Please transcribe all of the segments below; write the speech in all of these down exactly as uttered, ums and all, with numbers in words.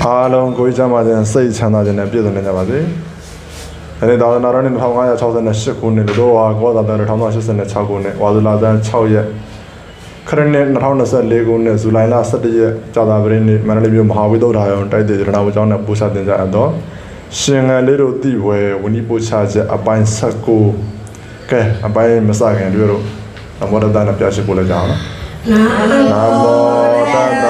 အားလုံးကိုကြီးချမ်းသာခြင်းစိတ်ချမ်းသာခြင်းနဲ့ပြည့်စုံနေကြပါစေ။အဲဒီသာသနာတော်နှစ်တစ်ထောင်ငါးရာခြောက်ဆယ်ရှစ်ခုနှစ်တို့ဟာကောသာတန်တစ်ထောင်သုံးရာရှစ်ဆယ်ခြောက်ခုနှစ်ဝါဇူလာဇန်ခြောက်ရက်ခရစ်နှစ်နှစ်ထောင်နှစ်လေးခုနှစ်ဇူလိုင်လဆယ့်တစ်ရက်ကြာသပတေးနေ့မန္တလေးမြို့မဟာဝိသုဒ္ဓရာယုံတိုက်တဲ့ရတနာဝကျောင်းနဲ့ပို့ချတင်ကြအပ်တော့ရှင်ငယ်လေးတို့တိဝဲဝဏိပို့ချချက်အပိုင်းဆယ့်ကိုကဲအပိုင်းမစခင်တို့တို့နမောတတနဲ့ပြရှိပို့လိုက်ကြအောင်နော်နမောတတ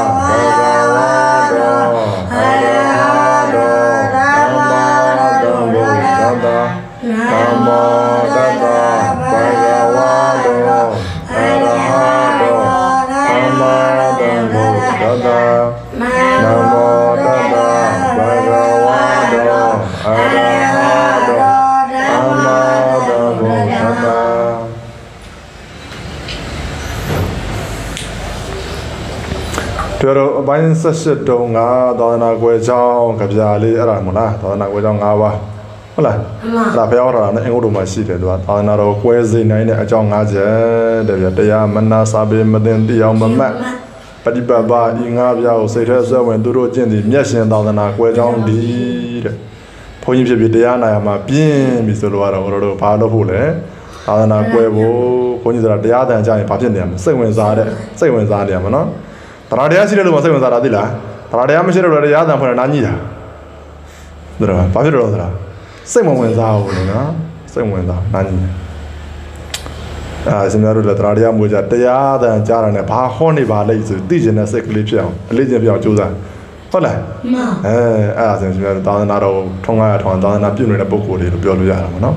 တို့တော့အပိုင်းဆက်ရှစ်တုံးကသာသနာကွယ်ချောင်းကြပြလေးအဲ့ဒါမလားသာသနာကွယ်ချောင်း၅ပါးဟုတ်လားအဲ့ဒါဘယ်ရောက်တာလဲအင်္ဂုတ္တမှာရှိတယ်သူကသာသနာတော်ကွယ်စိနိုင်တဲ့အကြောင်း၅ချက်တဲ့ဗျတရားမနာစာပေမသိသိအောင်မမှတ်ပฏิပတ်ပါဤ၅ပြားကိုစိတ်ထဲဆွဲဝင်သူတို့ကျင့်သည်မျက်ရှင်သာသနာကွယ်ချောင်းဒီတဲ့ဘုန်းကြီးဖြစ်ဖြစ်တရားနာရမှာပြင်းပြီဆိုလို့ကတော့တို့တို့ဘာလို့ဖို့လဲသာသနာကွယ်ဖို့ဘုန်းကြီးဆိုတာတရားတန်ကြရင်ဘာဖြစ်နေရမလဲစိတ်ဝင်စားတဲ့စိတ်ဝင်စားနေရမှာနော်တရားတရားရှိတဲ့လူမှစိတ်ဝင်စားတာသိလားတရားတရားမရှိတဲ့လူတရားတန်ဖွင့်တာနားကြီးတာဒါတော့ဘာဖြစ်လို့လဲဆိုတာစိတ်မဝင်စားဘူးလေနော်စိတ်ဝင်စားနားကြီးအာစင်များတို့လည်းတရားတရားမွေးကြတရားတန်ကြားတာနဲ့ဘာဟောနေပါလိမ့်ဆိုသိကျင်တဲ့စိတ်ကလေးဖြစ်အောင်အလေးချင်းဖြစ်အောင်ကြိုးစားဟုတ်လားမှန်အဲအဲ့ဒါဆိုရင်စင်များတို့သာသနာတော်ထုံးကားရထောင်သာသနာပြုနေတဲ့ပုဂ္ဂိုလ်တွေလို့ပြောလို့ရတာပေါ့နော်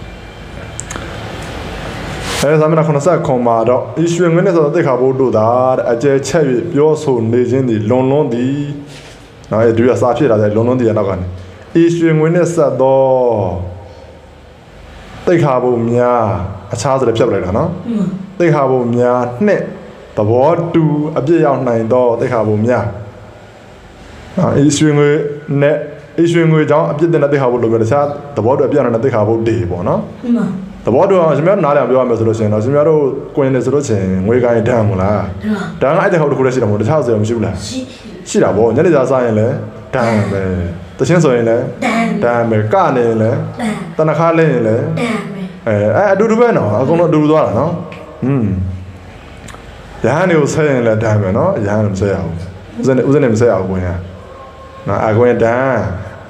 အဲသမဏခုနစခွန်မာတော့ဤရွှေငွေနဲ့ဆိုတော့သိခါဖို့တို့တာအကျဲချက်၍ပြောဆိုနေခြင်းသည်လွန်လွန်းသည်နော်အဲဒီကစားဖြစ်လာတဲ့လွန်လွန်းသည်ရနောက်ကနေဤရွှေငွေနဲ့ဆက်တော့သိခါဖို့များအခြားဆိုလည်းဖြတ်ပလိုက်တာနော်သိခါဖို့များနှစ်သဘောတူအပြည့်ရောက်နိုင်တော့သိခါဖို့များနော်ဤရွှေငွေနဲ့ဤရွှေငွေကြောင့်အပြည့်တဲ့သိခါဖို့လိုမျိုးတခြားသဘောတူအပြည့်နဲ့သိခါဖို့တေပေါ့နော်သဘောတူအောင်ရှင်များနားလည်ပြောရမယ်ဆိုလို့ရှိရင်တော့ရှင်များတို့ကိုင်းနေဆိုလို့ချင်းငွေကိုင်းတန်းမလားတန်းအဲ့တဲ့ဟောက်တစ်ခုလည်းရှိတယ်မဟုတ်တခြားဆိုရင်မရှိဘူးလားရှိရှိတာပေါ့ညနေစာစားရင်လည်းတန်းပဲတချင်းဆိုရင်လည်းတန်းပဲကနေရင်လည်းတနခါလဲရင်လည်းတန်းပဲအဲအဲ့အတူတူပဲနော်အကုန်လုံးအတူတူသွားတာနော်อืมရဟန်းတွေကိုဆဲရင်လည်းတန်းပဲနော်ရဟန်းမဆဲရဘူးဥစဉ်ဥစဉ်နဲ့မဆဲရဘူးကိုင်းရနော်အကွင်းတန်း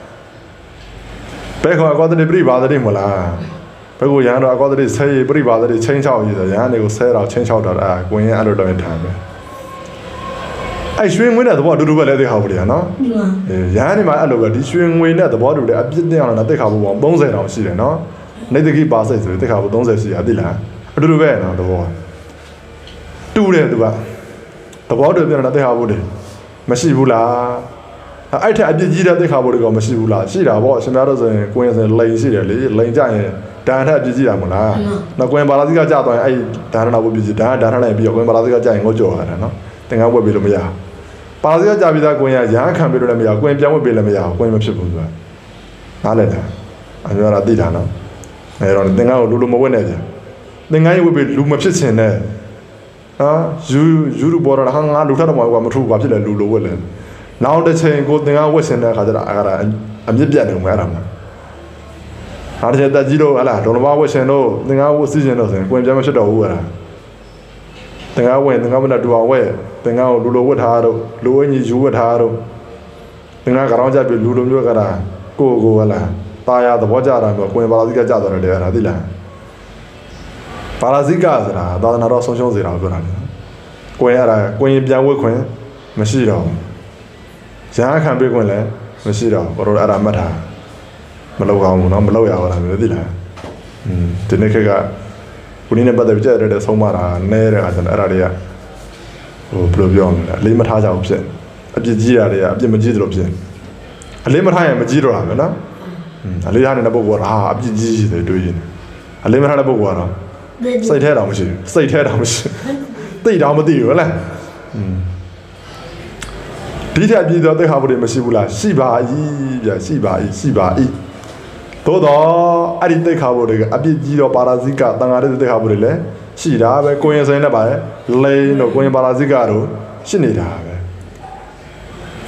ဘယ်ခေါ်အကောတတိပြိပါတတိမလားဘယ်ကိုရဟန်းတော့အကောတတိဆဲရပြိပါတတိချင်းချောက်ရေးဆိုရဟန်းတွေကိုဆဲတော့ချင်းချောက်တော့အာကိုင်းရအဲ့လိုတော့ထားပဲအဲ့ရွှေငွေနဲ့သဘောတူတူပဲလဲသိခါဘူးလေနော်အဲရဟန်းဒီမှာအဲ့လိုပဲဒီရွှေငွေနဲ့သဘောတူတဲ့အပြစ်တင်အောင်လည်းသိခါဘူးပေါင်းသုံးဆယ်တောင်ရှိတယ်နော်နေတကိပါစိတ်ဆိုသိခါဘူးသုံးဆယ်ရှိရသိလားအတူတူပဲနော်သဘောတူတယ်သူကသဘောတူပြန်တော့သိခါဘူးတယ်မရှိဘူးလားအဲ့ထက်အပြစ်ကြီးတဲ့သိခါဘူးတွေကမရှိဘူးလားရှိတာပေါ့ရှင်များတို့ဆိုရင်ကိုင်းစင်လိန်ရှိတယ်လေလိန်ကြရင်တန်ထက်အပြစ်ကြီးတာမလားနော်ကိုင်းပါလာစီကကြာသွားရင်အဲ့ဒါရဏဘုပြစ်ကြီးဒါဒါရဏလိုက်ပြီးတော့ကိုင်းပါလာစီကကြာရင်ငို့ကြော်ရတယ်နော်သင်္ကန်းဝက်ပေးလို့မရပါစီကကြာပြီးသားကိုင်းရရဟန်းခံပေးလို့လည်းမရကိုင်းပြန်ဝက်ပေးလည်းမရကိုင်းမဖြစ်ဘူးဆိုတာနားလည်လားအပြောတာသိတာနော်အဲတော့သင်္ကန်းကိုလူလူမဝက်နဲ့ပြန်သင်္ကန်းရဝက်ပေးလူမဖြစ်ချင်နဲ့ဟာယူယူရပေါ်တာဟာငါလူထတော့မထူဘာဖြစ်လဲလူလိုဝက်လဲနောက်တစ်ချိန်ကိုသင်္ကန်းဝက်စင်တဲ့အခါကျတော့အဲ့ဒါအမြင့်ပြတ်နေမှာအဲ့ဒါမှာအားတစ်ချက်တက်ကြီးတော့ဟလာဒေါ်လဘာဝက်ရှင်တော့သင်္ကန်းဝက်စီးရှင်တော့ဆိုရင်ကိုယ်ပြန်မဖြစ်တော့ဘူးအဲ့ဒါသင်္ကန်းဝက်သင်္ကန်းမနဲ့တူအောင်ဝက်သင်္ကန်းကိုလူလိုဝက်ထားတော့လူအညီယူဝက်ထားတော့သင်္ကန်းကြောင်ကြပြီးလူလိုမျိုးကတာကိုကိုဟလာตายရသဘောကြတာမျိုးကိုယ်ပါလာစိကကြသွားတယ်အဲ့ဒါသိလားပါလာစိကဆိုတာသာသနာတော်ဆုံးရှုံးစေတာပြောတာလေကိုယ်အဲ့ဒါကိုယ်ပြန်ဝက်ခွင့်မရှိတော့ရဟန်းခံပေးခွင့်လည်းမရှိတော့ဘောတော့အဲ့ဒါမှတ်ထားမလောက်အောင်ဘူးเนาะမလောက်ရအောင်လားမျိုးသိလားอืมဒီနေ့ခက်ကကိုင်းနဲ့ပတ်သက်ပြီးကြက်ရတဲ့ဆုံးမတာနဲတဲ့အခါကျတော့အဲ့ဒါတွေကဟိုဘယ်လိုပြောမလဲအလေးမထားကြအောင်ဖြစ်အပြစ်ကြီးတာတွေကအပြစ်မကြီးသလိုဖြစ်အလေးမထားရင်မကြီးတော့တာပဲเนาะอืมအလေးထားနေတဲ့ပုဂ္ဂိုလ်ကဟာအပြစ်ကြီးတယ်တွေးရင်အလေးမထားတဲ့ပုဂ္ဂိုလ်ကတော့စိတ်ထဲတောင်မရှိဘူးစိတ်ထဲတောင်မရှိသိတောင်မသိဘူးဟုတ်လားอืมဒီထက်ပြည်တော်သိခါဖို့မရှိဘူးလားရှိပါ၏ဗျာရှိပါ၏ရှိပါ၏သို့တော့အဲ့ဒီသိခါဖို့တွေကအပြစ်ကြီးတော့ပါရာဇိကတန်ဃာတွေသိခါဖို့တွေလည်းရှိတာပဲကိုရင်ဆိုင်လည်းပါလေလိန်တို့ကိုရင်ပါရာဇိကတို့ရှိနေတာပဲ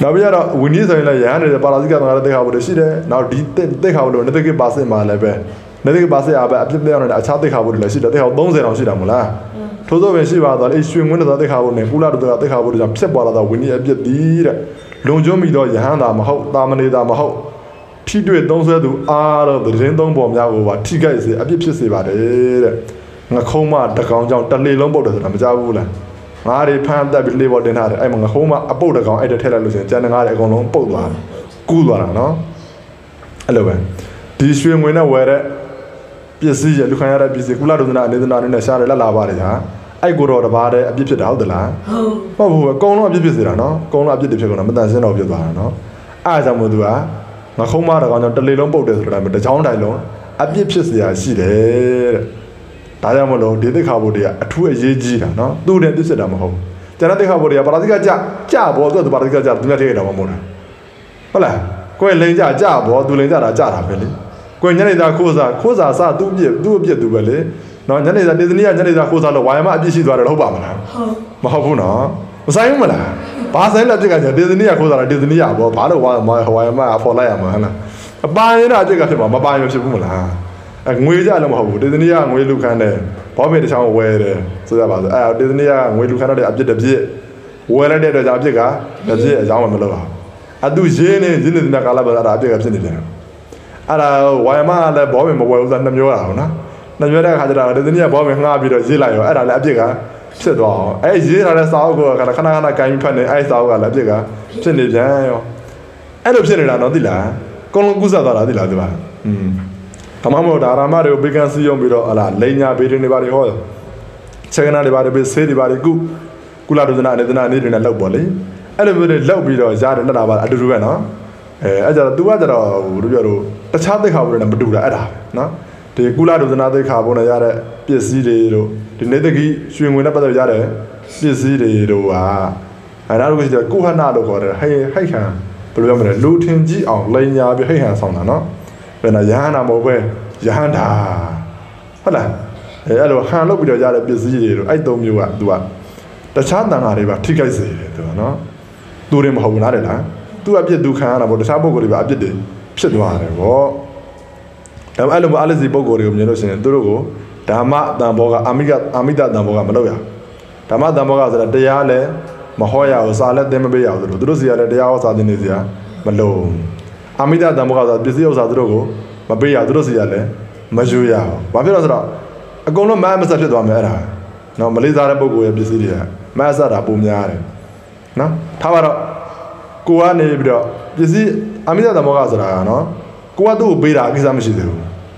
နောက်ပြီးတော့ဝီနီးဆိုရင်လည်းရဟန်းတွေပါရာဇိကသံဃာတွေသိခါဖို့ရှိတယ်နောက်ဒီသိခါဖို့လို့နေသိကိပါစစ်မှာလည်းပဲနေသိကိပါစစ်အားပဲအပြစ်ပြောင်းနေတဲ့အခြားသိခါဖို့တွေလည်းရှိတယ်သိခါသုံးဆယ်တောင်ရှိတာမဟုတ်လားထို့သောပင်ရှိပါတော့အဲ့ရွှေငွေနဲ့သိခါဖို့နဲ့ကုလတို့ကသိခါဖို့ကြောင့်ဖြစ်ပေါ်လာတော့ဝီနီးအပြစ်ဒီတဲ့လုံကျွမ်းပြီးတော့ရဟန်းသာမဟုတ်တာမနေတာမဟုတ်ထိတွေ့သုံးဆွဲသူအားတော့သတင်းသုံးပေါ်များကိုပါထိခိုက်စေအပြစ်ဖြစ်စေပါတယ်တဲ့ငခုံးမတကောင်ကြောင့်တလေလုံးပုတ်တယ်ဆိုတာမကြောက်ဘူးလားငါးတွေဖမ်းတက်ပြီးလေးပေါ်တင်ထားတယ်အဲ့မှာငခုံးမအပုတ်တကောင်အဲ့တထည့်လိုက်လို့ရှိရင်ကျန်တဲ့ငါးတွေအကုန်လုံးပုတ်သွားတယ်ကူးသွားတာနော်အဲ့လိုပဲဒီရွှေငွေနဲ့ဝယ်တဲ့ပစ္စည်းရလူခံရတဲ့ပစ္စည်းကုလဒုသနာအနေသနာနဲ့ရှားတယ်လက်လာပါတယ်ဟာအဲ့ကိုတော့တပါးတဲ့အပြစ်ဖြစ်တာဟုတ်သလားဟုတ်ဟုတ်ဘူးအကုန်လုံးအပြစ်ဖြစ်စေတာနော်အကုန်လုံးအပြစ်တွေဖြစ်ကုန်တာမတန်ရှင်းတော့ဖြစ်သွားတာနော်အဲ့အကြောင့်မို့သူကငါခုံးမတကောင်ကြောင့်တလေလုံးပုတ်တယ်ဆိုတာမျိုးတချောင်းတိုင်လုံးအပြစ်ဖြစ်เสียရှိတယ်တဲ့ဒါကြောင့်မလို့ဒီသိခါဘုတ်တွေကအထူးအရေးကြီးတာနော်သူ့နဲ့ပြစ်စစ်တာမဟုတ်ကျန်တဲ့သိခါဘုတ်တွေကပါရာဇိကကြကြဘောသူကပါရာဇိကကြသူနဲ့ထိခဲ့တာမဟုတ်လားဟုတ်လားကိုယ်လိန်ကြကြဘောသူလိန်ကြတာကြတာပဲလေကိုယ်ညနေသားခိုးစားခိုးစားစားသူ့ပြစ်သူ့အပြစ်သူပဲလေနော်ညနေသားနေသနီးကညနေသားခိုးစားလို့ဝါယမအပြစ်ရှိသွားတယ်ဟုတ်ပါမလားဟုတ်မဟုတ်ဘူးနော်မဆိုင်ဘူးမလားဘာဆိုင်လက်ပြစ်ကဒီဇနီးကခိုးစားတာဒီဇနီးရဘောဘာလို့ဝါဝါယမအဖော်လိုက်ရမှာဟလားအပိုင်ရအပြစ်ကဖြစ်မှာမပိုင်မဖြစ်ဘူးမလားအဲငွေကြလည်းမဟုတ်ဘူးဒီဇနီးကငွေလူခန်းတယ်ဘောမေတချောင်းဝဲတယ်ဆိုရပါစို့အဲဒီဇနီးကငွေလူခန်းတော့တဲ့အပြစ်တစ်ပြစ်ဝဲလိုက်တဲ့အတွက်ကြောင့်အပြစ်ကတစ်ပြစ်အကြောင်းမလို့ပါအတူရင်းနေရင်းနေတဲ့ကာလပဲအဲ့ဒါအပြစ်ကဖြစ်နေတယ်အဲ့ဒါဝါယမလည်းဘောမေမဝဲဘူးဆိုနှမျိုးရအောင်နော်နှမျိုးတဲ့အခါကျတော့ဒီဇနီးကဘောမေငှားပြီးတော့ရေးလိုက်ရောအဲ့ဒါလည်းအပြစ်ကဖြစ်သွားအောင်အဲရေးထားတဲ့စာအုပ်ကခဏခဏခဏကိုင်းဖတ်နေအဲစာအုပ်ကလည်းအပြစ်ကဖြစ်နေပြန်ရောအဲ့လိုဖြစ်နေတာတော့သိလားအကုန်လုံးကုသသွားတာသိလားဒီပါอืมကမ္ဘာမှာဒါရမတွေကိုဘေကန်စီယုံပြီးတော့ဟလာလိန်ညာဘေးတွေနေပါတွေဟောခြေကနာတွေပါတွေဘေးဆေးတွေပါတွေကုကုလာဒုဒနာအနေဒနာအနေတွေနဲ့လောက်ပေါ့လေအဲ့လိုမျိုးတွေလောက်ပြီးတော့ရားတယ်လက်တာပါအတူတူပဲနော်အဲအဲ့ကြတော့ तू ကကြတော့တို့ပြောတော့တခြားသိခါဘုရားနဲ့မတူတာအဲ့ဒါနော်ဒီကုလာဒုဒနာသိခါဘုရားနဲ့ရတဲ့ပစ္စည်းတွေတို့ဒီနေတကိရွှေငွေနဲ့ပတ်သက်ရတဲ့ပစ္စည်းတွေတို့ကအဲ့ဒါတို့ကကုဟနာလို့ခေါ်တယ်ဟိဟိတ်ခံဘယ်လိုပြောမလဲလူထင်ကြီးအောင်လိန်ညာပြီးဟိတ်ခံဆောင်တာနော်ဘယ်နဲ့ရဟန္တာမဟုတ်ပဲရဟန္တာဟုတ်လားအဲအဲ့လိုဟန်လုပ်ပြီးတော့ရတဲ့ပစ္စည်းတွေတို့အဲ့သုံးမျိုးက तू ကတခြားတန်ခါတွေပါထိခိုက်စေတယ် तू ကနော်သူတွေမဟုတ်ဘူးလားတဲ့လား तू အပြစ် तू ခံရတာပေါ့တခြားပုဂ္ဂိုလ်တွေပါအပြစ်တွေဖြစ်သွားတယ်ပေါ့ဒါပေမဲ့အဲ့လိုမျိုးအလစီပုဂ္ဂိုလ်တွေကိုမြင်လို့ရှိရင်သူတို့ကိုဓမ္မတန်ဘောကအာမိကအာမိတတန်ဘောကမလုပ်ရဓမ္မတန်ဘောကဆိုတာတရားလည်းမဟောရဘူးစာလည်းသင်မပေးရဘူးသူတို့စီကလည်းတရားဟောစာသင်နေစီကမလုံးအာမိတတန်ဘောကဆိုတာပစ္စည်းဥစ္စာသူတို့ကိုမပေးရသူတို့စီကလည်းမယူရဘူးဘာဖြစ်လို့ဆိုတော့အကုန်လုံးမအမဆက်ဖြစ်သွားမယ်အဲ့ဒါနော်မလေးစားတဲ့ပုဂ္ဂိုလ်ရဲ့ပစ္စည်းတွေကမအဆက်တာပုံများတယ်နော်ထားပါတော့ကိုကနေပြီးတော့ပစ္စည်းအာမိတတန်ဘောကဆိုတာနော်ကိုကသူ့ကိုပေးတာအကိစ္စမရှိသေးဘူး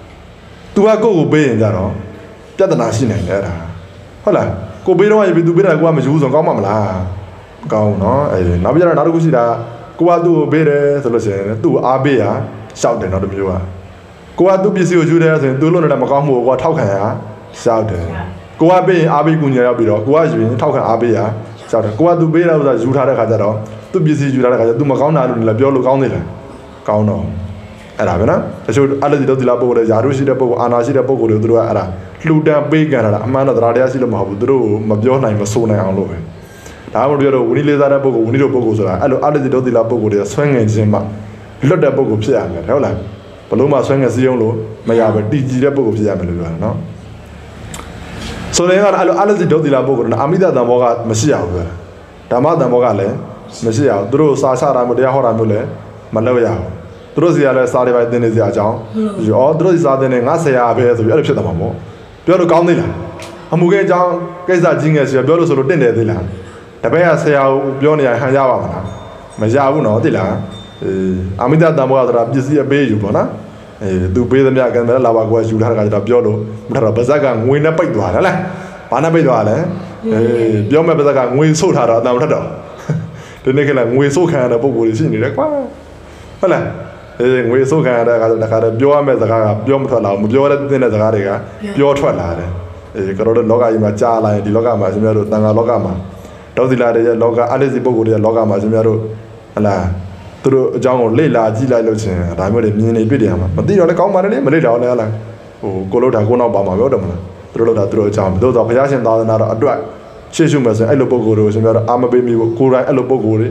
तू ကကိုယ့်ကိုပေးရင်ကြတော့ပြဿနာရှိနိုင်တယ်အဲ့ဒါဟုတ်လားကိုပေးတော့ရပြီ तू ပေးတာကိုကမယူဆိုကောင်းမှာမလားမကောင်းဘူးเนาะအဲနောက်ပြကြတော့နောက်တစ်ခုရှိတာကိုကသူ့ကိုပေးတယ်ဆိုလို့ရှိရင်သူ့ကိုအားပေးရရှောက်တယ်နောက်တစ်မျိုးကကိုကသူ့ပစ္စည်းကိုယူတယ်ဆိုရင် तू လို့လည်းမကောင်းဘူးကိုကထောက်ခံရရှောက်တယ်ကိုကပေးရင်အားပေးကူညီရောက်ပြီးတော့ကိုကယူရင်ထောက်ခံအားပေးရရှောက်တယ်ကိုက तू ပေးတဲ့ဥစ္စာယူထားတဲ့ခါကျတော့သူ့ပစ္စည်းယူထားတဲ့ခါကျ तू မကောင်းတာလို့လည်းပြောလို့ကောင်းသေးလားကောင်းတော့အဲ့ဒါပဲနော်တချို့အလက်စီတို့ဒီလာပုဂ္ဂိုလ်တွေယာရုရှိတဲ့ပုဂ္ဂိုလ်အာနာရှိတဲ့ပုဂ္ဂိုလ်တွေတို့ကအဲ့ဒါလှူဒန်းပေးကြတာအမှန်တော့တရားရှိလို့မဟုတ်ဘူးတို့မပြောနိုင်မဆိုနိုင်အောင်လို့ပဲဒါမှမဟုတ်ပြောတော့ဝိနည်းလေးစားတဲ့ပုဂ္ဂိုလ်ဝိနည်းတို့ပုဂ္ဂိုလ်ဆိုတာအဲ့လိုအလက်စီတို့ဒီလာပုဂ္ဂိုလ်တွေဆွဲငင်ခြင်းမှလွတ်တဲ့ပုဂ္ဂိုလ်ဖြစ်ရမယ်ဟုတ်လားဘလို့မှဆွဲငင်စည်းရုံးလို့မရပဲတည်ကြည်တဲ့ပုဂ္ဂိုလ်ဖြစ်ရမယ်လို့ပြောတာနော်ဆိုရင်ကအဲ့လိုအလက်စီတို့ဒီလာပုဂ္ဂိုလ်နဲ့အာမိတတန်ဘောကမရှိရဘူးဓမ္မတန်ဘောကလည်းမရှိရဘူးတို့စာချတာမျိုးတရားဟောတာမျိုးလည်းမလုပ်ရဘူးသူတို့စီကလည်းစားတွေပဲသင်နေစရာအကြောင်းရောသူတို့စီစားတဲ့နေငါဆရာပဲဆိုပြီးအဲ့လိုဖြစ်သွားမှာပေါ့ပြောလို့ကောင်းသေးလားအမှုကိအကြောင်းကိစ္စကြီးငယ်ဆိုပြောလို့ဆိုလို့တင့်တယ်သေးလားတပည့်ကဆရာကိုပြောနေရဟန်ရပါမလားမရဘူးနော်သိလားအဲအာမိတတန်ဘောကဆိုတာပစ္စည်းအပေးယူပေါ့နော်အဲသူပေးသမျှကံပဲလာပါကွာယူထားတဲ့ခါကျတော့ပြောလို့မထတော့ဗဇက်ကငွေနဲ့ပိတ်သွားတယ်လားဘာနဲ့ပိတ်သွားလဲအဲပြောမဲ့ဗဇက်ကငွေဆို့ထားတော့အတန်မထတော့ဒီနေ့ကလည်းငွေဆို့ခံရတဲ့ပုံကိုယ်ရှိနေတယ်ကွာဟုတ်လားအဲငွေဆိုးခံရတဲ့အခါတခါတော့ပြောရမယ့်စကားကပြောမထွက်လာဘူးမပြောရတဲ့စကားတွေကပြောထွက်လာတယ်အဲကတော့လောကကြီးမှာကြားလာရင်ဒီလောကမှာရှင်များတို့တန်ခါလောကမှာဒေါသီလာတွေရဲ့လောကအလိစီပုဂ္ဂိုလ်တွေရဲ့လောကမှာရှင်များတို့ဟလာသူတို့အကြောင်းကိုလေ့လာကြည့်လိုက်လို့ချင်းဒါမျိုးတွေမြင်နေတွေ့တယ်မှာမသိတော့လည်းကောင်းပါတယ်လေမလေ့လာတော့လည်းဟလာဟိုကိုလို့တာကိုနောက်ပါမှာပြောတယ်မလားသူတို့လို့တာသူတို့အကြောင်းတို့တော့ဘုရားရှင်သာသနာတော်အတွက်ရှေ့ရှုမယ်ဆိုရင်အဲ့လိုပုဂ္ဂိုလ်တွေကိုရှင်များတို့အာမပေးမိဖို့ကိုယ်တိုင်အဲ့လိုပုဂ္ဂိုလ်တွေ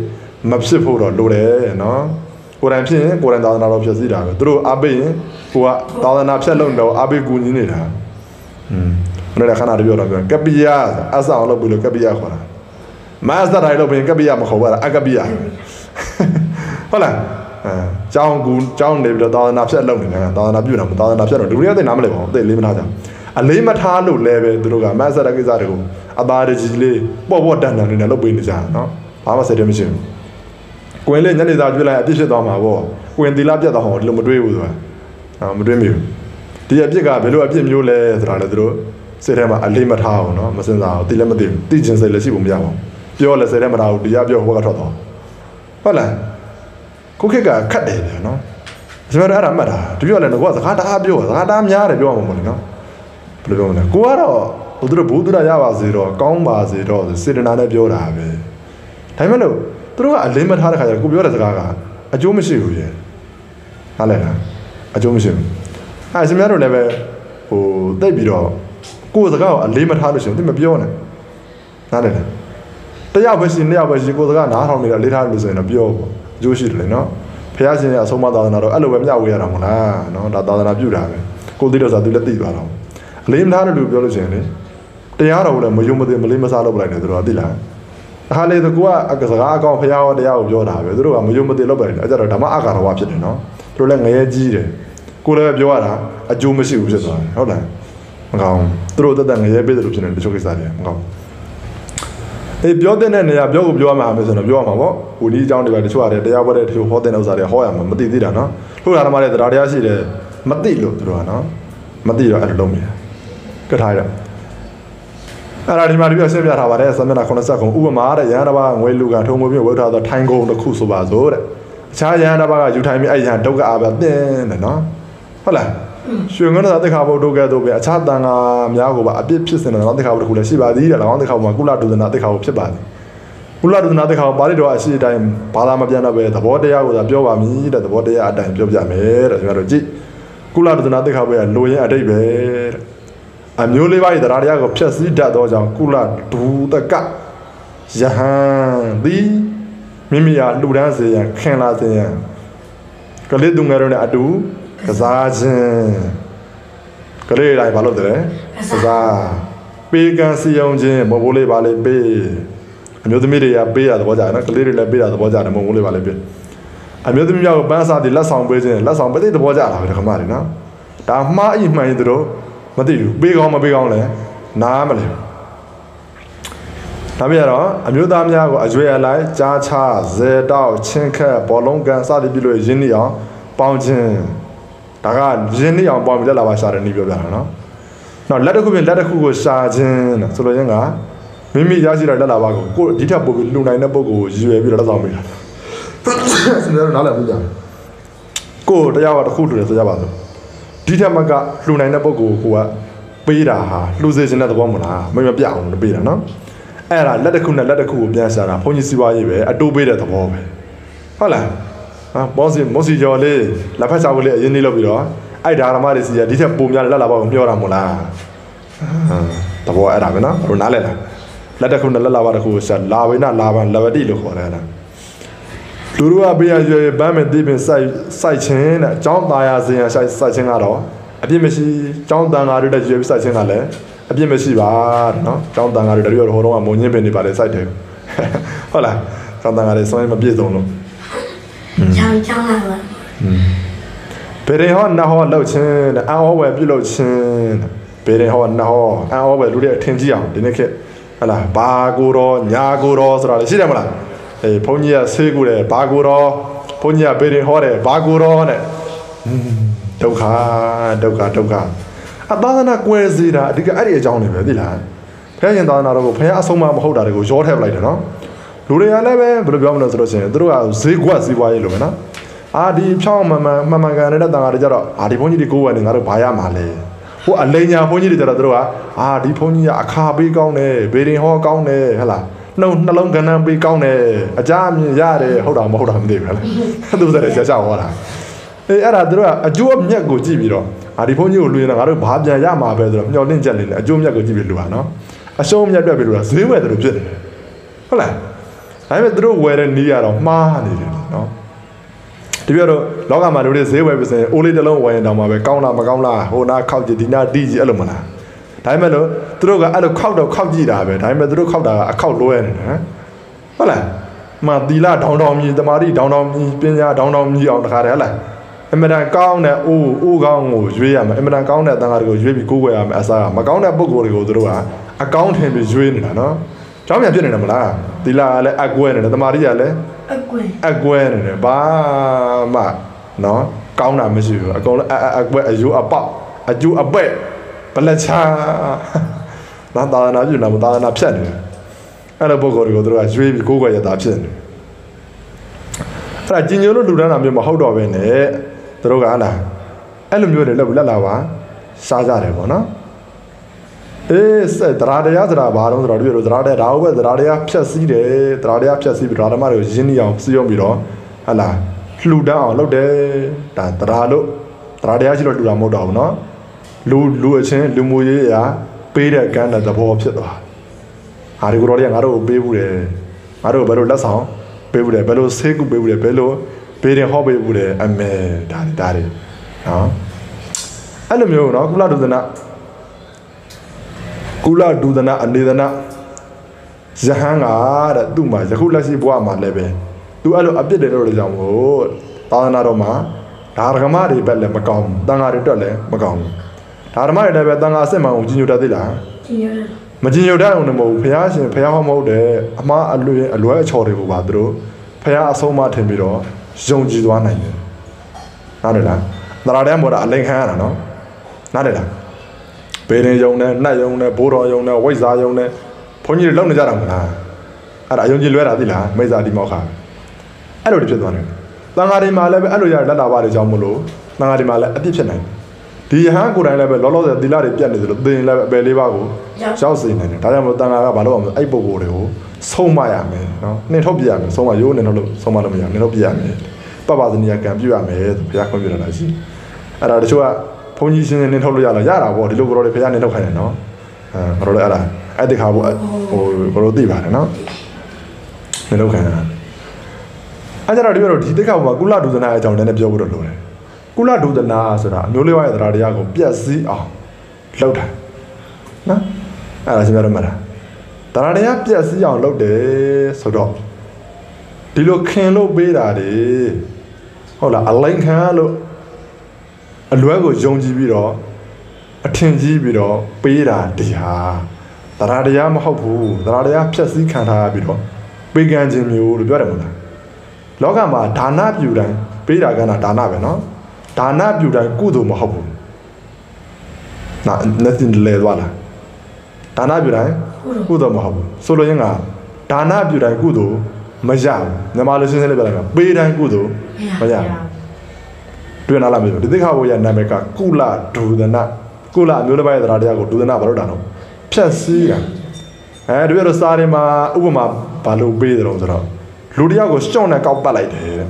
မဖြစ်ဖို့တော့လိုတယ်နော်ကိုယ်တိုင်ဖြစ်ရင်ကိုယ်တိုင်သာသနာတော်ဖြစ်စီတာပဲသူတို့အားပေးရင်ကိုကသာသနာဖြတ်လုံးတော့အားပေးကူညီနေတာอืมဘယ်နဲ့ခဏတပြောတော့ပြောကပိယအဆောင်းလုပ်ပြီးလို့ကပိယခေါ်တာမအစတိုင်းလို့ပြင်ကပိယမခေါ်ပါလားအကပိယဟုတ်လားအဲကျောင်းကူကျောင်းနေပြီးတော့သာသနာဖြတ်လုံးနေတာသာသနာပြုတာမသာသနာဖြတ်တော့ဒီလိုရတဲ့နားမလဲပါဘူးသိလေးမထားကြအလေးမထားလို့လည်းပဲသူတို့ကမအစတဲ့ကိစ္စတွေကိုအသားတကြီးလေးပေါ့ပေါ့တန်တန်လေးနဲ့လုပ်ပေးနေကြတာနော်ဘာမှစိတ်တမရှိဘူးကိုင်းလေးညနေစာကျွေးလိုက်အပြစ်ဖြစ်သွားမှာပေါ့ကိုင်းသီလပြတ်သွားဟောဒီလိုမတွေးဘူးဆိုတာအာမတွေးမိဘူးဒီအပြစ်ကဘယ်လိုအပြစ်မျိုးလဲဆိုတာလည်းသူတို့စိတ်ထဲမှာအလေးမထားအောင်နော်မစင်စားအောင်သိလည်းမသိဘူးသိချင်စိတ်လည်းရှိဖို့မရပါဘူးပြောလဲစိတ်ထဲမထားဘူးတရားပြောဟိုဘက်ကထွက်သွားဟုတ်လားခုခေတ်ကခတ်တယ်ဗျာနော်ကျွန်တော်အဲ့ဒါမှတ်တာတပြောလဲငါကစကားတအားပြောစကားတအားများတယ်ပြောမှာမဟုတ်ဘူးနော်ဘယ်လိုပြောမလဲကိုကတော့ဟိုသူတို့ဘုသူရရပါစေတော့ကောင်းပါစေတော့စေတနာနဲ့ပြောတာပဲဒါမှမဟုတ်သူတို့ကအလင်းမထားတဲ့ခါကျကိုပြောတဲ့စကားကအကျိုးမရှိဘူးရဲ့ဟားလဲလားအကျိုးမရှိဘူးအဲရှင်များတို့လည်းပဲဟိုတိတ်ပြီးတော့ကိုယ်စကားကိုအလေးမထားလို့ရှိရင်သူမပြောနဲ့နားလဲလားတရားပဲရှိနှစ်ယောက်ပဲရှိကိုယ်စကားနားထောင်နေတာလေးထားလို့ဆိုရင်တော့ပြောပေါ့အကျိုးရှိတယ်လေနော်ဖះရှင်ရဲ့အဆုံးမသာသနာတော့အဲ့လိုပဲမျှဝေရတာမဟုတ်လားနော်ဒါသာသနာပြုတာပဲကိုသိတော့ဆိုသူလည်းသိသွားတော့အလေးမထားတဲ့လူပြောလို့ရှိရင်လေတရားတော်လည်းမယုံမသိမလေးမစားလုပ်လိုက်တယ်သူတို့ကသိလားအခါလေသူကအစကားအကောင်ဖះရောတရားကိုပြောတာပဲသူတို့ကမယုံမသိလုပ်လိုက်တယ်အဲ့ကြတော့ဓမ္မအကာရဝဖြစ်တယ်နော်သူတို့လည်းငရဲကြီးတယ်ကိုလည်းပြောရတာအကျိုးမရှိဘူးဖြစ်သွားတယ်ဟုတ်လားမကောင်းသူတို့တက်တက်ငရဲပေးတယ်လို့ဖြစ်နေတယ်တချို့ကိစ္စတွေမကောင်းအေးပြောတဲ့နေရာပြောကိုပြောရမှာမယ်ဆိုတော့ပြောရမှာပေါ့ဟိုဒီအကြောင်းတွေပဲတချို့ရတယ်တရားပေါ်တဲ့တချို့ဟောတဲ့ဥစ္စာတွေဟောရမှာမသိသေးတာနော်လို့ဓမ္မတွေတရားတရားရှိတယ်မသိလို့သူတို့ကနော်မသိတော့အဲ့လိုလုပ်နေတာကထားရအဲ့ဒါဒီမှာဒီပြရှင်းပြထားပါတယ်သမဏခုနှစ်ဆက်ကုံဥပမာတဲ့ရဟန်းတစ်ပါးငွေလူကထုံမပြဝုထားသောထိုင်ကုံတစ်ခုဆိုပါစို့တဲ့အခြားရဟန်းတစ်ပါးကယူထိုင်ပြီးအဲ့ရဟန်းဒုက္ခအာဘတင်းတယ်နော်ဟုတ်လားရွှေငွေသာတိခါဘုဒ္ဓကဲ့သို့ပဲအခြားတန်ခါများကိုပါအပြစ်ဖြစ်စင်တဲ့လောင်းတိခါဘုဒ္ဓခုလည်းရှိပါသေးတယ်လောင်းတိခါဘုမှာကုလဒုသနာတိခါဘုဖြစ်ပါသည်ကုလဒုသနာတိခါဘပါဠိတော်အရှိအတိုင်းဘာသာမပြန်တော့ပဲသဘောတရားကိုသာပြောပါမည်တဲ့သဘောတရားအတိုင်းပြောပြမယ်တဲ့ကျွန်တော်တို့ကြည့်ကုလဒုသနာတိခါဘရဲ့လိုရင်းအတိတ်ပဲတဲ့အမျိုးလေးပါးရဲ့တရားတရားကိုဖျက်ဆီးတတ်သောကြောင့်ကုလဒုတကယဟန်သည်မိမိဟာလှူဒန်းစေရန်ခင်လာစေရန်ကလေးသူငယ်တို့နဲ့အတူကစားခြင်းကလေးတိုင်းဘာလို့တယ်ကစားပေးကံစီယုံခြင်းမဘိုးလေးပါလေးပေးအမျိုးသမီးတွေကပေးရသဘောကြတယ်နော်ကလေးတွေလည်းပေးရသဘောကြတယ်မဘိုးလေးပါလေးပေးအမျိုးသမီးများကိုပန်းစားပြီးလက်ဆောင်ပေးခြင်းလက်ဆောင်ပေးတဲ့သဘောကြတာပဲခမတွေနော်ဒါမှားအိမှန်ရင်တို့မသိဘူးပေးကောင်းမပေးကောင်းလဲနားမလဲဒါပြရတော့အမျိုးသားများကိုအကျွေးအလိုက်ကြားချဇေတောက်ချင်းခက်ဘောလုံးကန်စသည်ပြုလို့ရင်းနှီးအောင်ပေါင်းခြင်းဒါကရင်းနှီးအောင်ပေါင်းပြီးလက်လာပါရှာတယ်နေပြောပြတာနော်နောက်လက်တစ်ခုပြင်လက်တစ်ခုကိုရှာခြင်းဆိုလို့ရင်းကမိမိရရှိတဲ့လက်လာပါကိုကိုဒီထက်ပိုပြီးလှူနိုင်တဲ့ပုဂ္ဂိုလ်ကိုရွယ်ပြီးတော့လက်ဆောင်ပေးတာစဉ်းစားတော့နားလည်မှုကြကိုတရားကတစ်ခုလှူတယ်ဆိုကြပါစို့ဒီထက်မှကလှူနိုင်တဲ့ပုဂ္ဂိုလ်ကိုကပေးတာဟာလှူစေခြင်းတဲ့သဘောမလားမမပြအောင်လို့ပေးတာနော်အဲ့ဒါလက်တစ်ခုနဲ့လက်တစ်ခုကိုပြန်ရှာတာဘုန်းကြီးစီးပွားရေးပဲအတိုးပေးတဲ့သဘောပဲဟုတ်လားဟာဘောစီမောစီကျော်လေးလက်ဖက်ချောက်လေးအရင်လေးလုပ်ပြီးတော့အဲ့ဒါဓမ္မတွေစီကဒီထက်ပုံများလက်လာပါကိုမျှောတာမို့လားသဘောအဲ့ဒါပဲနော်တို့နားလဲလားလက်တစ်ခုနဲ့လက်လာပါတစ်ခုကိုရှာလာဝိနလာပန်လဝတိလို့ခေါ်တယ်အဲ့ဒါလူတို့ကပေးရရွယ်ပန်းမဲ့တိပင်စိုက်စိုက်ခြင်းတဲ့အကြောင်းသားရစင်ရစိုက်စိုက်ခြင်းကတော့အပြစ်မရှိအကြောင်းတန်ဃာတွေတဲ့ရွယ်ပြီးစိုက်ခြင်းကလည်းအပြစ်မရှိပါတဲ့နော်အကြောင်းတန်ဃာတွေတည်းရဟိုတော့မုံညင်းပင်နေပါလေစိုက်တယ်ဟုတ်လားအကြောင်းတန်ဃာတွေစွန့်မပြည့်စုံလို့ချောင်းချောင်းလာပါဘယ်ရင်ဟောနဟောလှုပ်ခြင်းတဲ့အန်ဟောဝယ်ပြုလုပ်ခြင်းဘယ်ရင်ဟောနဟောအန်ဟောဝယ်လူတွေအထင်ကြီးအောင်ဒီနေ့ခေတ်ဟုတ်လားဘာကိုတော့ညာကိုတော့ဆိုတာလေရှိတယ်မလားအေးဘုန်းကြီးကဆေးကူတယ်ဘာကိုတော့ဘုန်းကြီးကဘယ်ရင်ဟောတယ်ဘာကိုတော့တဲ့ဒုက္ခဒုက္ခဒုက္ခအသာသနာကွယ်စီတာအဓိကအဲ့ဒီအကြောင်းတွေပဲသိလားဖះရှင်သာသနာတော်ကိုဖះအဆုံးမမဟုတ်တာတွေကိုရောထည့်ပလိုက်တယ်နော်လူတွေကလည်းပဲဘယ်လိုပြောမလဲဆိုတော့ရှင်သူတို့ကဈေးကွက်ဈေးပွားရေးလိုပဲနော်အာဒီဖြောင်းမှန်မှန်မှန်မှန်ကန်တဲ့တန်ဃာတွေကြတော့အာဒီဘုန်းကြီးတွေကိုယ်ဝင်နေငါတို့ဘာရမှာလဲဟိုအလိညာဘုန်းကြီးတွေကြတော့သူတို့ကအာဒီဘုန်းကြီးကအခါပေးကောင်းတယ်ဘေရင်ဟောကောင်းတယ်ဟဲ့လားနှုတ်နှလုံးကဏ္ဍပေးကောင်းတယ်အကြအမြင်ရတယ်ဟုတ်တာမဟုတ်တာမသိဘူးဟဲ့လားသူတို့လည်းကြာကြာဟောတာအေးအဲ့ဒါသူတို့ကအကျိုးအမြတ်ကိုကြည့်ပြီးတော့အာဒီဘုန်းကြီးကိုလူရင်တော့ငါတို့ဘာပြန်ရမှာပဲဆိုတော့မျောလင့်ချက်လေးနဲ့အကျိုးအမြတ်ကိုကြည့်ပြီးလူပါနော်အရှုံးအမြတ်တွက်ပြီးလူကဈေးဝယ်တယ်လို့ဖြစ်တယ်ဟုတ်လားဒါပေမဲ့သူတို့ဝယ်တဲ့နီးရတော့မှားနေတယ်နော်တပြည့်တော့လောကမှာတို့တွေဈေးဝယ်ပစင်အိုးလေးတစ်လုံးဝယ်ရင်တောင်မှပဲကောင်းလားမကောင်းလားဟိုနာခောက်ကြည့်ဒီနာတီးကြည့်အဲ့လိုမလားဒါပေမဲ့လို့သူတို့ကအဲ့လိုခောက်တော့ခောက်ကြည့်တာပဲဒါပေမဲ့သူတို့ခောက်တာကအခောက်လွဲနေတယ်ဟုတ်လားမသီလဒေါင်တောင်မြည်တမာတိဒေါင်တောင်မြည်ပညာဒေါင်တောင်မြည်အောင်တခါတည်းဟုတ်လားအမတန်ကောင်းတဲ့အိုးအိုးကောင်းကိုရွေးရမယ်အမတန်ကောင်းတဲ့တန်ခါတွေကိုရွေးပြီးကိုးကွယ်ရမယ်အစားကမကောင်းတဲ့ပုံကိုယ်တွေကိုသူတို့ကအကောင်းထင်ပြီးရွေးနေတာနော်เจ้าမြန်ဖြစ်နေတယ်မလားသီလကလည်းအကွဲနေတယ်တမာတိကလည်းအကွဲအကွဲနေတယ်ဘာမှနော်ကောင်းတာမရှိဘူးအကုန်လုံးအအကွဲအယူအပေါက်အကျူအပဲ့ဘလက်ချာနာသာနာပြုနာမသာနာဖြတ်နေတယ်အဲ့လိုပုံကိုယ်တွေကိုသူတို့ကရွေးပြီးကိုးကွယ်ရတာဖြစ်နေတယ်အဲ့ဒါကျင်ညိုလို့လူတန်းတာမျိုးမဟုတ်တော့ဘဲနဲ့သူတို့ကဟာလားအဲ့လိုမျိုးတွေလက်လက်လာပါစားကြတယ်ပေါ့နော်အေးစက်တရားတရားဆိုတာဘာလို့ဆိုတော့ဒီလိုတရားတရားဒါဟုတ်ပဲတရားတရားဖြတ်စည်းတယ်တရားတရားဖြတ်စည်းပြီးဓမ္မတွေကိုရင်းနှီးအောင်စည်းရုံးပြီးတော့ဟာလားလှူဒန်းအောင်လုပ်တယ်ဒါတရားလို့တရားတရားရှိလို့လှူတာမဟုတ်တော့ဘူးနော်လူလူအချင်းလူမှုရေးရာပေးတဲ့ကမ်းတဲ့သဘောဖြစ်သွားဟာဒီကိုတော်တွေကငါတို့ကိုပေးဘူးတယ်ငါတို့ဘယ်လိုလက်ဆောင်ပေးဘူးတယ်ဘယ်လိုဆေးကုပေးဘူးတယ်ဘယ်လိုပေးတယ်ဟောပေးဘူးတယ်အမေဒါဒါတွေနော်အဲ့လိုမျိုးနော်ကုလဒုသနာကုလဒုသနာအနေသနာယဟန်ကတဲ့သူ့မှာယခုလက်ရှိဘဝမှာလည်းပဲသူအဲ့လိုအပြစ်တွေလို့လည်းကြောင့်မို့သာသနာတော်မှာဒါရကမတွေပဲလည်းမကောင်းဘူးတန်ဃာတွေတက်လည်းမကောင်းဘူးဒါရမတွေလည်းပဲတန်ဃာအစစ်မှန်ကိုကြီးညိုတတ်သေးလားကြီးညိုတယ်မကြီးညိုတတ်အောင်လည်းမဟုတ်ဘူးဘုရားရှင်ဘုရားဟောမဟုတ်တဲ့အမှားအလွဲအလွဲအချော်တွေကိုပါသူတို့ဘုရားအဆုံးမထင်ပြီးတော့ယုံကြည်သွားနိုင်တယ်နားတယ်လားသရတဲ့မော်တာအလိန်ခံရတာနော်နားတယ်လားဘေးရင်ယုံနဲ့နှက်ယုံနဲ့ဘိုးတော်ယုံနဲ့ဝိဇ္ဇာယုံနဲ့ဘုန်းကြီးတွေလုံနေကြတာမလားအဲ့ဒါအယုံကြည်လွဲတာသိလားမိစ္ဆာဒီမောခအဲ့လိုတွေဖြစ်သွားတယ်တန်ဃာတွေမှာလည်းပဲအဲ့လိုရလက်လာပါတွေကြောင့်မလို့တန်ဃာတွေမှာလည်းအပြစ်ဖြစ်နိုင်တယ်ဒီယဟန်ကိုယ်တိုင်လည်းပဲလောလောဆယ်သီလတွေပြတ်နေသလိုသင်လည်းပဲအပယ်လေးပါးကိုရောက်စေနေတယ်ဒါကြောင့်မလို့တန်ဃာကဘာလို့အောင်အဲ့ပုံကိုယ်တွေကိုဆုံးမရမယ်နော်နှင်ထုတ်ပြရမယ်ဆုံးမရိုးနှင်ထုတ်လို့ဆုံးမလို့မရနှင်ထုတ်ပြရမယ်ပပဇနီယကံပြုရမယ်ဆိုဘုရားခွင့်ပြုတာလားရှိအဲ့ဒါတချို့ကဘုန်းကြီးရှင်နှင်ထုတ်လို့ရလားရတာပေါ့ဒီလိုကိုယ်တော်တွေဘုရားနှင်ထုတ်ခိုင်းတယ်နော်အဲကိုယ်တော်လည်းအဲ့ဒါအဲ့ဒီခါပေါ့ဟိုကိုယ်တော်သိပါတယ်နော်နှင်ထုတ်ခိုင်းတာအဲ့ကြတော့ဒီလိုဒီတိခါဘုရားကုလဒုသနာအကြောင်းလည်းပြောဖို့တော့လိုတယ်ကုလဒုသနာဆိုတာအမျိုးလေးဝါရဲ့တရားတရားကိုပြည့်စည်အောင်လုပ်တာနော်အဲ့ဒါရှင်းပြရမှာလားတရားတရားပြည့်စည်အောင်လုပ်တယ်ဆိုတော့ဒီလိုခင်လို့ပေးတာတွေဟုတ်လားအလိန်ခံလို့အလွဲကိုယုံကြည်ပြီးတော့အထင်ကြီးပြီးတော့ပေးတာတရားတရားတရားမဟုတ်ဘူးတရားတရားဖြည့်စည်းခံထားပြီးတော့ပေးကမ်းခြင်းမျိုးလို့ပြောတယ်မဟုတ်လားလောကမှာဒါနပြုတိုင်းပေးတာကဏ္ဍဒါနပဲနော်ဒါနပြုတိုင်းကုသိုလ်မဟုတ်ဘူးနာလက်တင်လဲသွားလားဒါနပြုတိုင်းကုသိုလ်မဟုတ်ဘူးဆိုလိုရင်းကဒါနပြုတိုင်းကုသိုလ်မရဘူးမြန်မာလူရှင်းရှင်းလေးပြောလိုက်ပါပေးတိုင်းကုသိုလ်မရဘူးတွေ့နာလားမသိဘူးဒီသိခါဘုရားနာမည်ကကုလဒုသနာကုလအမျိုးတစ်ပိုင်းတရားတရားကိုဒုသနာဘာလို့တာတော့ဖြတ်စည်းတာအဲဒီလိုစာရီမှာဥပမာဘာလို့ပေးတယ်တော့ဆိုတော့လူတယောက်ကိုရှော့နဲ့ကောက်ပတ်လိုက်တယ်တဲ့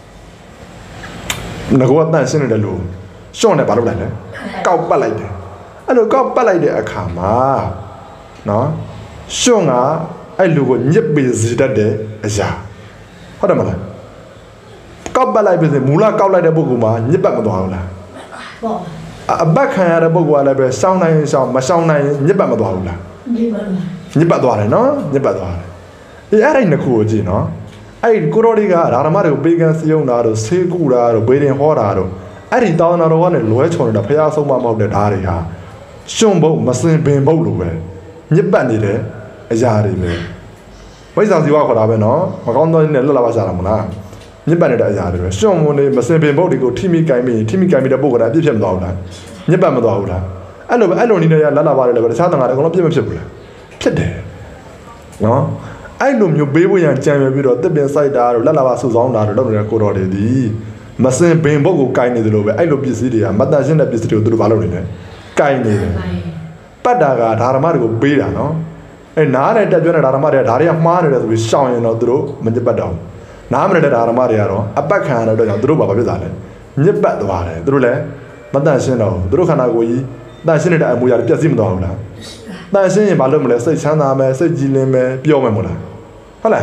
ငါကတန်ရှင်းနေတယ်လို့ရှော့နဲ့ဘာလို့လိုက်လဲကောက်ပတ်လိုက်တယ်အဲ့လိုကောက်ပတ်လိုက်တဲ့အခါမှာနော်ရှော့ကအဲ့လူကိုညစ်ပေစေတတ်တဲ့အရာဟုတ်တယ်မလားကောက်ပတ်လိုက်ပြီဆိုမူလကောက်လိုက်တဲ့ပုဂ္ဂိုလ်မှာညစ်ပတ်မသွားဘူးလားပေါ့အပတ်ခံရတဲ့ပုဂ္ဂိုလ်ကလည်းပဲစောင်းနိုင်စောင်းမစောင်းနိုင်ညစ်ပတ်မသွားဘူးလားညစ်ပတ်ညစ်ပတ်သွားတယ်နော်ညစ်ပတ်သွားတယ်အေးအဲ့ဒီနှစ်ခုကိုကြည့်နော်အဲ့ဒီကိုရော်ဒီကဓမ္မတွေကိုပေးကမ်းစည်းရုံးတာတို့ဆေးကူတာတို့ဘေးရင်ဟောတာတို့အဲ့ဒီတောင်းတာတော်ကနေလွဲချော်နေတာဖះဆုံးမမဟုတ်တဲ့ဓာတ်တွေဟာရှင်ဘုံမစင်ပင်ဘုံလိုပဲညစ်ပတ်နေတဲ့အရာတွေပဲမိစ္ဆာဇီဝခေါ်တာပဲနော်မကောင်းသောနဲ့လွတ်လာပါရှာတာမလားညစ်ပတ်နေတဲ့အရာတွေပဲရှင်ဘုံနေမစင်ပင်ဘုံတွေကိုထိမိကိုင်းမိထိမိကိုင်းမိတဲ့ပုဂ္ဂိုလ်ကအပြစ်ဖြစ်မသွားဘူးလားညစ်ပတ်မသွားဘူးလားအဲ့လိုပဲအဲ့လိုနည်းနဲ့ရလက်လာပါတယ်လေတခြားတန်ခါတွေအကုန်လုံးပြစ်မဖြစ်ဘူးလားဖြစ်တယ်နော်အဲ့လိုမျိုးပေးဖို့ရန်ကြံရပြီးတော့တစ်ပင်စိုက်တာတို့လက်လာပါစုဆောင်းတာတို့လုပ်နေတဲ့ကိုတော်တွေဒီမစင်ပင်ဘုတ်ကိုကိုင်းနေတယ်လို့ပဲအဲ့လိုပစ္စည်းတွေကမတန်ရှင်းတဲ့ပစ္စည်းတွေကိုသူတို့ဘာလုပ်နေလဲကိုင်းနေတယ်ပတ်တာကဓာရမတွေကိုပေးတာနော်အဲ့နားနဲ့တက်ပြောတဲ့ဓာရမတွေကဓာတွေကမှားနေတယ်ဆိုပြီးရှောင်ရင်တော့သူတို့မညစ်ပတ်တော့နားမနေတဲ့ဓာရမတွေကတော့အပတ်ခံရတဲ့အတွက်ကြောင့်သူတို့ဘာဖြစ်တာလဲညစ်ပတ်သွားတယ်သူတို့လည်းမတန်ရှင်းတော့သူတို့ခန္ဓာကိုယ်ကြီးတန်ရှင်းနေတဲ့အမူအရာတွေပြည့်စည်မသွားဘူးလားတန်ရှင်းရင်ဘာလုပ်မလဲစိတ်ချမ်းသာမယ်စိတ်ကြည်လင်မယ်ပျော်မယ်မို့လားဟုတ်လားမ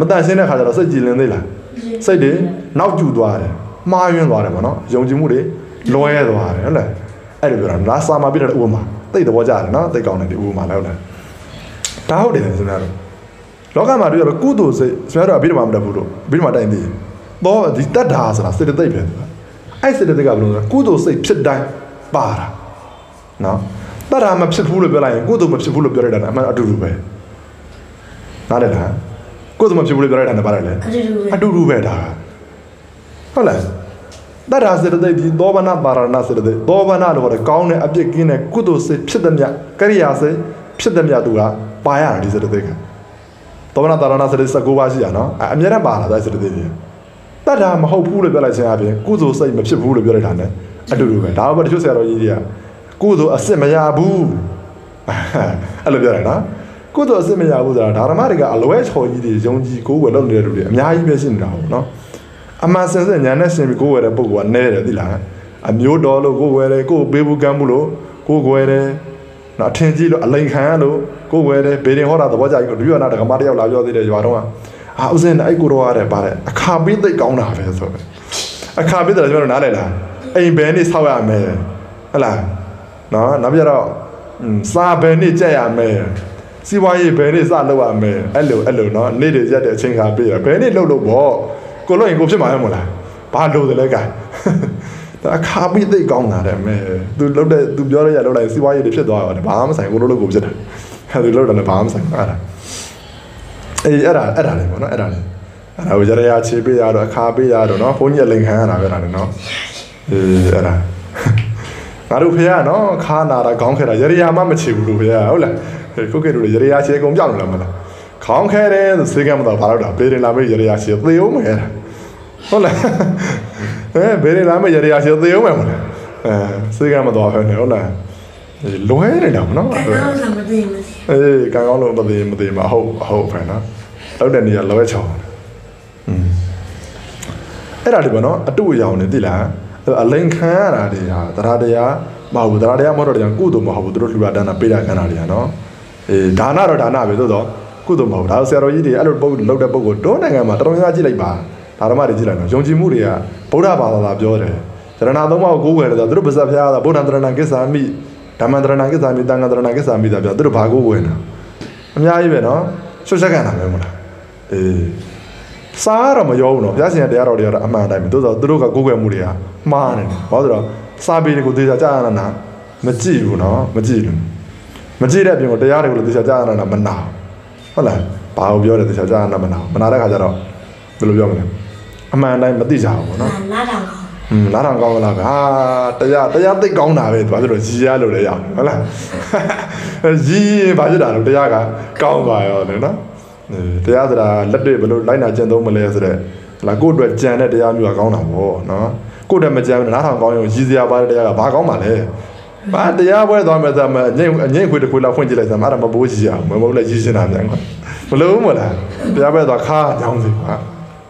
မတန်ရှင်းတဲ့ခါကျတော့စိတ်ကြည်လင်သေးလားစိတ်တွေနောက်ကျသွားတယ်မှားယွင်းသွားတယ်ပေါ့နော်ယုံကြည်မှုတွေလွဲသွားတယ်ဟုတ်လားအဲ့လိုပြောတာလားစာမှာပြတဲ့ဥပမာသိတဲ့ဘောကြတယ်နော်သိကောင်းတယ်ဒီဥပမာလည်းဟုတ်လားဒါဟုတ်တယ်ဆိုတော့လောကမှာတွေ့ရတော့ကုသိုလ်စိတ်ဆိုတော့အဘိဓမ္မာမတတ်ဘူးလို့အဘိဓမ္မာတိုင်သေးတော့ဒီတတ်တာဆိုတာစေတသိက်ပဲအဲ့စေတသိက်ကဘယ်လိုလဲကုသိုလ်စိတ်ဖြစ်တိုင်းပါတာနော်တတ်တာမဖြစ်ဘူးလို့ပြောလိုက်ရင်ကုသိုလ်မဖြစ်ဘူးလို့ပြောရတာအမှန်အတူတူပဲနားလည်လားကုသိုလ်မဖြစ်ဘူးလို့ပြောရတာနဲ့ပါတယ်လေအတူတူပဲဒါဟုတ်လားတတ်တာစေတသိက်ဒီသောဘနာပါရဏစေတသိက်သောဘနာလို့ခေါ်တယ်ကောင်းတဲ့အပြစ်ကင်းတဲ့ကုသိုလ်စိတ်ဖြစ်တဲ့မြတ်ကရိယာစိတ်ဖြစ်တဲ့မြတ်သူကပါရတာဒီစေတသိက်ကသောဘနာတာရဏစေတသိက်၁၉ပါးရှိရနော်အမြဲတမ်းပါလာတဲ့စေတသိက်တွေတတ်တာမဟုတ်ဘူးလို့ပြောလိုက်ခြင်းအပြင်ကုသိုလ်စိတ်မဖြစ်ဘူးလို့ပြောလိုက်တာနဲ့အတူတူပဲဒါပဲတချို့ဆရာတော်ကြီးတွေကကုသိုလ်အစစ်မရဘူးအဲ့လိုပြောတယ်နော်ကုသိုလ်အစစ်မရဘူးဆိုတာဓမ္မတွေကအလွဲချော်ကြီးတွေယုံကြည်ကိုးဝယ်လုပ်နေတဲ့လူတွေအများကြီးပဲရှိနေတာဟုတ်နော်အမှန်စင်စစ်ညာနဲ့ရှင်ပြီးကိုးဝယ်တဲ့ပုဂ္ဂိုလ်ကနဲတယ်သိလားအမျိုးတော်လို့ကိုးဝယ်တယ်ကိုယ်ပေးဘူးကမ်းဘူးလို့ကိုးဝယ်တယ်နော်အထင်ကြီးလို့အလိန်ခံရလို့ကိုးဝယ်တယ်ဘေရင်ဟောတာသဘောကျကြီးကိုတပြည့်နာတကမတယောက်လာပြောသေးတယ်ရွာတော့အာဥစဉ်အဲ့ကိုတော့ရတယ်ပါတယ်အခါပေးသိကောင်းတာပဲဆိုပဲအခါပေးတယ်ကျွန်တော်နားလည်လားအိမ်ဘယ်နေ့ဆောက်ရမယ်ဟုတ်လားနော်နောက်ပြတော့စာဘယ်နေ့ကြက်ရမယ်စီးပွားရေးဘယ်နေ့စလုပ်ရမယ်အဲ့လိုအဲ့လိုနော်နေ့တွေရက်တဲ့အချိန်ခါပေးရဘယ်နေ့လုပ်လို့ပေါ့ကိုလို့ရင်ကိုဖြစ်မှာမဟုတ်လားဘာလို့တယ်လဲကဲဒါအခါပေးသိကောင်းတာတဲ့မဲသူလုပ်တဲ့သူပြောရရလုပ်လိုက်စီးပွားရေးတွေဖြစ်သွားတယ်ဘာမှမဆိုင်ကိုလို့လို့ကိုဖြစ်တယ်အဲ့ဒီလုပ်တယ်လည်းဘာမှမဆိုင်အဲ့ဒါအေးအဲ့ဒါအဲ့ဒါလေပေါ့နော်အဲ့ဒါလေအဲ့ဒါကိုရရချေပေးရတော့အခါပေးရတော့နော်ဘုန်းကြီးလိန်ခံရတာပဲဒါလေနော်အေးအဲ့ဒါငါတို့ဖေကနော်ခါနာတာခေါင်းခဲတာရရမှမချေဘူးလို့ဖေကဟုတ်လားခုကဲတို့ရရချေကုန်ပြောင်းလာမလားခေါင်းခဲတယ်ဆိုစေကမတော့ဘာလို့တော့ဘေးရင်လာမေးရရချေသေအောင်မယ်ဟုတ်လားအဲဘေးရင်လာမေးရရချေသေအောင်မယ်မလားအဲစေကမတော့ဖဲနေဟုတ်လားလွဲနေတာမနော်ကောင်းလို့မသိဘူးအေးကောင်းကောင်းလို့မသိမသိမဟုတ်ဟုတ်ဖဲနော်လောက်တဲ့နေရာလွဲချောင်းอืมအဲ့ဒါဒီပေါ့နော်အတူရောင်နေသိလားအလိန်ခံရတာတွေဟာတရားတရားမဟုတ်ဘူးတရားတရားမဟုတ်တော့တရားကုသိုလ်မဟုတ်ဘူးသူတို့လှူတာတန်းတာပေးတာခံတာတွေဟာနော်အေးဒါနတော့ဒါနပဲသို့တော့ကုသိုလ်မဟုတ်ဒါဆရာတော်ကြီးတွေအဲ့လိုပုဂ္ဂိုလ်လောက်တဲ့ပုဂ္ဂိုလ်တောနိုင်ငံမှာတော်တော်များများကြည့်လိုက်ပါဓမ္မတွေကြည့်လိုက်တော့ယုံကြည်မှုတွေကဗုဒ္ဓဘာသာသာပြောတယ်သရဏသုံးပါးကိုကိုးကွယ်တယ်ဆိုသူတို့ပါဇက်ဖျားတာဗုဒ္ဓံသရဏကိစ္ဆာမိဓမ္မံသရဏကိစ္ဆာမိတန်ခါသရဏကိစ္ဆာမိတာပြောသူတို့ဘာကိုးကွယ်နေတာအများကြီးပဲနော်ဆွတ်ချက်ကန်တာပဲမဟုတ်လားအေးစားတော့မရောဘူးနော်ဘုရားရှင်တရားတော်တွေကတော့အမှန်တိုင်းပဲသို့သောသူတို့ကကိုးကွယ်မှုတွေကမှားနေတယ်ဘာလို့ဆိုတော့စားပေတွေကိုသေချာကြားရတာမကြည့်ဘူးနော်မကြည့်ဘူးမကြည့်တဲ့အပြင်ကိုတရားတွေကိုသေချာကြားရတာမနာဟုတ်လားဘာကိုပြောတယ်သေချာကြားရတာမနာမနာတဲ့ခါကျတော့ဘယ်လိုပြောမလဲအမှန်တိုင်းမသိကြဘူးပေါ့နော်နားထောင်ကောင်းอืมနားထောင်ကောင်းလားဗျာတရားတရားသိကောင်းတာပဲသူကဆိုတော့ရည်ရလို့လည်းရအောင်ဟုတ်လားရည်ဘာဖြစ်တာလဲတရားကကောင်းပါရောလေနော်တရားဆိုတာလက်တွေ့ဘယ်လိုလိုက်နာကျင့်သုံးမလဲဆိုတော့လာကိုယ့်အတွက်ကြံတဲ့တရားမျိုးကကောင်းတာပေါ့နော်ကိုယ့်အတွက်မကြံဘူးနားထောင်ကောင်းရင်ရည်စရာပါတဲ့တရားကဘာကောင်းပါလဲဘာတရားပွဲသွားမယ်ဆိုမှအငိမ့်အငိမ့်ခွေတစ်ခွေလောက်ဖွင့်ကြည့်လိုက်စမ်းအဲ့ဒါမဘိုးကြီးအောင်မဟုတ်လည်းရည်စင်တာမြန်ကွာမလို့မလားတရားပွဲသွားခါညောင်းစီကွာ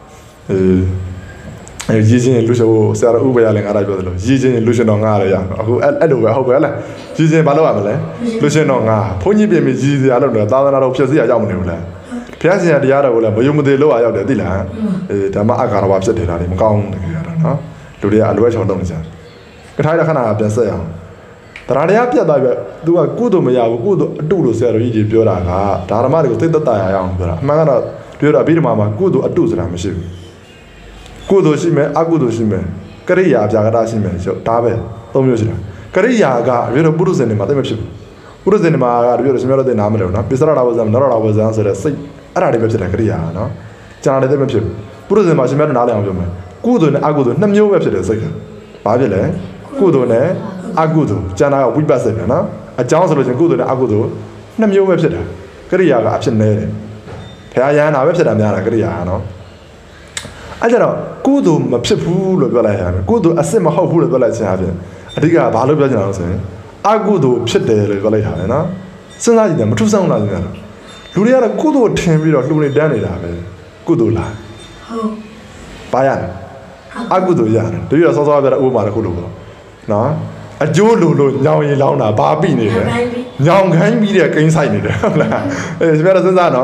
အဲရည်စင်လူရှိုးဆရာတော်ဥပယလည်းငါတိုင်းပြောသလိုရည်စင်လူရှင်တော်ငါလည်းရအခုအဲ့အဲ့လိုပဲဟုတ်ပဲလားရည်စင်ဘာလို့ရမလဲလူရှင်တော်ငါဘုန်းကြီးပြင်ပြီးရည်စရာလို့တော့သာသနာတော်ဖြစ်စီရရောက်မနေဘူးလားဘုရားရှင်တရားတော်ကိုလည်းမယုံမသိလို့အားရောက်တယ်သိလားအေးဓမ္မအကာရဝဖြစ်တယ်ဒါတွေမကောင်းဘူးတကယ်ရတာနော်လူတွေကအလွဲချောင်းတုံးနေကြကထားတဲ့ခဏကပြန်ဆက်အောင်တရားတရားပြတ်သွားပြီသူကကုသိုလ်မရဘူးကုသိုလ်အတုလို့ဆရာတော်ကြီးပြောတာကဓမ္မတွေကိုသိသက်သာရအောင်ပြောတာအမှန်ကတော့ပြောတာအဘိဓမ္မာမှာကုသိုလ်အတုဆိုတာမရှိဘူးကုသိုလ်ရှိမယ်အကုသိုလ်ရှိမယ်ကရိယာပြာကတာရှိမယ်ဒါပဲသုံးမျိုးရှိတာကရိယာကပြောတော့ပုရုဇဉ်တွေမှာသိမဖြစ်ဘူးပုရုဇဉ်တွေမှာကပြောတော့ရှင်ပြောတဲ့နားမလဲဘူးနော်ပိစရတာဝဇံနရတာဝဇံဆိုတဲ့စိတ်အဲ့ဒါတွေပဲဖြစ်တယ်ကရိယာနော်ကြာတယ်မဖြစ်ဘူးပုရုဇဉ်မှာရှင်မြတ်နားလည်အောင်ပြောမယ်ကုသိုလ်နဲ့အကုသိုလ်နှစ်မျိုးပဲဖြစ်တယ်စိတ်ကဘာဖြစ်လဲကုသိုလ်နဲ့အကုသိုလ်ကျန်တာကဝိပဿနာနော်အကြောင်းဆိုလို့ချင်းကုသိုလ်နဲ့အကုသိုလ်နှစ်မျိုးပဲဖြစ်တယ်ကရိယာကအဖြစ်နေတယ်ဘုရားယဟန္တာပဲဖြစ်တာများတာကရိယာနော်အဲ့ကြတော့ကုသိုလ်မဖြစ်ဘူးလို့ပြောလိုက်ရမယ်ကုသိုလ်အစစ်မဟုတ်ဘူးလို့ပြောလိုက်ခြင်းအပြင်အဓိကဘာလို့ပြောချင်တာလဲဆိုရင်အကုသိုလ်ဖြစ်တယ်လို့ပြောလိုက်တာပဲနော်စဉ်းစားကြည့်တယ်မထူးဆန်းလားခင်ဗျာလူတွေကတော့ကုသိုလ်ထင်ပြီးတော့လှူနေတန်းနေတာပဲကုသိုလ်လားဟုတ်ဘာရလဲအကုသိုလ်ရတယ်တတိယစောစောပြတဲ့ဥပမာတစ်ခုလို့ပေါ့နော်အကျိုးလိုလို့ညောင်ရီလောင်းတာဘာပြီနေလဲညောင်ခိုင်းပြီးတဲ့ကိန်းဆိုင်နေတယ်ဟုတ်လားအဲစပြတော့စဉ်းစားနော်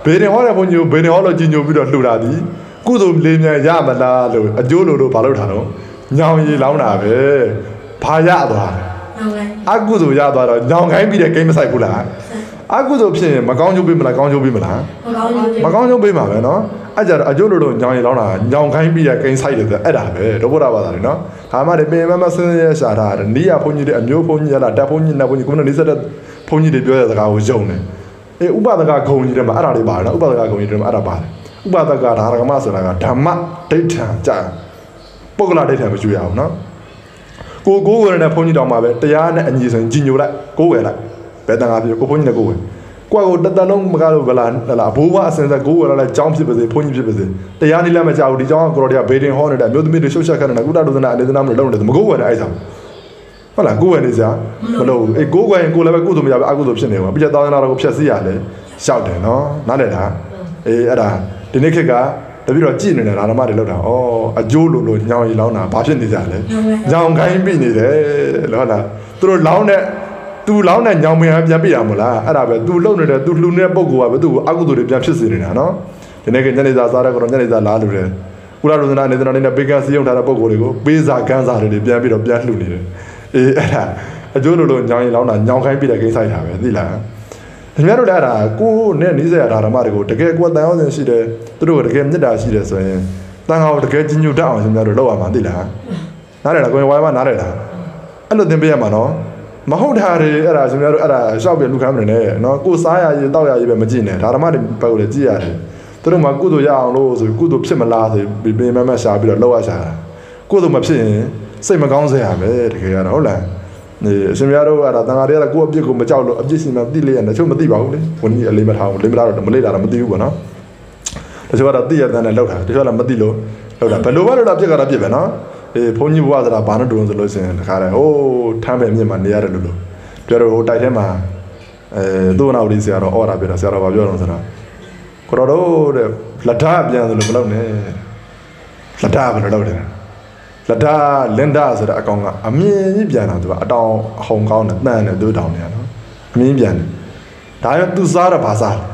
ဘေးတင်ဟောတဲ့ဘုန်းကြီးကိုဘေးတင်ဟောလို့ကြီးညိုပြီးတော့လှူတာဒီကုသိုလ်လေးမြန်ရမလားလို့အကျိုးလို့လို့ဘာလို့ထားတော့ညောင်ရီလောင်းတာပဲဘာရသွားအကုသိုလ်ရသွားတော့ညောင်ခိုင်းပြီးတဲ့ကိန်းမဆိုင်ဘူးလားအကုသိုလ်ဖြစ်ရင်မကောင်းကျိုးပေးမလားကောင်းကျိုးပေးမလားမကောင်းကျိုးပေးမှာပဲနော်အဲ့ကြတော့အကျိုးလို့လို့ညောင်ရီလောင်းတာညောင်ခိုင်းပြီးတဲ့ကိန်းဆိုင်တယ်ဆိုအဲ့ဒါပဲဒုဗ္ဗဒဘာသာတွေနော်ဒါမှလည်းပင်မမဆင်းရဲရှာတာနီးရဘုန်းကြီးတွေအမျိုးဘုန်းကြီးရလားတက်ဘုန်းကြီးနဲ့ဘုန်းကြီးကိုယ်နဲ့နေဆက်တဲ့ဘုန်းကြီးတွေပြောတဲ့စကားကိုယုံတယ်အေးဥပဒကဂုံကြီးတွေမှာအဲ့ဒါလေးပါတယ်နော်ဥပဒကဂုံကြီးတွေမှာအဲ့ဒါပါတယ်ဥပဒကဒါရကမဆိုတာကဓမ္မဒိဋ္ဌံကြာပုဂ္ဂလဒိဋ္ဌံမကျွေးရအောင်နော်ကိုကိုဝယ်တဲ့ဘုန်းကြီးတောင်မှာပဲတရားနဲ့အညီဆိုရင်ကြီးညိုလိုက်ကိုဝယ်လိုက်ဘယ်တန်ခါဖြစ်ကိုဘုန်းကြီးနဲ့ကိုဝယ်ကိုကကိုတတလုံးမကားလို့ဗလားဟလာဘိုးဘအစင်စကိုဝယ်လိုက်ကြောင်းဖြစ်ပါစေဘုန်းကြီးဖြစ်ပါစေတရားနည်းလည်းမကြောက်ဘူးဒီကြောင်းကကိုရော်တွေကဘေးတင်ဟောနေတာမျိုးသမီးတွေရှုပ်ရှက်ခတ်နေတာကုတ္တဒုသနာအနေသနာမလို့လုံးနေတယ်မကိုဝယ်တဲ့အဲ့ဆောင်ဟုတ်လားကိုဝယ်နေစရာမလို့အေးကိုဝယ်ရင်ကိုလည်းပဲကုသိုလ်မရပဲအကုသိုလ်ဖြစ်နေမှာပြည့်သောင်းနာတော့ကိုဖြတ်စည်းရလေရှောက်တယ်နော်နားလည်လားအေးအဲ့ဒါဒီနေ့ခေတ်ကတပည့်တော်ကြည်နေတဲ့ဓမ္မတွေလောက်တာဩအကျိုးလို့လို့ညောင်ရီလောင်းတာဘာဖြစ်နေကြလဲညောင်ခိုင်းပြီနေတယ်လို့ဟုတ်လားသူတို့လောင်းတဲ့သူလောင်းတဲ့ညောင်မင်းပြန်ပြရမလားအဲ့ဒါပဲသူလုံနေတဲ့သူလှူနေတဲ့ပုံကောပဲသူ့ကိုအကုသိုလ်တွေပြန်ဖြစ်စေနေတာနော်ဒီနေ့ကညနေစာစားတဲ့ကတော့ညနေစာလားလို့တယ်ကုလားဒုသနာနေသနာနဲ့ဘေကန်စီယုံထားတဲ့ပုံကိုတွေကိုပေးစာကန်းစာတွေပြန်ပြီးတော့ပြန်လှူနေတယ်အေးအဲ့ဒါအကျိုးလို့လို့ညောင်ရီလောင်းတာညောင်ခိုင်းပြီတဲ့ကိစ္စတာပဲသိလားခင်ဗျားတို့လည်းအဲ့ဒါကိုနဲ့နီးစရာဓမ္မတွေကိုတကယ်ကိုယ်တန်အောင်စင်ရှိတယ်သူတို့ကတကယ်မေတ္တာရှိတယ်ဆိုရင်တန်ခါကိုတကယ်ကြီးညိုတတ်အောင်ခင်ဗျားတို့လုပ်ရမှာသိလားနားရလားကိုယ်ဝိုင်းမနားရလားအဲ့လိုသင်ပေးရမှာနော်မဟုတ်တာတွေအဲ့ဒါခင်ဗျားတို့အဲ့ဒါရှောက်ပြလူခံမနေနဲ့နော်ကိုစားရရေးတောက်ရရေးပဲမကြည့်နဲ့ဓမ္မတွေပဲကိုလည်းကြည့်ရတယ်သူတို့မှကုသိုလ်ရအောင်လို့ဆိုကုသိုလ်ဖြစ်မလားဆိုပြီးပြင်မမရှာပြီးတော့လောက်ရရှာတာကုသိုလ်မဖြစ်ရင်စိတ်မကောင်းစေရမယ်တကယ်ကတော့ဟုတ်လားနေအရှင်မြတ်တို့ကတန်ခါတွေကကိုယ့်အပြစ်ကိုမကြောက်လို့အပြစ်ရှင်မှသိလေရတယ်တချို့မသိပါဘူးလေဘုန်းကြီးအလေးမထားဘူးလေးမထားတော့မလေးတာတော့မသိဘူးပေါ့နော်တချို့ကတော့သိရတဲ့နဲ့လောက်တာတချို့ကလည်းမသိလို့လောက်တာဘယ်လိုမှလောက်တာပြစ်ကတော့ပြစ်ပဲနော်အေးဘုန်းကြီးဘဝဆိုတာဘာနဲ့တူလို့ဆိုလို့ရှိရင်တခါတည်းဟိုးထမ်းပဲမြင့်မှနေရတယ်လို့လို့ပြောတော့ဟိုတိုက်ထဲမှာအဲသူ့နာဝတီဆရာတော်ဩရာပြတာဆရာတော်ဘာပြောတော့ဆိုတာကိုတော်တို့တဲ့လက်ဓာပြန်ဆိုလို့မလုပ်နဲ့လက်ဓာဘယ်လိုလုပ်တယ်လက်ဓာလင်ဒါဆိုတဲ့အကောင်ကအမြင်ကြီးပြန်တာသူကအတောင်အဟုန်ကောင်းတယ်တန်တယ်သူ့တောင်နေရနော်အမြင်ပြန်တယ်ဒါရောသူစားတာဘာစား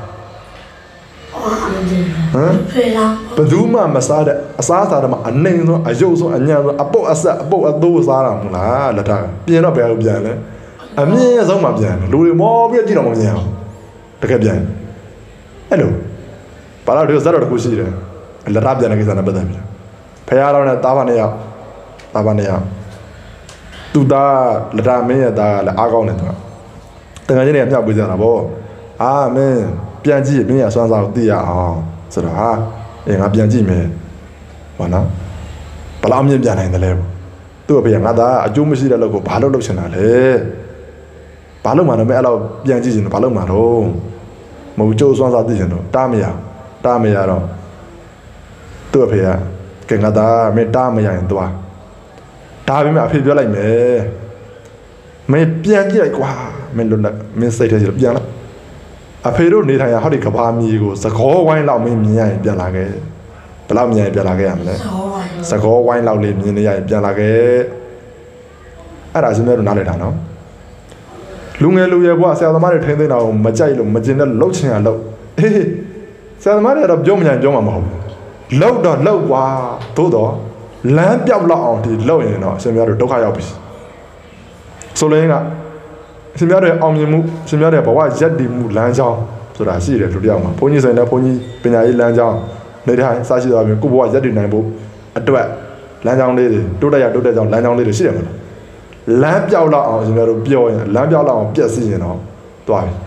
ဟမ်ဘယ်သူမှမစားတဲ့အစားစားတယ်မှာအနေဆုံးအယုတ်ဆုံးအညံ့ဆုံးအပုတ်အဆက်အပုတ်အသိုးစားတာမဟုတ်လားလက်ဓာပြင်တော့ဘယ်လိုပြန်လဲအမြင်ဆုံးမှပြန်တယ်လူတွေမောပြီးကြည့်တော့မမြင်အောင်တကယ်ပြန်အဲ့လိုဘာလို့ဒီဇာတ်တော်တခုရှိတယ်လက်ဓာပြန်တဲ့ကိစ္စနဲ့ပတ်သက်ပြီးဖခင်တော်နဲ့တားပါနဲ့ရောက်တားပါနဲ့ရောက်သူသားလက်ဓာမင်းရဲ့သားကလည်းအားကောင်းတယ်သူကတကယ်ချင်းတွေမြောက်ပေးကြတာဗောအာမင်းပြန်ကြည့်မင်းရဆွမ်းစားကိုသိရအောင်ဆိုတော့ဟာအေးငါပြန်ကြည့်မယ်ဟောနော်ဘယ်လောက်မြင်ပြန်နိုင်တယ်လဲသူ့အဖေကငါသားအကျိုးမရှိတဲ့လောက်ကိုဘာလို့လုပ်ချင်တာလဲဘာလို့မှတော့မအဲ့လောက်ပြန်ကြည့်ချင်တော့ဘာလို့မှတော့မဟုတ်ကျိုးဆွမ်းစားသိချင်တော့တားမရတားမရတော့သူ့အဖေကကဲငါသားမင်းတားမရရင်သွားဒါပေမဲ့အဖေပြောလိုက်မယ်မင်းပြန်ကြည့်လိုက်ကွာမင်းလွတ်လက်မင်းစိတ်ထဲကျပြန်လာအဖေတို့နေထိုင်ရဟောဒီကဘာမီကိုသကောဝိုင်းလောက်မင်းမြင်ရရင်ပြန်လာခဲ့ဘယ်လောက်မြင်ရင်ပြန်လာခဲ့ရမလဲသကောဝိုင်းလောက်လေးမြင်နေရရင်ပြန်လာခဲ့အဲ့ဒါရှင်တို့နားလည်တာနော်လူငယ်လူရွယ်ဘွားဆရာသမားတွေထိန်းသိမ်းတာကိုမကြိုက်လို့မကျင်တဲ့လှုပ်ချင်ရလှုပ်အေးဆရာသမားတွေတော့ပြောမညာပြောမှာမဟုတ်ဘူးလှုပ်တော့လှုပ်ကွာသို့တော့လမ်းပြောက်လောက်အောင်ဒီလှုပ်ရင်တော့ရှင်များတို့ဒုက္ခရောက်ပြီဆိုလိုရင်းကအရှင်များတို့အောင်မြင်မှုရှင်များတို့ဘဝရက်တည်မှုလမ်းကြောင်းဆိုတာရှိတယ်လူတယောက်မှာဘုန်းကြီးဆိုရင်လည်းဘုန်းကြီးပညာရေးလမ်းကြောင်းနေတိုင်းစရှိသွားပြီကိုဘဝရက်တည်နိုင်ဖို့အတွက်လမ်းကြောင်းလေးတွေတိုးတက်ရတိုးတက်ကြောင်းလမ်းကြောင်းလေးတွေရှိတယ်မလားလမ်းပြောက်လောက်အောင်ရှင်များတို့ပြောရင်လမ်းပြောက်လောက်အောင်ပြက်စီရင်တော့သွားပြီ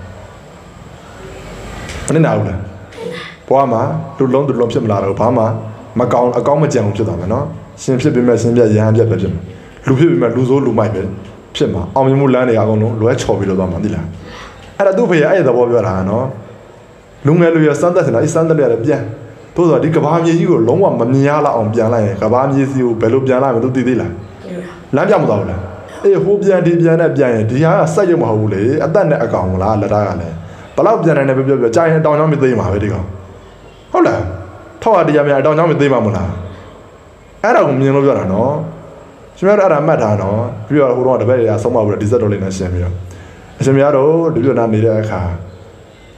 မနေနိုင်ဘူးလားဘဝမှာလူလုံးလူလုံးဖြစ်မလာတော့ဘာမှမကောင်းအကောင်းမကြံဘူးဖြစ်သွားမယ်နော်ရှင်ဖြစ်ပြီးမဲ့ရှင်ပြရဟန်းပြက်ပဲဖြစ်မယ်လူဖြစ်ပြီးမဲ့လူဆိုးလူမိုက်ပဲဖြစ်မှာအောင်မြင်မှုလမ်းတွေအကုန်လုံးလွဲချော်ပြီးတော့သွားမှာသိလားအဲ့ဒါသူ့ဖေရဲ့အဲ့သဘောပြောတာနော်လူငယ်လူရစမ်းသက်စင်တာအဲ့စမ်းသက်ရတဲ့ပြန်သို့ဆိုဒီကဘာမြေကြီးကိုလုံးဝမမြင်ရလောက်အောင်ပြန်လိုက်ရင်ကဘာမြေစီကိုဘယ်လိုပြန်လိုက်မလို့သိသေးလားလမ်းပြမသွားဘူးလားအေးဟိုပြန်ဒီပြန်နဲ့ပြန်ရင်ဒီဟာကစိုက်ရုံမဟုတ်ဘူးလေအသက်နဲ့အကောင်လားလက်သားကလည်းဘလောက်ပြန်နေတယ်ပြောပြောကြာရင်တောင်ချောင်းမသေးမှာပဲဒီကောင်ဟုတ်လားထောက်ရတရားများအတောင်ချောင်းမသေးမှာမလားအဲ့ဒါကိုမြင်လို့ပြောတာနော်ရှင်များတို့အဲ့ဒါမှတ်ထားနော်ပြီးတော့ဟိုတော့တပည့်တွေကဆုံးမပြီးတော့ဒီဇက်တော်လေးနဲ့ရှင်းပြီးတော့အရှင်များတို့ဒီလိုနာနေတဲ့အခါ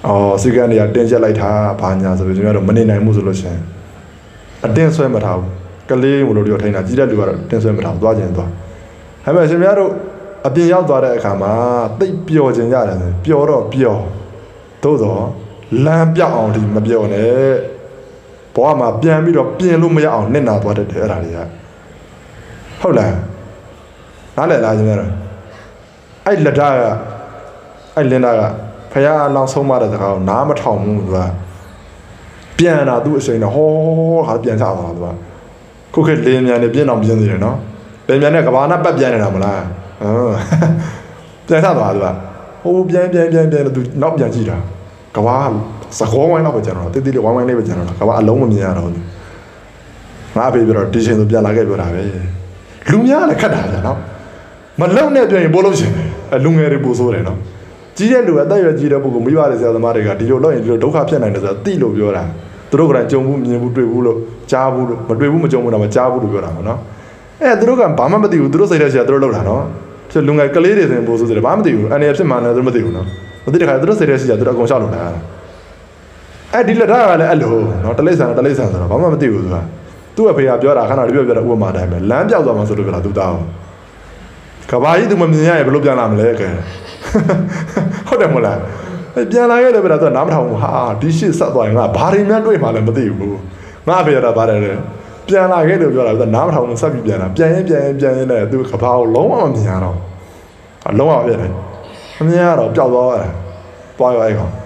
အော်စီကန်တွေကတင်းကျပ်လိုက်တာဘာညာဆိုပြီးကျွန်တော်တို့မနေနိုင်မှုဆိုလို့ရှိရင်အတင်းဆွဲမထားဘူးကလေးမလို့တို့ထိုင်တာကြီးတဲ့လူကတော့တင်းဆွဲမထားဘူးသွားခြင်းသွားဒါပေမဲ့ရှင်များတို့အပြင်ရောက်သွားတဲ့အခါမှာတိတ်ပျော်ခြင်းရတယ်ဆိုပျော်တော့ပျော်သို့တော့လမ်းပြောက်အောင်ဒီမပျော်နဲ့ဘဝမှာပြန်ပြီးတော့ပြင်လို့မရအောင်နှစ်နာသွားတတ်တယ်အဲ့ဒါတွေကဟုတ်လားနားလည်လားရှင်များတို့အဲ့လက်ဓာတ်ကအဲ့လင်းသားကဖယားအလောင်းဆုံးမတဲ့စကားကိုနားမထောင်ဘူးသူကပြန်လာသူ့အချိန်တော့ဟောဟာပြန်ချသွားတာသူကခုခေတ်လင်းမြန်နေပြင်းအောင်ပြင်းနေတယ်နော်လင်းမြန်နဲ့ကဘာနာပတ်ပြန်နေတာမလားဟမ်ပြန်ချသွားသူကဟိုပြန်ပြန်ပြန်ပြန်သူနောက်ပြန်ကြည့်တာကဘာစကောဝိုင်းတော့ပဲကျန်တော့တိတိလေးဝိုင်းဝိုင်းလေးပဲကျန်တော့ကဘာအလုံးမမြင်ရတော့ဘူးငါအဖေပြောတော့ဒီချိန်ဆိုပြန်လာခဲ့ပြောတာပဲလူများလည်းခတ်တာကြာနော်မလုံနဲ့ပြန်ရင်ပို့လို့ရှင်လူငယ်တွေပို့ဆိုးတယ်နော်ကြီးတဲ့လူအသက်ရွယ်ကြီးတဲ့ပုဂ္ဂိုလ်မိဘတွေဆရာသမားတွေကဒီလိုလုပ်ရင်ဒီလိုဒုက္ခဖြစ်နိုင်တယ်ဆိုတာသိလို့ပြောတာသူတို့ကလည်းကြုံဘူးမြင်ဘူးတွေ့ဘူးလို့ကြားဘူးလို့မတွေ့ဘူးမကြုံဘူးတော့မကြားဘူးလို့ပြောတာပေါ့နော်အဲသူတို့ကဘာမှမသိဘူးသူတို့စိတ်ထဲရှိတာသူတို့လုပ်တာနော်သူလူငယ်ကလေးတွေဆိုရင်ပို့ဆိုးတယ်ဘာမှမသိဘူးအနေနဲ့ဖြစ်မှန်းလည်းသူတို့မသိဘူးနော်မသိတဲ့ခါသူတို့စိတ်ထဲရှိတာသူတို့အကုန်ရှောက်လို့လာတာအဲဒီလက်ထားကလည်းအဲ့လိုနော်တလိမ့်ဆန်တလိမ့်ဆန်ဆိုတော့ဘာမှမသိဘူးသူကသူ့အဖေကပြောတာခဏတပြောပြောတာဥပမာတိုင်းပဲလမ်းပြောက်သွားမှဆိုလို့ပြောတာသူတောင်းကဘာကြီးသူမမြင်ရရင်ဘယ်လိုပြန်လာမလဲကဲဟုတ်တယ်မလားပြန်လာခဲ့တယ်ဗျာသူကနားမထောင်ဘူးဟာဒီရှစ်ဆက်သွားရင်ငါဘာတွေများတွေ့မှလည်းမသိဘူးငါအဖေရတာပါတယ်လေပြန်လာခဲ့တယ်ပြောတာသူကနားမထောင်ဘူးဆက်ပြီးပြန်လာပြန်ရင်ပြန်ရင်ပြန်ရင်လည်းသူကဘာကိုလုံးဝမမြင်ရတော့အလုံးဝပြည့်တယ်မမြင်ရတော့ပျောက်သွားတယ်ပွားရောအဲ့ကောင်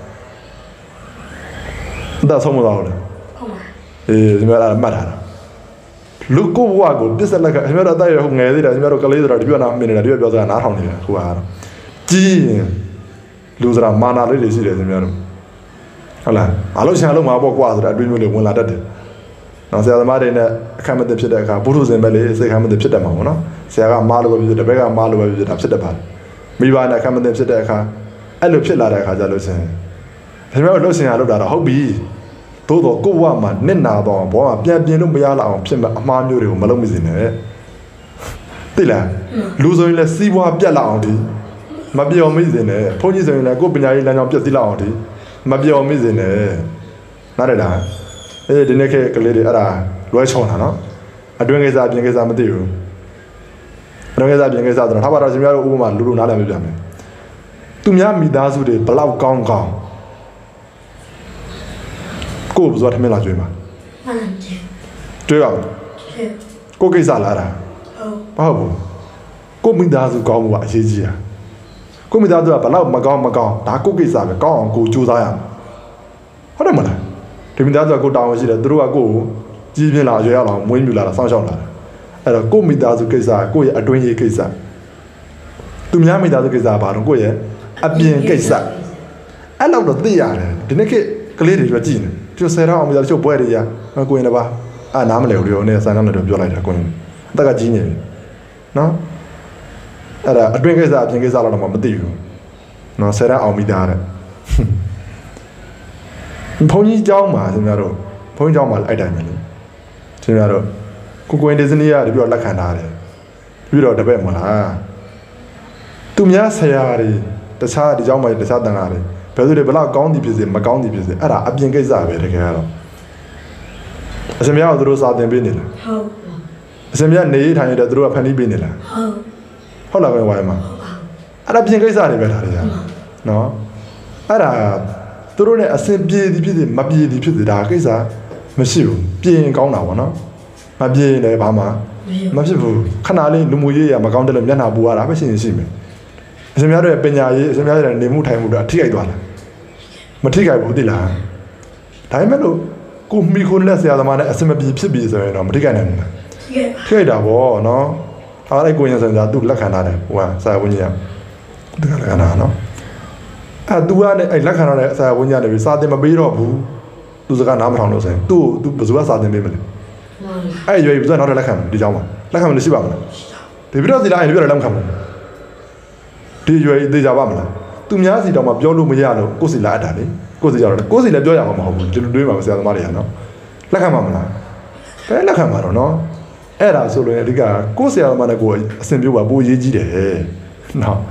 ဒါဆုံးမသွားဘူးလေဟုတ်ပါအေးဒီမှာမှတ်ထားတာလူကိုဘွားကိုပစ္စလက်ကကျွန်တော်တို့အသက်ရဟိုငယ်သေးတယ်ကျွန်တော်တို့ကလေးဆိုတာဒီပြောနာမင်းနေတာဒီပြောစကားနားထောင်နေတယ်ခုကတော့ကြီးရင်လူဆိုတာမာနာလေးတွေရှိတယ်ကျွန်တော်တို့ဟုတ်လားအလုံးရှာလုံးမှာပေါ့ကွာဆိုတာအတွေ့အမျိုးတွေဝင်လာတတ်တယ်နော်ဆရာသမားတွေနဲ့အခက်မသိဖြစ်တဲ့အခါဘုရုဇင်ပဲလေစိတ်ခမ်းမသိဖြစ်တတ်မှာပေါ့နော်ဆရာကမားလို့ပဲဖြစ်တယ်တပည့်ကမားလို့ပဲဖြစ်တာဖြစ်တတ်ပါတယ်မိဘနဲ့အခက်မသိဖြစ်တဲ့အခါအဲ့လိုဖြစ်လာတဲ့အခါကျလို့ချင်းကျွန်တော်တို့လှုပ်ရှင်ရလုပ်တာတော့ဟုတ်ပြီသို့တော့ကိုယ့်ဘဝမှာနစ်နာတော့ဘောမှာပြန်ပြင်လို့မရလောက်အောင်ဖြစ်မဲ့အမှားမျိုးတွေကိုမလုပ်မိစေနဲ့သိလားလူဆိုရင်လည်းစီးပွားပြတ်လောက်အောင်ဒီမပြောမိစေနဲ့ဘုန်းကြီးဆိုရင်လည်းကိုယ်ပညာရေးလမ်းကြောင်းပြတ်စီလောက်အောင်ဒီမပြောမိစေနဲ့နားရလားအေးဒီနေ့ခေတ်ကလေးတွေအဲ့ဒါလွဲချောင်းတာနော်အတွင်းကိစ္စပြင်ကိစ္စမသိဘူးအတွင်းကိစ္စပြင်ကိစ္စဆိုတော့ထားပါတော့ရှင်များတို့ဥပမာလူလူနားလည်ပြပြမယ်သူများမိသားစုတွေဘလောက်ကောင်းကောင်းကိုယ်ဘယ်သွားထမင်းလာကျွေးမှာမှန်တယ်ကျွေးပါဦးကိုကိစ္စလာတာဟုတ်ဟုတ်ဘူးကိုမိသားစုကောင်းမှုကအရေးကြီးတာကိုမိသားစုကဘလောက်မကောင်းမကောင်းဒါကိုကိစ္စပဲကောင်းအောင်ကိုကြိုးစားရမှာဟုတ်တယ်မလားဒီမိသားစုကကိုတောင်းရှိတယ်သူတို့ကကိုကိုကြီးပြင်းလာရွေရအောင်မွေးမြူလာတာစောင့်ရှောက်လာတာအဲ့တော့ကိုမိသားစုကိစ္စကိုရဲ့အတွင်းရေးကိစ္စသူများမိသားစုကိစ္စဘာလို့ကိုရဲ့အပြင်ကိစ္စအဲ့လောက်တော့သိရတယ်ဒီနေ့ခေတ်ကလေးတွေကြည့်နေကျဆယ်တော့အောင်မိသားစုပွဲတွေရကိုရင်တပါအာနားမလဲဘူးရောနဲ့ဆန်းကမ်းလည်းပြောလိုက်တာကိုရင်အသက်ကကြီးနေပြီနော်အဲ့ဒါအတွင်းကိစ္စအပြင်ကိစ္စတော့မသိဘူးနော်ဆယ်တော့အောင်မိသားတဲ့ဘုန်းကြီးเจ้าမှာကျွန်တော်တို့ဘုန်းကြီးเจ้าမှာအဲ့တိုင်းပဲလေကျွန်တော်တို့ကိုကိုရင်ဒီဇနီးရတယ်ပြီးတော့လက်ခံထားတယ်ပြီးတော့တပည့်မလားသူများဆရာတွေတခြားဒီเจ้าမှာတခြားတန်ခါတွေဘယ်သူတွေဘလောက်ကောင်းသည်ဖြစ်စေမကောင်းသည်ဖြစ်စေအဲ့ဒါအပြင်ကိစ္စပဲတကယ်ကတော့အစမြတ်ကသူတို့စာသင်ပေးနေလားဟုတ်အစမြတ်နေထိုင်ရတဲ့သူတို့ကဖန်တီးပေးနေလားဟုတ်ဟုတ်လားကွယ်ဝိုင်းမှာအဲ့ဒါပြင်ကိစ္စတွေပဲဒါတွေကနော်အဲ့ဒါသူတို့နဲ့အစင်ပြေသည်ဖြစ်စေမပြေသည်ဖြစ်စေဒါကိစ္စမရှိဘူးပြင်ကောင်းတာပေါ့နော်မပြေလည်းဘာမှမဖြစ်ဘူးခဏလေးလူမှုရေးရမကောင်းတယ်လို့မျက်နှာပူရတာပဲရှိရင်ရှိမယ်အစမြတ်တို့ရဲ့ပညာရေးအစမြတ်ရဲ့နေမှုထိုင်မှုတွေအထိခိုက်သွားလားမထိခိုက်ဘူးသိလားဒါပေမဲ့လို့ကိုမိခွန်းလက်ဆရာသမားနဲ့အစမပြေဖြစ်ပြီဆိုရင်တော့မထိခိုက်နိုင်ဘူးလားထိခိုက်တာပေါ့နော်အားလိုက်ကိုရင်စံစာသူလက်ခံထားတယ်ဟိုကဆရာဝန်ကြီးကသူကလက်ခံထားနော်အဲသူကလည်းအဲလက်ခံထားတဲ့ဆရာဝန်ကြီးကနေပြီးစာသင်မပေးတော့ဘူးသူစကားနားမထောင်လို့ဆိုရင်သူ့သူဘယ်သူကစာသင်ပေးမလဲအဲ့ရွေးဘယ်သူကနောက်ထပ်လက်ခံဒီကြောင်းမှာလက်ခံမလို့ရှိပါမလားဒီပြီးတော့ဒီလားအဲ့ဒီပြီးတော့လက်ခံမလို့ဒီရွေးသိကြပါမလားသူများစီတောင်မှပြောလို့မရလို့ကိုယ်စီလာအပ်တာလေကိုယ်စီကြတော့ကိုယ်စီလည်းပြောရမှာမဟုတ်ဘူးဒီလိုတွေးမှာဆရာသမားတွေကနော်လက်ခံမှာမလားဘယ်လက်ခံမှာတော့နော်အဲ့ဒါဆိုလို့အဓိကကိုယ်ဆရာသမားနဲ့ကိုယ်အဆင်ပြေပါပိုရေးကြီးတယ်နော်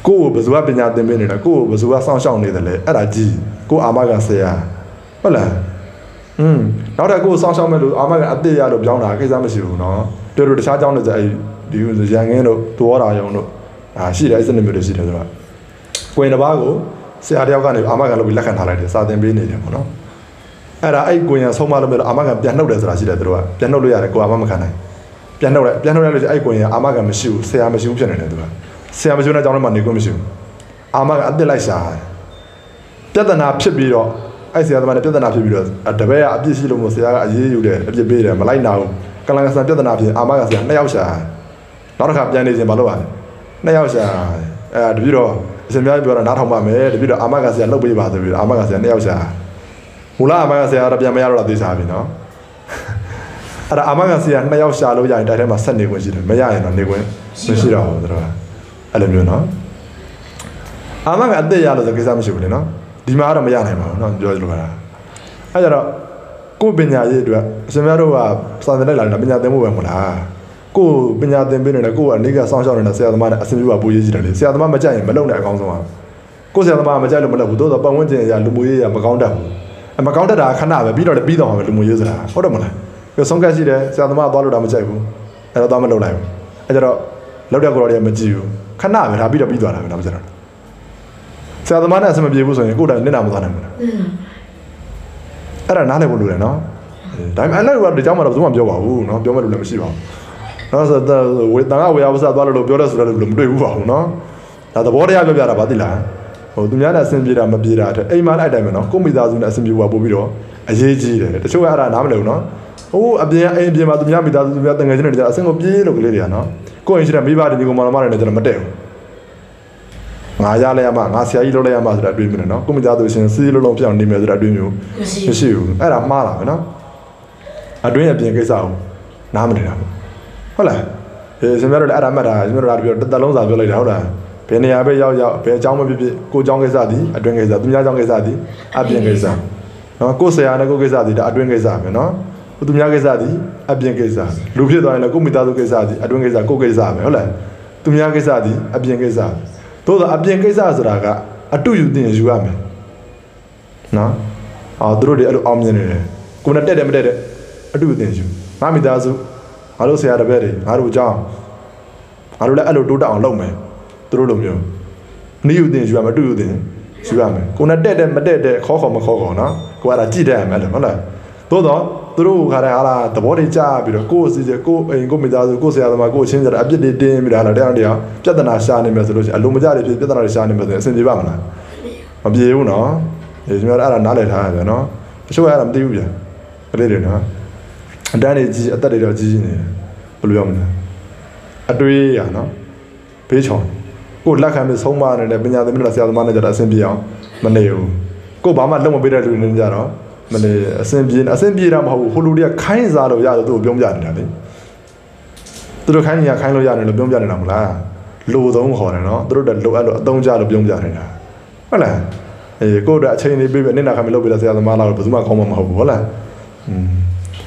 ကိုဘဇူကပညာသင်ပေးနေတာကိုဘဇူကစောင့်ရှောက်နေတယ်လေအဲ့ဒါကြီးကိုအာမခံဆရာဟုတ်လားอืมနောက်ထပ်ကိုစောင့်ရှောက်မဲ့လို့အာမခံအသေးရလို့ပြောင်းတာကိစ္စမရှိဘူးနော်တို့တို့တခြားကြောင်းတွေအဲ့ဒီရန်ကင်းတို့တိုးရတာရုံတို့အာရှိတယ်အဲ့စနစ်မျိုးတွေရှိတယ်ဆိုတော့ကိုရင်တစ်ပါးကိုဆရာတယောက်ကနေအာမခံလုပ်ပြီးလက်ခံထားလိုက်တယ်စာသင်ပေးနေတယ်ပေါ့နော်အဲ့ဒါအဲ့ကိုရင်ဆုံးမလို့မဲ့လို့အာမခံပြန်နှုတ်တယ်ဆိုတာရှိတယ်တို့ကပြန်နှုတ်လို့ရတယ်ကိုအာမမခံနိုင်ပြန်နှုတ်လိုက်ပြန်နှုတ်လိုက်လို့အဲ့ကိုရင်အာမခံမရှိဘူးဆရာမရှိဘူးဖြစ်နေတယ်တို့ကဆရာမရှိတဲ့ကြောင်းထဲမှာနေခွင့်မရှိဘူးအာမခံအစ်လိုက်ရှာပြဿနာဖြစ်ပြီးတော့အဲ့ဆရာသမားနဲ့ပြဿနာဖြစ်ပြီးတော့တပည့်ကအပြစ်ရှိလို့မို့ဆရာကအရေးယူတယ်အပြစ်ပေးတယ်မလိုက်နာဘူးကလန်ကဆန်ပြဿနာဖြစ်အာမခံဆရာနှစ်ယောက်ရှာနောက်တစ်ခါပြန်နေခြင်းမလုပ်ရဘူးနှစ်ယောက်ရှာအဲတပည့်တော့အရှင်များပြောတာနားထောင်ပါမယ်တပည့်တော့အာမခံဆရာလှုပ်ပေးပါဆိုပြီးအာမခံဆရာနှစ်ယောက်ရှာမူလအာမခံဆရာတော့ပြန်မရတော့တာသိစားပြီနော်အဲ့ဒါအာမခံဆရာနှစ်ယောက်ရှာလို့ရရင်တိုက်ထဲမှာဆက်နေခွင့်ရှိတယ်မရရင်တော့နေခွင့်မရှိတော့ဘူးတို့အဲ့လိုမျိုးနော်အာမခံအသက်ရလို့ဆိုကိစ္စမရှိဘူးလေနော်ဒီမှာတော့မရနိုင်ပါဘူးနော်ပြောလို့ပါလားအဲ့ကြတော့ကိုပညာရေးအတွက်အရှင်များတို့ကစာသင်လိုက်လာတယ်ပညာသင်ဖို့ပဲမဟုတ်လားကိုပညာသင်ပေးနေတယ်ကိုကအနိကစောင့်ရှောက်နေတဲ့ဆရာသမားနဲ့အစဉ်ပြေပါပိုးရေးကြည့်တယ်လေဆရာသမားမကြိုက်ရင်မလုပ်နိုင်အကောင်းဆုံးပါကိုဆရာသမားမကြိုက်လို့မလုပ်ဘူးသို့တော့ပတ်ဝန်းကျင်အရာလူမှုရေးအရာမကောင်းတတ်ဘူးအမကောင်းတတ်တာခဏပဲပြီးတော့လည်းပြီးတော့မှာပဲလူမှုရေးဆိုတာဟုတ်တယ်မလားပြောဆုံးကတ်ရှိတယ်ဆရာသမားသွားလို့တာမကြိုက်ဘူးအဲ့တော့သွားမလုပ်နိုင်ဘူးအဲ့ကြတော့လောက်တဲ့ကိုယ်တော်တွေကမကြည့်ဘူးခဏပဲဒါပြီးတော့ပြီးသွားတာပဲတော့မစတော့ဆရာသမားနဲ့အဆင်မပြေဘူးဆိုရင်ကိုယ်တိုင်နစ်နာမသွားနိုင်ဘူးလားအဲ့ဒါနားလည်ဖို့လိုတယ်နော်ဒါပေမဲ့အဲ့လိုကဒီကြောင့်မှတော့ဘယ်သူမှပြောပါဘူးနော်ပြောမဲ့လူလည်းမရှိပါဘူးနော်ဆိုတော့ဝေတန်ကဝေယဝဆသွားလို့ပြောတဲ့ဆိုတော့မတွေ့ဘူးပါဘူးနော်ဒါသဘောတရားပြောပြတာပါသိလားဟိုသူများနဲ့အဆင်ပြေတာမပြေတာတဲ့အိမ်မှာအဲ့တိုင်းပဲနော်ကိုမိသားစုနဲ့အဆင်ပြေဖို့ပို့ပြီးတော့အရေးကြီးတယ်တချို့ကအဲ့ဒါနားမလည်ဘူးနော်ဟိုအပြင်အိမ်ပြင်မှာသူများမိသားစုသူများတငယ်ချင်းတွေကြာအဆင်ကိုပြေးလို့ကလေးတွေကနော်ကိုယ်ရင်ရှိတဲ့မိဘတွေဒီကောင်မတော်မတွေနဲ့ကျွန်တော်မတည့်ဘူးငါရလဲရမှာငါဆရာကြီးလုပ်လိုက်ရမှာဆိုတာအတွေးမျိုးနော်ကိုမိသားစုရှင်စီးလုံးလုံးဖြစ်အောင်နေမယ်ဆိုတာအတွေးမျိုးမရှိဘူးအဲ့ဒါမှားတာပဲနော်အတွင်းအပြင်ကိစ္စကိုနားမလည်တာဟုတ်လားအဲရှင်များတို့လည်းအဲ့ဒါမှတ်တာရှင်များတို့လည်းပြောတစ်လုံးစာပြောလိုက်တာဟုတ်လားဘယ်နေရာပဲရောက်ရောက်ဘယ်အကြောင်းမဖြစ်ဖြစ်ကိုအကြောင်းကိစ္စသည်အတွင်းကိစ္စသူများအကြောင်းကိစ္စသည်အပြင်ကိစ္စနော်ကိုဆရာနဲ့ကိုကိစ္စသည်ဒါအတွင်းကိစ္စပဲနော်သူများကိစ္စသည်အပြင်ကိစ္စလူဖြစ်သွားရင်လည်းကိုမိသားစုကိစ္စသည်အတွင်းကိစ္စကိုကိစ္စပဲဟုတ်လားသူများကိစ္စသည်အပြင်ကိစ္စသို့သောအပြင်ကိစ္စဆိုတာကအတုယူတင်ယူရမယ်နော်အော်သူတို့တွေအဲ့လိုအောင်မြင်နေတယ်ကိုယ်နဲ့တက်တယ်မတက်တယ်အတုယူတင်ယူငါမိသားစုငါတို့ဆရာတပည့်တွေငါတို့အကြောင်းငါတို့လည်းအဲ့လိုတိုးတက်အောင်လုပ်မယ်သူတို့လိုမျိုးနိယူတင်ယူရမယ်အတုယူတင်ယူရမယ်ကိုယ်နဲ့တက်တယ်မတက်တယ်ခေါ်ခေါ်မခေါ်ခေါ်နော်ကိုယ်အဲ့ဒါကြည့်တတ်ရမယ်လို့ဟုတ်လားသို့သောသူတို့ခါတိုင်းဟာလားသဘောတွေကြားပြီးတော့ကိုယ်စီကိုအိမ်ကိုမိသားစုကိုဆရာသမားကိုချင်းကြတာအပြစ်တွေတင်းပြီးတာလားတရားတရားပြဿနာရှာနေမယ်ဆိုလို့ရှိရင်အလုံးမကြတွေဖြစ်ပြဿနာတွေရှာနေမယ်ဆိုရင်အဆင်ပြေပါမလားမပြေဘူးနော်ဒီကျွန်တော်အဲ့ဒါနားလည်ထားရတယ်နော်တချို့အဲ့ဒါမသိဘူးဗျာကလေးတွေနော်အတန်းတွေကြီးအသက်တွေတော့ကြီးကြီးနေတယ်ဘယ်လိုရမလဲအတွေးရနော်ဘေးချောင်းကိုလက်ခံပြီးဆုံးမနေတဲ့ပညာသင်တဲ့ဆရာသမားနဲ့ကြတာအဆင်ပြေအောင်မနေဘူးကိုဘာမှလုံးမပေးတဲ့လူတွေနေကြတော့မလဲအဆင်ပြေအဆင်ပြေတာမဟုတ်ဘူးဟိုလူတွေကခိုင်းစားလို့ရတယ်သူ့ကိုပြောပြနေတာလေသူတို့ခိုင်းနေရခိုင်းလို့ရတယ်လို့ပြောပြနေတာမလားလိုသုံးခေါ်တယ်နော်သူတို့တက်လိုအပ်လို့အသုံးချလို့ပြောပြနေတာဟုတ်လားအေးကိုတို့အချိန်လေးပေးပြီးနင့်နာခံမလုပ်ပေးတဲ့ဆရာသမားလားဘယ်သူမှခေါင်းမမဟုတ်ဘူးဟုတ်လားอืม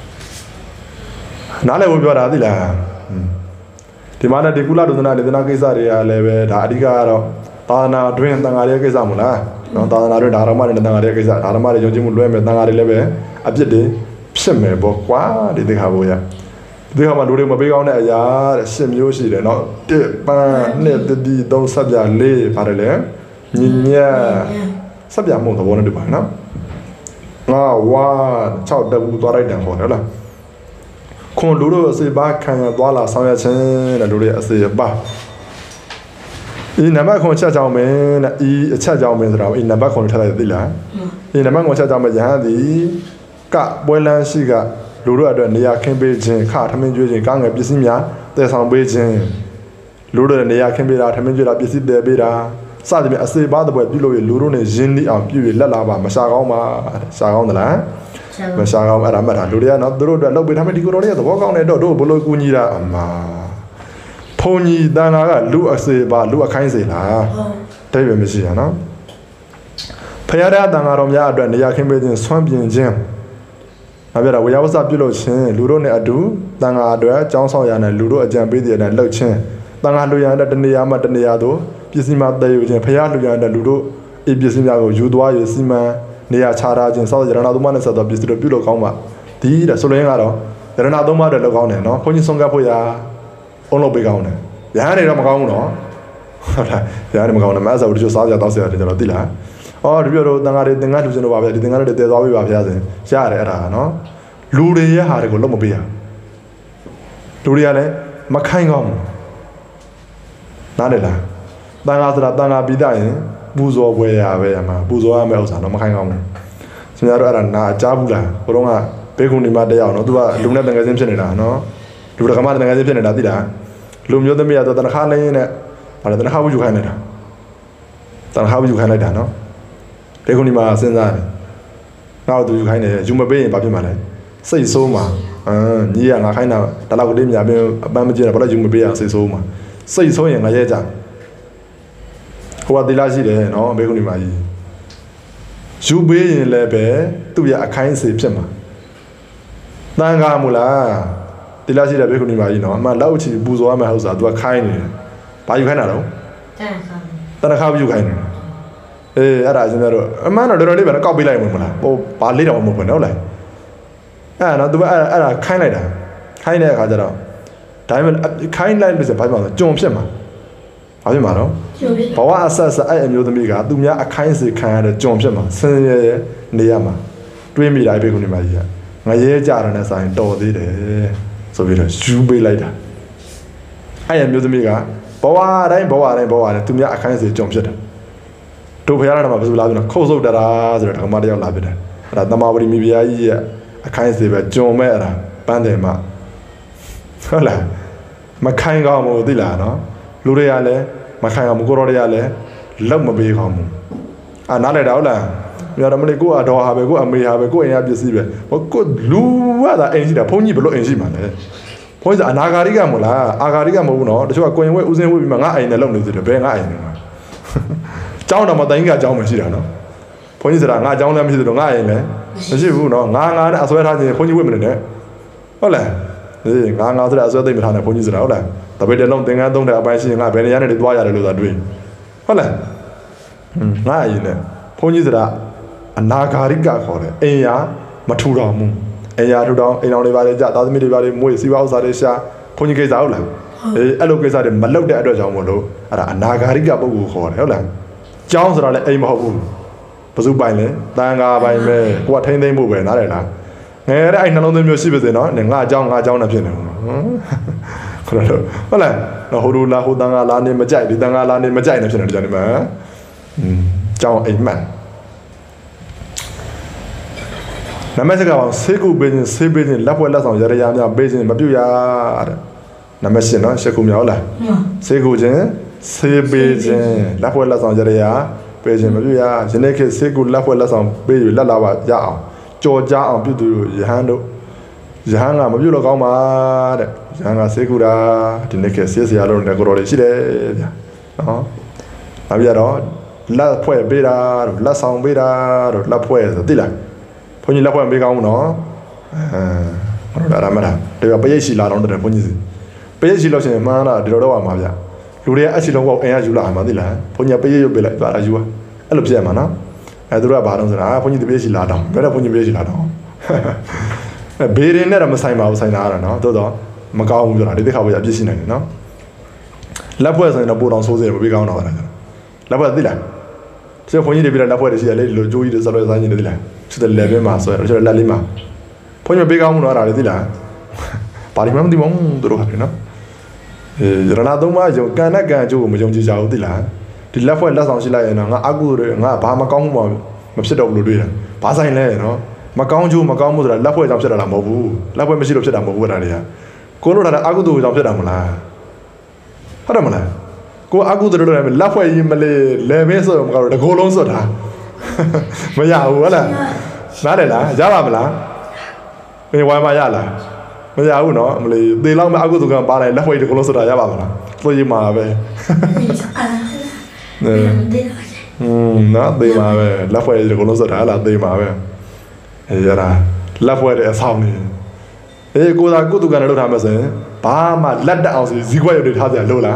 နားလည်းဝင်ပြောတာသိလားอืมဒီမှာနဲ့ဒီကုလဒုသနာဒေသနာကိစ္စတွေကလည်းပဲဒါအဓိကကတော့သာသနာတွင်တန်ဃာရဲ့ကိစ္စမလားနော်သာသနာတွင်ဓမ္မတွေနဲ့တန်ဃာရဲ့ကိစ္စဓမ္မတွေယုံကြည်မှုလွဲမယ်တန်ဃာတွေလည်းပဲအပြစ်တွေဖြစ်မယ်ပေါ့ကွာဒီသိခါဖို့ရဒီခါမှာလူတွေမပေးကောင်းတဲ့အရာတဲ့ရှစ်မျိုးရှိတယ်နော်တစ်ပန်းနှစ်တတိသုံးဆက်ပြလေးပါတယ်လေညညဆက်ပြမှုသဘောနဲ့တူပါနော်ငါဝါ၆တဘူးသွားလိုက်တယ်ဟောတယ်လားခွန်လူတို့အစေပါခံရသွားလာဆောင်ရခြင်းတဲ့လူတွေအစေပါဒီနံပါတ်ခွန်ချက်ကြောင်းမင်းတဲ့ဤအချက်ကြောင်းမင်းဆိုတာဤနံပါတ်ခွန်ထည့်လိုက်သိလားဒီနံပါတ်ခွန်ချက်ကြောင်းမယဟန်သည်ကပွဲလန်းရှိကလူတို့အတွက်နေရာခင်းပေးခြင်းခထမင်းကျွေးခြင်းကားငယ်ပစ္စည်းများတည်ဆောင်ပေးခြင်းလူတို့ရဲ့နေရာခင်းပေးတာထမင်းကျွေးတာပစ္စည်းတည်ပေးတာစသဖြင့်အစေပါတဲ့ဘွယ်ပြုလို့ရလူတို့နဲ့ရင်းနှီးအောင်ပြုရလက်လာပါမရှာကောင်းပါရှာကောင်းသလားမရှာကောင်းအဲ့ဒါမှတ်တာလူတွေကနော်သူတို့အတွက်လုပ်ပေးထားမယ်ဒီကိုတော်လေးသဘောကောင်းတယ်တော့တို့ဘလို့ကူညီတာအမဖုန်ကြီးတန်လာကလူအစေပါလူအခိုင်းစေလားတိတ်ပဲမရှိရနော်ဖရာတန်ဃာတော်များအတွက်နေရာခင်းပေးခြင်းဆွမ်းပြင်ခြင်းမပြတာဝေယဝဆပြုလို့ချင်းလူတို့နဲ့အတူတန်ဃာအတွက်ကြောင်းဆောင်ရတဲ့လူတို့အကြံပေးတဲ့အတိုင်းလှုပ်ချင်းတန်ဃာလူရတဲ့တနေရာမှတနေရာသို့ပစ္စည်းမတည်ယူခြင်းဖျားလူရတဲ့လူတို့အပစ္စည်းများကိုယူသွားရစီမံနေရာချထားခြင်းစောရဏသုံးပါးနဲ့ဆက်သောပစ္စည်းတို့ပြုလုပ်ကောင်းပါဒီတဲ့ဆိုလိုရင်းကတော့ရဏသုံးပါးတွေလောက်ကောင်းတယ်နော်ဘုန်းကြီးဆုံးကပ်ဖို့ရာအုံးလုပ်ပေးကောင်းတယ်ရဟန်းတွေတော့မကောင်းဘူးနော်ဟုတ်လားရဟန်းတွေမကောင်းဘူးမဆာဘူးတချို့စားကြတောက်စရာတွေကျွန်တော်သိလားအော်ဒီပြောတော့တန်ဃာတွေသင်္ကန်းလူစင်တို့ပါဗျာဒီသင်္ကန်းတွေတည်သွားပြီပါဗျာဆိုရင်ရတယ်အဲ့ဒါနော်လူတွေရဲ့ဟာတွေကိုလုံးမပေးရလူတွေကလည်းမခိုင်းကောင်းဘူးနားလည်လားတန်ဃာဆိုတာတန်ဃာပြီးတဲ့ရင်ပူဇော်ပွဲရပဲအမှပူဇော်ရမယ့်ဥစ္စာတော့မခိုင်းကောင်းဘူးဆရာတို့အဲ့ဒါနာကြားဘူးလားဘုတော့ကဘေကုံဒီမှာတက်အောင်နော်သူကလူနဲ့တန်ခါးစင်းဖြစ်နေတာနော်လူတကမတန်ခါးစင်းဖြစ်နေတာသိလားလူမျိုးသမီးကတော့တန်ခါးလေးနဲ့ဘာလဲတန်ခါးဝူယူခိုင်းလိုက်တာတန်ခါးဝူယူခိုင်းလိုက်တာနော်ဘေကုံဒီမှာစဉ်းစားတယ်ငါ့ကိုသူယူခိုင်းတယ်ယူမပေးရင်ဘာဖြစ်မှာလဲစိတ်ဆိုးမှာအမ်ညီကငါခိုင်းတာတလောက်ကလေးမြာပြင်အပန်းမကျင်တာဘာလို့ယူမပေးရစိတ်ဆိုးမှာစိတ်ဆိုးရင်ငါရဲကြဟိုကတိလာရှိတယ်နော်ဘေကုံဒီမှာကြီးယူပေးရင်လည်းပဲသူ့ရဲ့အခိုင်းအစေဖြစ်မှာတန်ခါမို့လားတိလာရှိတဲ့ဘေကုံဒီမှာကြီးနော်အမှလောက်ချီပူဇော်ရမယ့်ဥစ္စာ तू ကခိုင်းနေတယ်ဘာယူခိုင်းတာတော့တန်ခါတန်ခါယူခိုင်းနေအေးအဲ့ဒါအရှင်များတို့အမှန်တော့တော်တော်လေးပဲကောက်ပေးလိုက်မှာမလားဟိုဘာလေးတော့မဟုတ်ဘူးနော်ဟုတ်လားအဲ့နော် तू အဲ့အဲ့ဒါခိုင်းလိုက်တာခိုင်းတဲ့အခါကျတော့ဒါပေမဲ့ခိုင်းလိုက်လို့ဆိုဘာဖြစ်မှာလဲကြုံဖြစ်မှာဘာဖြစ်မှာတော့ဘဝအဆက်ဆက်အဲ့အမျိုးသမီးကသူများအခိုင်းစေခံရတဲ့ကြုံဖြစ်မှာဆင်းရဲနေရမှာတွေးမိတာဘေကုံဒီမှာကြီးကငရဲကြရတဲ့ဆိုင်တော်သေးတယ်ဆိုပြီးတော့ယူပေးလိုက်တာအဲ့အမျိုးသမီးကဘဝတိုင်းဘဝတိုင်းဘဝတိုင်းသူများအခိုင်းစေကြုံဖြစ်တယ်တို့ဖရားတော်မှာဘယ်လိုလာပြီနော်ခုတ်ဆုပ်တရာဆိုတော့ဓမ္မတယောက်လာပြတယ်အဲ့ဒါတမဝရီမိဖုရားကြီးရဲ့အခိုင်းစေပဲကြုံမဲ့အဲ့ဒါပန်းတယ်မှာဟုတ်လားမခိုင်းကောင်းဘူးသိလားနော်လူတွေကလည်းမခိုင်းအောင်ကိုရောတွေကလည်းလောက်မပေးကောင်းဘူးအာနားလဲတာဟုတ်လားမြတ်တော်မလေးကိုအတော်ဟာပဲကိုအမေဟာပဲကိုအိမ်ရပစ္စည်းပဲဟိုကိုလူကသာအိမ်ရှိတာဘုန်းကြီးဘလို့အိမ်ရှိမှာလဲဘုန်းကြီးအနာဂါရိကမို့လားအာဂါရိကမဟုတ်ဘူးနော်တချို့ကကိုရင်ဝဲဦးစင်းဝဲပြီးမှငါအိမ်နဲ့လုံနေသေးတယ်ဘယ်ငါအိမ်နဲ့မှာကျောင်းတော်မှာတိုင်းကအကျောင်းမရှိတာနော်ဘုန်းကြီးဆိုတာငါအကျောင်းလည်းမရှိသေးတော့ငါအိမ်လည်းမရှိဘူးနော်ငါငါနဲ့အစွဲထားခြင်းဘုန်းကြီးဝဲမနေနဲ့ဟုတ်လားအေးငါငါဆိုတဲ့အစွဲသိမ့်မထားနဲ့ဘုန်းကြီးဆိုတာဟုတ်လားတပည့်တဲ့လုံးသင်္ကန်းသုံးတဲ့အပိုင်းရှိရင်ငါဘယ်နေရာနဲ့တွားရတယ်လို့သာတွေးဟုတ်လားငါအရင်နဲ့ဘုန်းကြီးဆိုတာအနာဂါရိကခေါ်တယ်အိမ်ယာမထူတော်မူအိမ်ယာထူတော်အိမ်တော်တွေပါလေကြာသားသမီးတွေပါလေမွေးစီးပွားဥစ္စာတွေရှာဘုန်းကြီးကိစ္စဟုတ်လားအေးအဲ့လိုကိစ္စတွေမလုပ်တဲ့အတွက်ကြောင့်မို့လို့အဲ့ဒါအနာဂါရိကပုဂ္ဂိုလ်ခေါ်တယ်ဟုတ်လားကျောင်းဆိုတာလည်းအိမ်မဟုတ်ဘူးဘစုပိုင်လဲတန်ဃာပိုင်ပဲကိုကထိမ့်သိမ့်ဖို့ပဲနားတယ်လားငယ်တဲ့အဲ့နှလုံးသွင်းမျိုးရှိပါစေနော်ငါအကြောင်းငါအကြောင်းနဲ့ဖြစ်နေမှာခရလို့ဟုတ်လားဟိုလိုလာဟိုတန်ဃာလာနေမကြိုက်ဒီတန်ဃာလာနေမကြိုက်နေဖြစ်နေကြတယ်မှာอืมကျောင်းအိမ်မှန်နမစကားအောင်ဆေးကုပေးခြင်းဆေးပေးခြင်းလက်ဖွဲ့လက်ဆောင်ရရများပေးခြင်းမပြုရတဲ့နမရှင်နော်ရှက်ကုမြောက်လားဆေးကုခြင်းဆေးပေးခြင်းလက်ဖွဲ့လက်ဆောင်ရရပေးခြင်းမပြုရယနေ့ခေတ်ဆေးကုလက်ဖွဲ့လက်ဆောင်ပေးရလက်လာပါရအောင်ကြော်ကြားအောင်ပြုသူရဟန်းတို့ရဟန်းကမပြုတော့ကောင်းပါတဲ့ရဟန်းကဆေးကုတာဒီနေ့ခေတ်ဆေးစရာလုံးနဲ့ကိုတော်လေးရှိတယ်ဗျာနော်နောက်ပြတော့လက်ဖွဲ့ပေးတာတို့လက်ဆောင်ပေးတာတို့လက်ဖွဲ့ဆိုသိလားဘုန်းကြီးလက်ဖွဲ့ပေးကောင်းဘူးနော်အဲဟောတာမလားဒီကပရိတ်ရှိလာတော့တဲ့ဘုန်းကြီးစီပရိတ်ရှိလို့ရှိရင်မှန်းတာဒီလိုတော့ပါမှာဗျလူတွေအချီလုံးကောအင်ရယူလာမှာသိလားဘုန်းကြီးပရိတ်ရုပ်ပေးလိုက်သွားတာယူอ่ะအဲ့လိုဖြစ်ရမှာနော်အဲသူတို့ကဘာလို့ဆိုတာဘုန်းကြီးတပည့်ရှိလာတော့ဘယ်တော့ဘုန်းကြီးပရိတ်ရှိလာတော့အဲဘေးရင်နဲ့တော့မဆိုင်ပါဘူးဆိုင်တာကတော့နော်သို့တော့မကောင်းဘူးဆိုတာဒီတစ်ခါပဲအပြစ်ရှိနိုင်တယ်နော်လက်ဖွဲ့ဆိုရင်တော့ပိုတော်ဆိုးစေမပေးကောင်းတော့တာလက်ဖွဲ့သိလားကျဘုန်းကြီးတွေပြတဲ့လက်ဖွဲ့တွေရှိရလေဒီလိုကြိုးကြီးတွေဆက်လွယ်ဆိုင်နေတယ်သိလားစစ်တယ်လက်ပဲမှာဆိုရတော့လက်လေးမှာဘုန်းကြီးပေးကောင်းမှုတော့အဲ့ဒါလေသိလားဘာဒီမှမသိဘူးသူတို့ဟာလေနော်အဲရဏသုံးပါးယုံကံနဲ့ကံအကျိုးကိုမယုံကြည်ကြဘူးသိလားဒီလက်ဖွဲ့လက်ဆောင်ရှိလိုက်ရင်တော့ငါအကုတွေငါဘာမကောင်းမှုမဖြစ်တော့ဘူးလို့တွေးတာဘာဆိုင်လဲနော်မကောင်းကျိုးမကောင်းမှုဆိုတာလက်ဖွဲ့ကြောင့်ဖြစ်တာလားမဟုတ်ဘူးလက်ဖွဲ့မရှိလို့ဖြစ်တာမဟုတ်ဘူးအဲ့ဒါတွေကကိုလို့ထားတဲ့အကုသိုလ်ကြောင့်ဖြစ်တာမလားဟုတ်တယ်မလားကိုအကုသိုလ်တွေလည်းလက်ဖွဲ့ကြီးမလေးလဲမင်းဆိုတော့မကောင်းတော့တကိုယ်လုံးစွတ်တာမရဘူးဟုတ်လားနားတယ်လားရပါမလားဘယ်ဝိုင်းမရလားမရဘူးနော်မလေးသေလောက်မအကုသိုလ်ကပါလိုက်လက်ဖွဲ့ကြီးတကိုယ်လုံးစွတ်တာရပါမလားသိရမှာပဲอืมနော်သေမှာပဲလက်ဖွဲ့ကြီးတကိုယ်လုံးစွတ်တာဟလားသေမှာပဲအဲရတာလက်ဖွဲ့တဲ့အဆောင်နေအေးကိုသာကုသကံနဲ့လုပ်ထားမှဆိုရင်ဘာမှလက်တက်အောင်စီဇီခွက်ရုပ်တွေထားကြလို့လား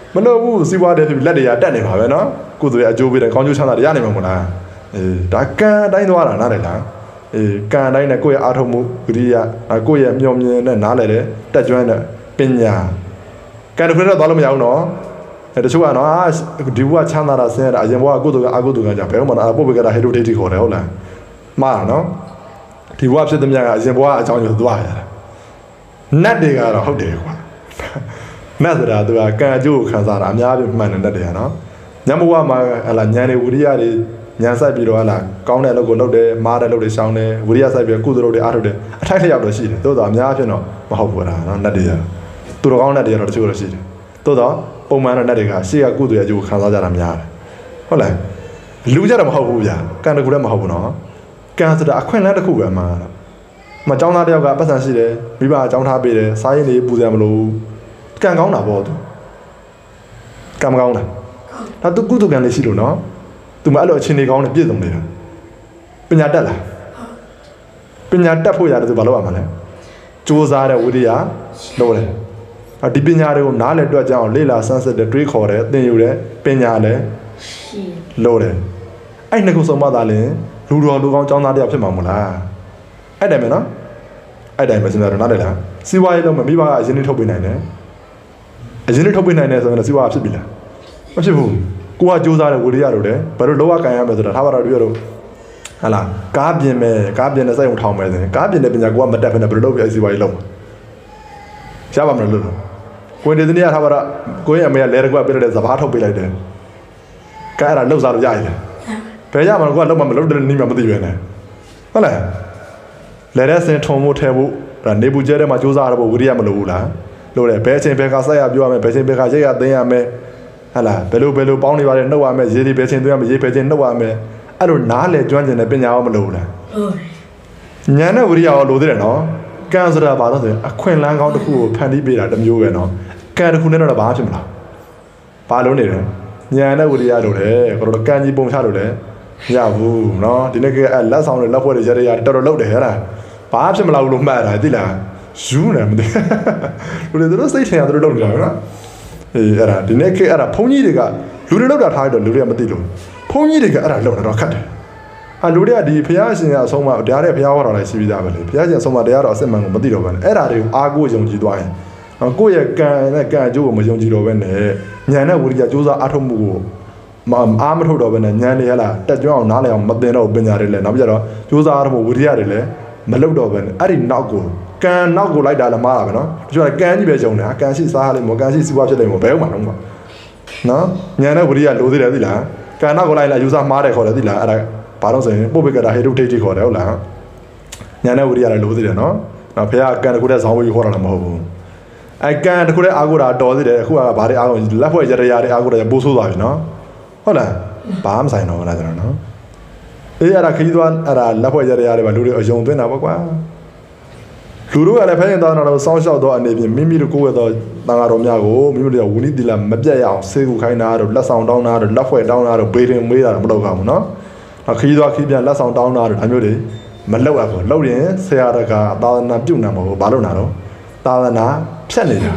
မလို့ဘူးစီးပွားတဲ့ဖြစ်လက်တွေကတက်နေပါပဲနော်ကုသိုလ်ရဲ့အကျိုးပေးတဲ့ကောင်းကျိုးချမ်းသာတွေရနိုင်မှာမလားအေးဒါကံအတိုင်းသွားတာနားလည်လားအေးကံအတိုင်းနဲ့ကိုယ့်ရဲ့အာထုံမှုဂရိယကိုယ့်ရဲ့မျှော်မြင်နဲ့နားလည်တဲ့တက်ကြွတဲ့ပညာကံတစ်ခုတည်းသွားလို့မရဘူးနော်အဲတချို့ကနော်အာဒီဘဝချမ်းသာတာဆင်းရဲတာအရင်ဘဝကုသိုလ်ကအကုသိုလ်ကကြဘယ်မှမနာပုပ္ပကတာဟေတုဒိဋ္ဌိခေါ်တယ်ဟုတ်လားမှားနော်ဒီဘဝဖြစ်တဲ့မြတ်ကအရင်ဘဝအကြောင်းကိုသွားရတယ်နတ်တွေကတော့ဟုတ်တယ်ကွာနတ်ဆိုတာသူကကံအကျိုးကိုခံစားတာအများကြီးမှန်တယ်နတ်တွေကနော်ညမဘဝမှာဟလာဉာဏ်တွေဝိရိယတွေဉာဏ်ဆိုင်ပြီးတော့ဟလာကောင်းတဲ့အလုပ်ကိုလုပ်တယ်မားတဲ့အလုပ်တွေရှောင်တယ်ဝိရိယဆိုင်ပြီးကုသိုလ်တွေအားထုတ်တယ်အထိုက်လျောက်တော့ရှိတယ်သို့တော့အများကြီးတော့မဟုတ်ဘူးလားနော်နတ်တွေကသူတော်ကောင်းနတ်တွေကတော့တချို့တော့ရှိတယ်သို့တော့ပုံမှန်တော့နတ်တွေကရှေ့ကကုသိုလ်ရဲ့အကျိုးကိုခံစားကြတာများတယ်ဟုတ်လားလူကြတော့မဟုတ်ဘူးဗျာကံတကူလည်းမဟုတ်ဘူးနော်ကံဆိုတာအခွင့်အလမ်းတစ်ခုပဲမှာတော့မအကြောင်းသားတယောက်ကပတ်စံရှိတယ်မိဘအကြောင်းထားပေးတယ်စားရင်တွေပူစရာမလိုကံကောင်းတာပေါ့သူကံမကောင်းတာဒါသူကုသကံလေးရှိလို့နော်သူမအဲ့လိုအချင်းတွေကောင်းတယ်ပြည့်စုံနေတာပညာတက်လားပညာတက်ဖို့ရတယ်သူဘာလုပ်ရမှာလဲစူးစမ်းတဲ့ဝိရိယလုပ်တယ်ဒီပညာတွေကိုနားလည်တွက်ကြအောင်လေ့လာစမ်းစစ်တယ်တွေးခေါ်တယ်သင်ယူတယ်ပညာလည်းလုပ်တယ်အဲ့နှစ်ခုစုံမှသာလင်လူတော်လူကောင်းចောင်းသားတယောက်ဖြစ်မှာမလားအဲ့တိုင်းပဲနော်အဲ့တိုင်းပဲစဉ်းစားတော့နားလည်လားစီးပွားရေးလုံးမမိဘကအရင်လေးထုတ်ပေးနိုင်တယ်အရင်လေးထုတ်ပေးနိုင်တယ်ဆိုရင်စီးပွားဖြစ်ပြီလားမဖြစ်ဘူးကိုကစူးစမ်းတဲ့ဝိရိယတို့တယ်ဘယ်လိုလောကကန်ရမယ်ဆိုတာထားပါတော့တွေ့ရတော့ဟာလားကားပြင်မယ်ကားပြင်တဲ့စိတ်ုံထောင်မယ်ဆိုရင်ကားပြင်တဲ့ပညာကိုကမတက်ဖ ೇನೆ ဘယ်လိုလုပ်ပြစီးပွားရေးလုံးရပါမလားလို့ကိုယ်တည်းတည်းထားပါတော့ကိုယ့်ရဲ့အမေကလဲတကွပြတဲ့စဘာထုတ်ပေးလိုက်တယ်ကဲအဲ့ဒါလှုပ်စားလို့ရရတယ်ဘယ်ရမှာကိုကလုံးမမလုပ်တဲ့နည်းမှမသိပဲနဲ့ဟုတ်လားလဲတဲ့စင်ထုံမှုထဲဖို့ဒါနေပူကျဲထဲမှာစူးစမ်းရဖို့ဝိရိယမလိုဘူးလားလို့တယ်ဘယ်ချိန်ဘယ်ကဆက်ရပြောရမယ်ဘယ်ချိန်ဘယ်ကရိတ်ရသိမ်းရမယ်ဟာလားဘယ်လိုဘယ်လိုပေါင်းနေပါလဲနှုတ်ရမယ်ရေးဒီဘယ်ချိန်သွင်းရမယ်ရေးဘယ်ချိန်နှုတ်ရမယ်အဲ့လိုနားလေကျွမ်းကျင်တဲ့ပညာရောမလိုဘူးလားဉာဏ်နဲ့ဝိရိယရောလိုသေးတယ်နော်ကံဆိုတာဘာလို့ဆိုရင်အခွင့်အလမ်းကောင်းတစ်ခုကိုဖန်တီးပေးတာတစ်မျိုးပဲနော်ကံတစ်ခုနဲ့တော့ဘာဖြစ်မလားဘာလုံးနေတယ်ဉာဏ်နဲ့ဝိရိယလိုတယ်ကိုတို့ကံကြီးပုံချလို့တယ်မရဘူးနော်ဒီနေ့ကအဲ့လက်ဆောင်တွေလက်ဖွဲ့တွေရရတော်တော်လောက်တယ်ဟဲ့လားဘာဖြစ်မလားလို့မှတ်တာသိလားယူနေမသိဘူးလေတို့စိတ်ထင်ရတို့လောက်နေတာနော်အေးအဲ့ဒါဒီနေ့ကအဲ့ဒါဘုန်းကြီးတွေကလူတွေလောက်တာထားရတော့လူတွေကမသိလို့ဘုန်းကြီးတွေကအဲ့ဒါလောက်တာတော့ခတ်တယ်ဟာလူတွေကဒီဘုရားရှင်ကအဆုံးမတရားတဲ့ဘုရားဟောတော်လည်းရှိပြီးသားပဲလေဘုရားရှင်အဆုံးမတရားတော်အစစ်မှန်ကိုမသိတော့ဘူးအဲ့ဒါတွေကိုအားကိုးယုံကြည်သွားရင်ကိုယ့်ရဲ့ကံနဲ့ကံအကျိုးကိုမယုံကြည်တော့ဘဲနဲ့ဉာဏ်နဲ့ဝိရိယစူးစမ်းအားထုတ်မှုကိုမအားမထုတ်တော့ဘဲနဲ့ဉာဏ်တွေဟလာတက်ကြွအောင်နားလည်အောင်မသိတော့ပညာတွေလည်းနောက်ပြတော့စူးစမ်းအားထုတ်မှုဝိရိယတွေလည်းမလုပ်တော့ဘဲနဲ့အဲ့ဒီနောက်ကိုကံနောက်ကိုလိုက်တာလည်းမှားတာပဲနော်တချို့ကကံကြီးပဲယုံတာကံရှိစားလိမ့်မကံရှိစီးပွားဖြစ်လိမ့်မဘယ်ဥမှာတော့နော်ဉာဏ်နဲ့ဝိရိယလိုသေးတယ်သိလားကံနောက်ကိုလိုက်လာယူစားမှားတယ်ခေါ်တယ်သိလားအဲ့ဒါဘာလို့ဆိုရင်ပုပ္ပကတာဟေတုဒိဋ္ဌိခေါ်တယ်ဟုတ်လားဉာဏ်နဲ့ဝိရိယလည်းလိုသေးတယ်နော်နော်ဘုရားကံတစ်ခုတည်းဇောင်းဝေးခေါ်တာလည်းမဟုတ်ဘူးအဲကံတစ်ခုတည်းအာကိုတာတော်သေးတယ်အခုကဘာတွေအာကိုလက်ဖွဲ့ရရတွေအာကိုတာပိုးဆိုးသွားပြီနော်ဟုတ်လားဘာမှမဆိုင်တော့ဘူးလားကျွန်တော်နော်အေးအဲ့ဒါခကြီးသွားအဲ့ဒါလက်ဖွဲ့ရရတွေပါလူတွေအယုံသွင်းတာပေါ့ကွာလူတို့ကလည်းဖခင်သားတော်ကိုစောင့်ရှောက်တော့အနေဖြင့်မိမိတို့ကိုယ်ရတော့တန်ဃာတော်များကိုမိမိတို့ကဝိနည်းတိလာမပြတ်ရအောင်ဆေးကူခိုင်းတာတို့လက်ဆောင်တောင်းတာတို့လက်ဖွဲ့တောင်းတာတို့ဘေးရင်မေးတာတော့မလုပ်ကြဘူးနော်ခကြီးသွားခကြီးပြန်လက်ဆောင်တောင်းတာတို့ဒါမျိုးတွေမလုပ်ရဘူးလုပ်ရင်ဆရာတကာသာသနာပြုတ်နေမှာဘာလို့နာတော့သာသနာဖြတ်နေတာ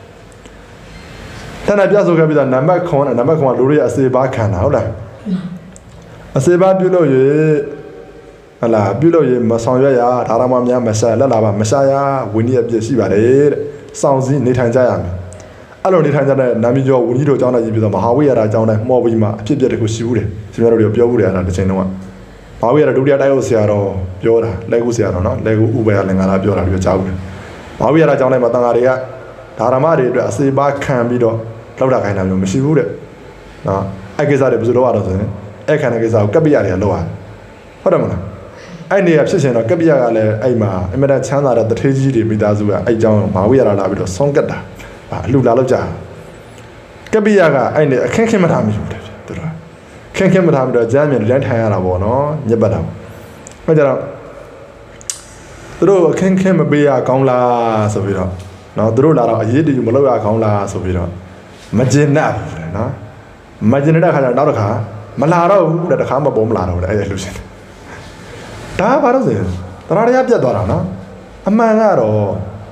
တဏှာပြဆိုခဲ့ပြီးတော့နံပါတ်ခွန်နံပါတ်ခွန်ကလူတွေအစေပါခံတာဟုတ်လားအစေပါပြုလို့ရဟလာပြုလို့ရမဆောင်ရွက်ရဒါရမများမရှာလက်လာပါမရှာရဝိနည်းအပြည့်ရှိပါတယ်တဲ့စောင့်စည်းနေထိုင်ကြရမယ်အဲ့လိုနေထိုင်ကြတဲ့နာမည်ကျော်ဝိနည်းတို့အကြောင်းတိုင်းပြီးတော့မဟာဝိရဒအကြောင်းတိုင်းမှော်ပြီးမှအဖြစ်ပြက်တခုရှိဘူးတယ်ရှင်များတို့ပြောဘူးတယ်အဲ့ဒါတစ်ချိန်လုံးကမဟာဝိရဒဒုတိယတိုက်ဟုတ်ဆရာတော်ပြောတာလက်ကုဆရာတော်နော်လက်ကုဥပယလင်္ကာလာပြောတာပြောကြားဘူးတယ်မဟာဝိရဒအကြောင်းတိုင်းမှာတန်ဃာတွေကဒါရမတွေအတွက်အစေပါခံပြီးတော့လောက်တာခိုင်းတာမျိုးမရှိဘူးတဲ့နော်အဲ့ကိစ္စတွေဘယ်လိုလုပ်ရတော့ဆိုရင်အဲ့ခံတဲ့ကိစ္စကိုကပ္ပိယတွေကလုပ်ရတယ်ဟုတ်တယ်မလားအဲ့နေရဖြစ်ရှင်တော့ကပ္ပိယကလည်းအဲ့မှာအမြဲတမ်းချမ်းသာတဲ့တထေးကြီးတွေမိသားစုကအဲ့အကြောင်းမဟာဝိရဒလာပြီးတော့ဆုံးကတ်တာအလှလာလောက်ကြကပ္ပိယကအဲ့နေအခင်းခင်းမထားမိဘူးတဲ့သူတို့ခင်းခင်းမထားပြီးတော့ကျမ်းမြင်လမ်းထိုင်ရတာပေါ့နော်ညက်ပတ်တာအဲ့ကြတော့သူတို့အခင်းခင်းမပေးရကောင်းလားဆိုပြီးတော့နော်သူတို့လာတော့အရေးတယူမလုပ်ရကောင်းလားဆိုပြီးတော့မကျင်납ဘူးနော်မကျင်တဲ့ခါကျတော့နောက်တစ်ခါမလာတော့ဘူးတဲ့တစ်ခါမှပေါ်မလာတော့ဘူးအဲ့လိုရှင်ဒါဘာလို့ဆိုရင်တရားတရားပြတ်သွားတာနော်အမှန်ကတော့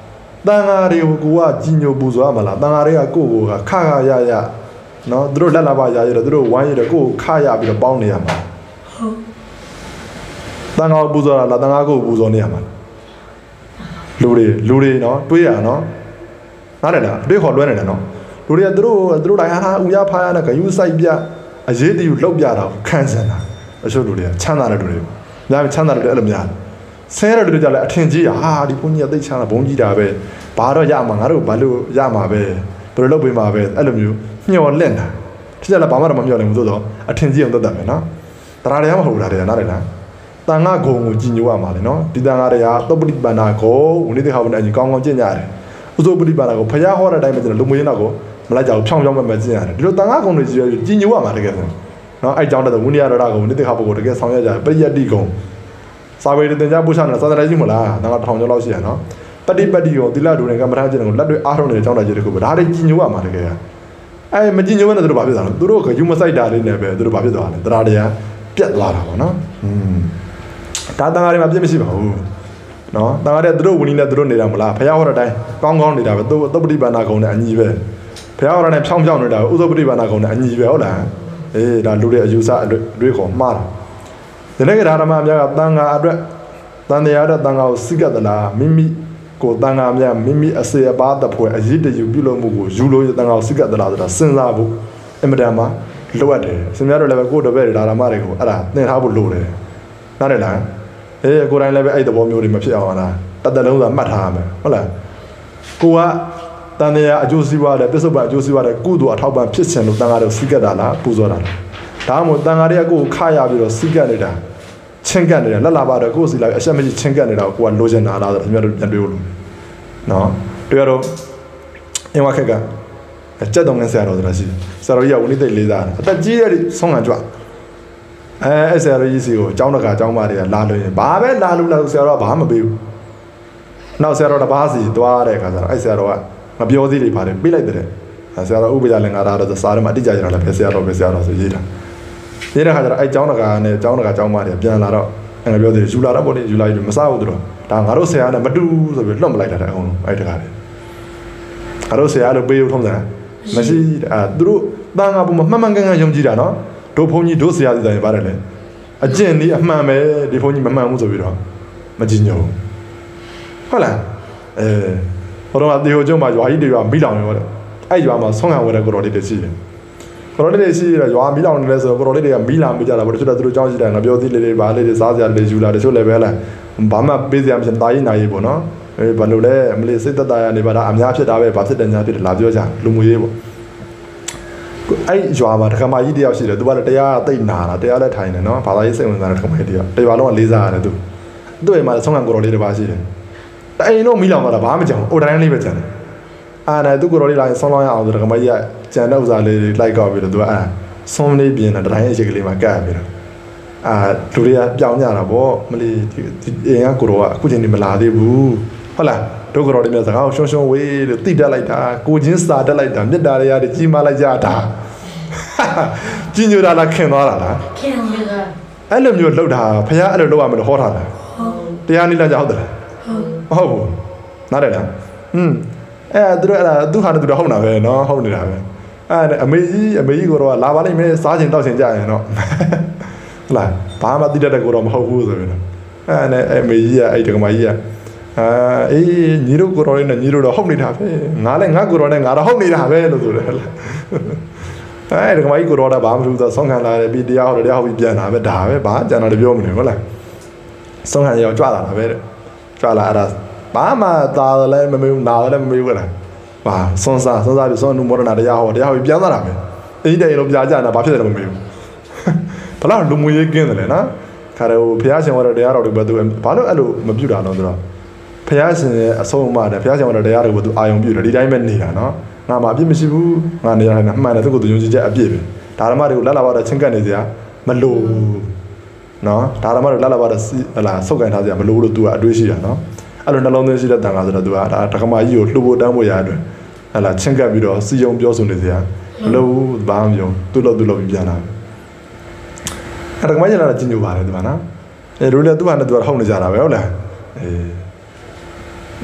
တန်ဃာတွေကိုကိုကကြီးညိုပူဇော်ရမလားတန်ဃာတွေကကိုကိုကခခရရနော်သူတို့လက်လာပါရရတော့သူတို့ဝိုင်းရတော့ကိုကိုခရပြီးတော့ပေါင်းနေရမှာဟုတ်တန်ဃာပူဇော်တာလားတန်ဃာကိုပူဇော်နေရမှာလူတွေလူတွေနော်တွေးရနော်နားတယ်လားတွေးခေါ်လွှဲနေတယ်နော်လူတွေကသူတို့သူတို့တိုင်းဟာဥရဖားရနဲ့ဂယုစိုက်ပြအရေးတယူလှုပ်ပြတာခန်းစင်တာအချို့လူတွေကချမ်းသာတဲ့လူတွေများချမ်းသာတဲ့လူတွေအဲ့လိုများဆဲတဲ့လူတွေကြလည်းအထင်ကြီးဟာဒီဘုန်းကြီးကသိချမ်းသာဘုန်းကြီးတာပဲဘာတော့ရမှာငါတို့ဘာလို့ရမှာပဲဘယ်လိုလုပ်ပေးမှာပဲအဲ့လိုမျိုးညှော်လင့်တာဖြစ်ကြလားဘာမှတော့မမျှော်လင့်ဘူးသို့တော့အထင်ကြီးအောင်သက်သက်ပဲနော်တရားတရားမဟုတ်တာတွေကနားလည်လားတန်ခါဂုံကိုကြည်ညိုရမှာလေနော်ဒီတန်ခါတွေကသုပ္ပတိပန္နာကိုဝိနည်းတေခါဝန်အကြီးကောင်းကောင်းကျင့်ကြတယ်ဥသုပ္ပတိပန္နာကိုဖျားဟောတဲ့အတိုင်းပဲကျွန်တော်လူမွေးရင်တော့ကိုမလိုက်ကြဘူးဖြောင်းဖြောင်းမဲ့မဲ့ကျင့်ရတယ်ဒီလိုတန်ခါဂုံတွေကြည်ကြည်ညိုရမှာတကယ်ဆိုနော်အဲ့ကြောင့်တော့ဝိနည်းရတာကိုဝိနည်းတေခါပုဂ္ဂိုလ်တကယ်ဆောင်ရွက်ကြတယ်ပရိယတ္တိဂုံစာပေတင်ကြပို့ချနေတာစာတရိုက်ကြီးမလားငါကထောင်ကျော်လောက်ရှိရနော်ပฏิပတ္တိကိုသီလဒုနဲ့ကမ္မထာကျင့်ကိုလက်တွေအားထုတ်နေတဲ့အကြောင်းတရားတွေတခုပဲဒါတွေကြည်ညိုရမှာတကယ်အဲမကြည်ညိုဘဲနဲ့သူတို့ဘာဖြစ်သွားလဲသူတို့ကယူမဆိုင်တာလေးနဲ့ပဲသူတို့ဘာဖြစ်သွားလဲတရားတရားပြတ်သွားတာပေါ့နော်อืมဒါတန်ဃာတွေမှာပြည့်မရှိပါဘူးနော်တန်ဃာတွေသူတို့ဝင်းနေသူတို့နေတာမလားဖယားဟောတဲ့အတိုင်းကောင်းကောင်းနေတာပဲသုပ္ပတိပန္နာကုံနဲ့အညီပဲဖယားဟောတဲ့ဖြောင်းဖြောင်းနေတာဥသုပ္ပတိပန္နာကုံနဲ့အညီပဲဟုတ်လားအေးဒါလူတွေအယူဆအတွေ့ခေါ်မှားတာဒီနေ့ကဓမ္မအများကတန်ဃာအတွက်တန်တရားတဲ့တန်ဃာကိုစိကတ်သလားမိမိကိုတန်ဃာများမိမိအစေအပါတဖွဲ့အရေးတယူပြုလုပ်မှုကိုယူလို့တန်ဃာကိုစိကတ်သလားဆိုတာစဉ်းစားဖို့အင်မတန်မှလိုအပ်တယ်စင်များတို့လည်းပဲကိုယ်တပည့်တွေဒါဓမ္မတွေကိုအဲ့ဒါသင်ထားဖို့လိုတယ်နားလည်လားအေးကိုယ်တိုင်းလည်းပဲအဲ့သဘောမျိုးတွေမဖြစ်အောင်လားတသက်လုံးသာမှတ်ထားရမယ်ဟုတ်လားကိုကတန်တရားအကျိုးစီးပွားတဲ့ပစ္စုပန်အကျိုးစီးပွားတဲ့ကုသိုလ်အထောက်ပံ့ဖြစ်ခြင်းလို့တန်ဃာတွေကိုစိကတ်တာလားပူဇော်တာလားဒါမှမဟုတ်တန်ဃာတွေကကိုယ်ကိုခရပြီးတော့စိကတ်နေတာချင်းကတ်နေတာလက်လာပါတော့ကိုယ်စီလိုက်အဆက်မရှိချင်းကတ်နေတာကိုကိုကလိုချင်တာလားဆိုတော့ခင်ဗျားတို့ပြန်တွေးလို့နော်တွေ့ရတော့အင်ဝါခက်ကကြက်တော်ငန်းဆရာတော်ဆိုတာရှိတယ်ဆရာတော်ကြီးကဝိနည်းသိလေးစားတယ်အသက်ကြီးတဲ့ဆုံးခံကြွအဲအဲ့ဆရာတော်ကြီးစီကိုအကြောင်းတကာအကြောင်းမတွေကလာလို့ရင်ဘာပဲလာလို့လာလို့ဆရာတော်ကဘာမှမပေးဘူးနောက်ဆရာတော်တပါးစီသွားတဲ့အခါကျတော့အဲ့ဆရာတော်ကမပြောသေးလေးပါတယ်ပေးလိုက်တဲ့ဆရာတော်ဥပ္ပဇာလည်းငါသားတော့စာထဲမှာအတိအကျရတာလည်းပဲဆရာတော်ပဲဆရာတော်ဆိုရေးတာရေးတဲ့ခါကျတော့အဲ့အကြောင်းတကာနဲ့အကြောင်းတကာအကြောင်းမတွေပြန်လာတော့ငါပြောသေးတယ်ယူလာတော့ပေါ့လေယူလာပြီးမစားဘူးသူတို့ဒါငါတို့ဆရာနဲ့မတူဆိုပြီးလွတ်မလိုက်တာတဲ့အကုန်လုံးအဲ့တကားလေငါတို့ဆရာတို့ပေးဦးထုံးစံမရှိအဲသူတို့တန်ခါပုံမှာမှန်မှန်ကန်ကန်ယုံကြည်တာနော်တို့ဘုန်းကြီးတို့ဆရာစီတိုင်းပါတယ်လေအကျင့်ဒီအမှန်ပဲဒီဘုန်းကြီးမမှန်ဘူးဆိုပြီးတော့မကြည်ညိုဟုတ်လားအဲဘုရားတေဟိုကျုံမှာရွာကြီးတွေရွာမိလောင်နေတော့အဲ့ရွာမှာဆုံးခံဝဲတဲ့ကိုတော်လေးတွေရှိတယ်ကိုတော်လေးတွေရှိရရွာမိလောင်နေလဲဆိုတော့ကိုတော်လေးတွေကမိလာမကြတာဘာလို့ဆိုတော့သူတို့ကြောင်းရှိတယ်ငါပြောသေးလေးလေးဗာလေးတွေစားစရာလေးယူလာတချို့လည်းပဲလားဘာမှပေးစရာမရှိတာကြီးနိုင်ရေးပေါ့နော်အဲဘာလို့လဲမလေးစိတ်သက်သာရနေပါတာအများဖြစ်တာပဲဘာဖြစ်တယ်ညာဖြစ်တယ်လာပြောကြလူမှုရေးပေါ့အဲ့ရွာမှာတက္ကမကြီးတယောက်ရှိတယ်သူကလည်းတရားသိနာတာတရားလည်းထိုင်တယ်နော်ဘာသာရေးစိတ်ဝင်စားတဲ့တက္ကမကြီးတယောက်တရွာလုံးကလေးစားရတယ်သူသူ့အိမ်မှာဆုံးခံကိုတော်လေးတစ်ပါးရှိတယ်အိမ်တော့မိလောင်သွားတာဘာမှမကြောက်ဘူးအိုတိုင်းလေးပဲကြံတယ်အာနဲ့သူ့ကိုတော်လေးလာရင်ဆုံးလောင်းရအောင်ဆိုတက္ကမကြီးကကြံတဲ့ဥစားလေးလိုက်ကောက်ပြီးတော့သူကအာဆုံးလေးပြင်းတာတိုင်းအချိတ်ကလေးမှာကပ်ပြီးတော့အာလူတွေကပြောင်းကြတာပေါ့မလေးဒီအိမ်ကကိုတော်ကအခုချိန်နေမလာသေးဘူးဟုတ်လားဒုက္ခတော်တွေများစကားကိုရှုံရှုံဝေးလို့တိတက်လိုက်တာကိုချင်းစာတက်လိုက်တာမြတ်တာတွေရတယ်ကြီးမားလိုက်ကြတာကြီးညိုတာလားခင်သွားတာလားခင်သွားအဲ့လိုမျိုးလှုပ်တာဖခင်အဲ့လိုလှုပ်ရမယ်လို့ဟောထားတာဟုတ်တရားနိလကြဟုတ်တယ်ဟုတ်ဟုတ်ဘူးနားတယ်လားอืมအဲ့သူတို့အဲ့ဒါသူဟာနဲ့သူတို့ဟုတ်တာပဲနော်ဟုတ်နေတာပဲအဲ့အမေကြီးအမေကြီးကိုတော့လာပါလိမ့်မယ်စားချင်တောက်ချင်ကြရင်တော့ဟုတ်လားဘာမှတိတက်တဲ့ကိုတော့မဟုတ်ဘူးဆိုပြီးတော့အဲ့နဲ့အမေကြီးကအဲ့ဒီကမကြီးကအာအေးညီတို့ကိုတော်လေးနဲ့ညီတို့တော့ဟုတ်နေတာပဲငါလည်းငါကိုတော်နဲ့ငါတော့ဟုတ်နေတာပဲလို့ဆိုတယ်အဲ့ဒီကမကြီးကိုတော်တာဘာမှမလုပ်တော့ဆောင်းခံလာတယ်ပြီးတရားဟောတရားဟောပြီးပြန်လာပဲဒါပဲဘာကျန်တာပြောမနေဟုတ်လားဆောင်းခံရောက်ကြွလာတာပဲတဲ့ကြွလာအဲ့ဒါဘာမှသာလည်းမမေးဘူးနာလည်းမမေးဘူးလားဘာဆွန်စားဆွန်စားပြီးဆွန်နုမောဒနာတရားဟောတရားဟောပြီးပြန်လာတာပဲအင်းတိုင်လုံးပြာကြတာဘာဖြစ်တယ်မမေးဘူးဘလောက်လူမွေးကင်းတယ်လေနော်ခါတော့ဘုရားရှင်ဟောတဲ့တရားတော်တွေပဲသူဘာလို့အဲ့လိုမပြုတာတော့ဆိုတော့ဘုရားရှင်ရဲ့အဆုံးအမတဲ့ဘုရားရှင်ဟောတဲ့တရားတွေကိုသူအာယုံပြုတယ်ဒီတိုင်းပဲနေတာနော်ငါမှအပြစ်မရှိဘူးငါနေရာနဲ့မှန်တယ်သူကသူယုံကြည်ချက်အပြည့်ပဲဒါဓမ္မတွေကိုလက်လာပါတော့ချင်းကပ်နေစရာမလိုဘူးနော်ဒါဓမ္မတွေလက်လာပါတော့ဟလာဆုတ်ကန်ထားစရာမလိုဘူးလို့ तू ကအတွေးရှိတာနော်အဲ့လိုနှလုံးသွင်းရှိတဲ့တန်ခါဆိုတော့ तू ကဒါဓမ္မကြီးကိုလှုပ်ဖို့တန်းဖို့ရအတွက်ဟလာချင်းကပ်ပြီးတော့စီယုံပြောဆိုနေစရာမလိုဘူးဘာမှမပြောသူ့လို့သူ့လို့ပြန်လာအဲ့ဓမ္မကြီးလာတာကျင့်ကြပါတယ်ဒီမှာနော်အဲတို့လည်း तू ဟာနဲ့ तू ကဟုတ်နေကြတာပဲဟုတ်လားအေး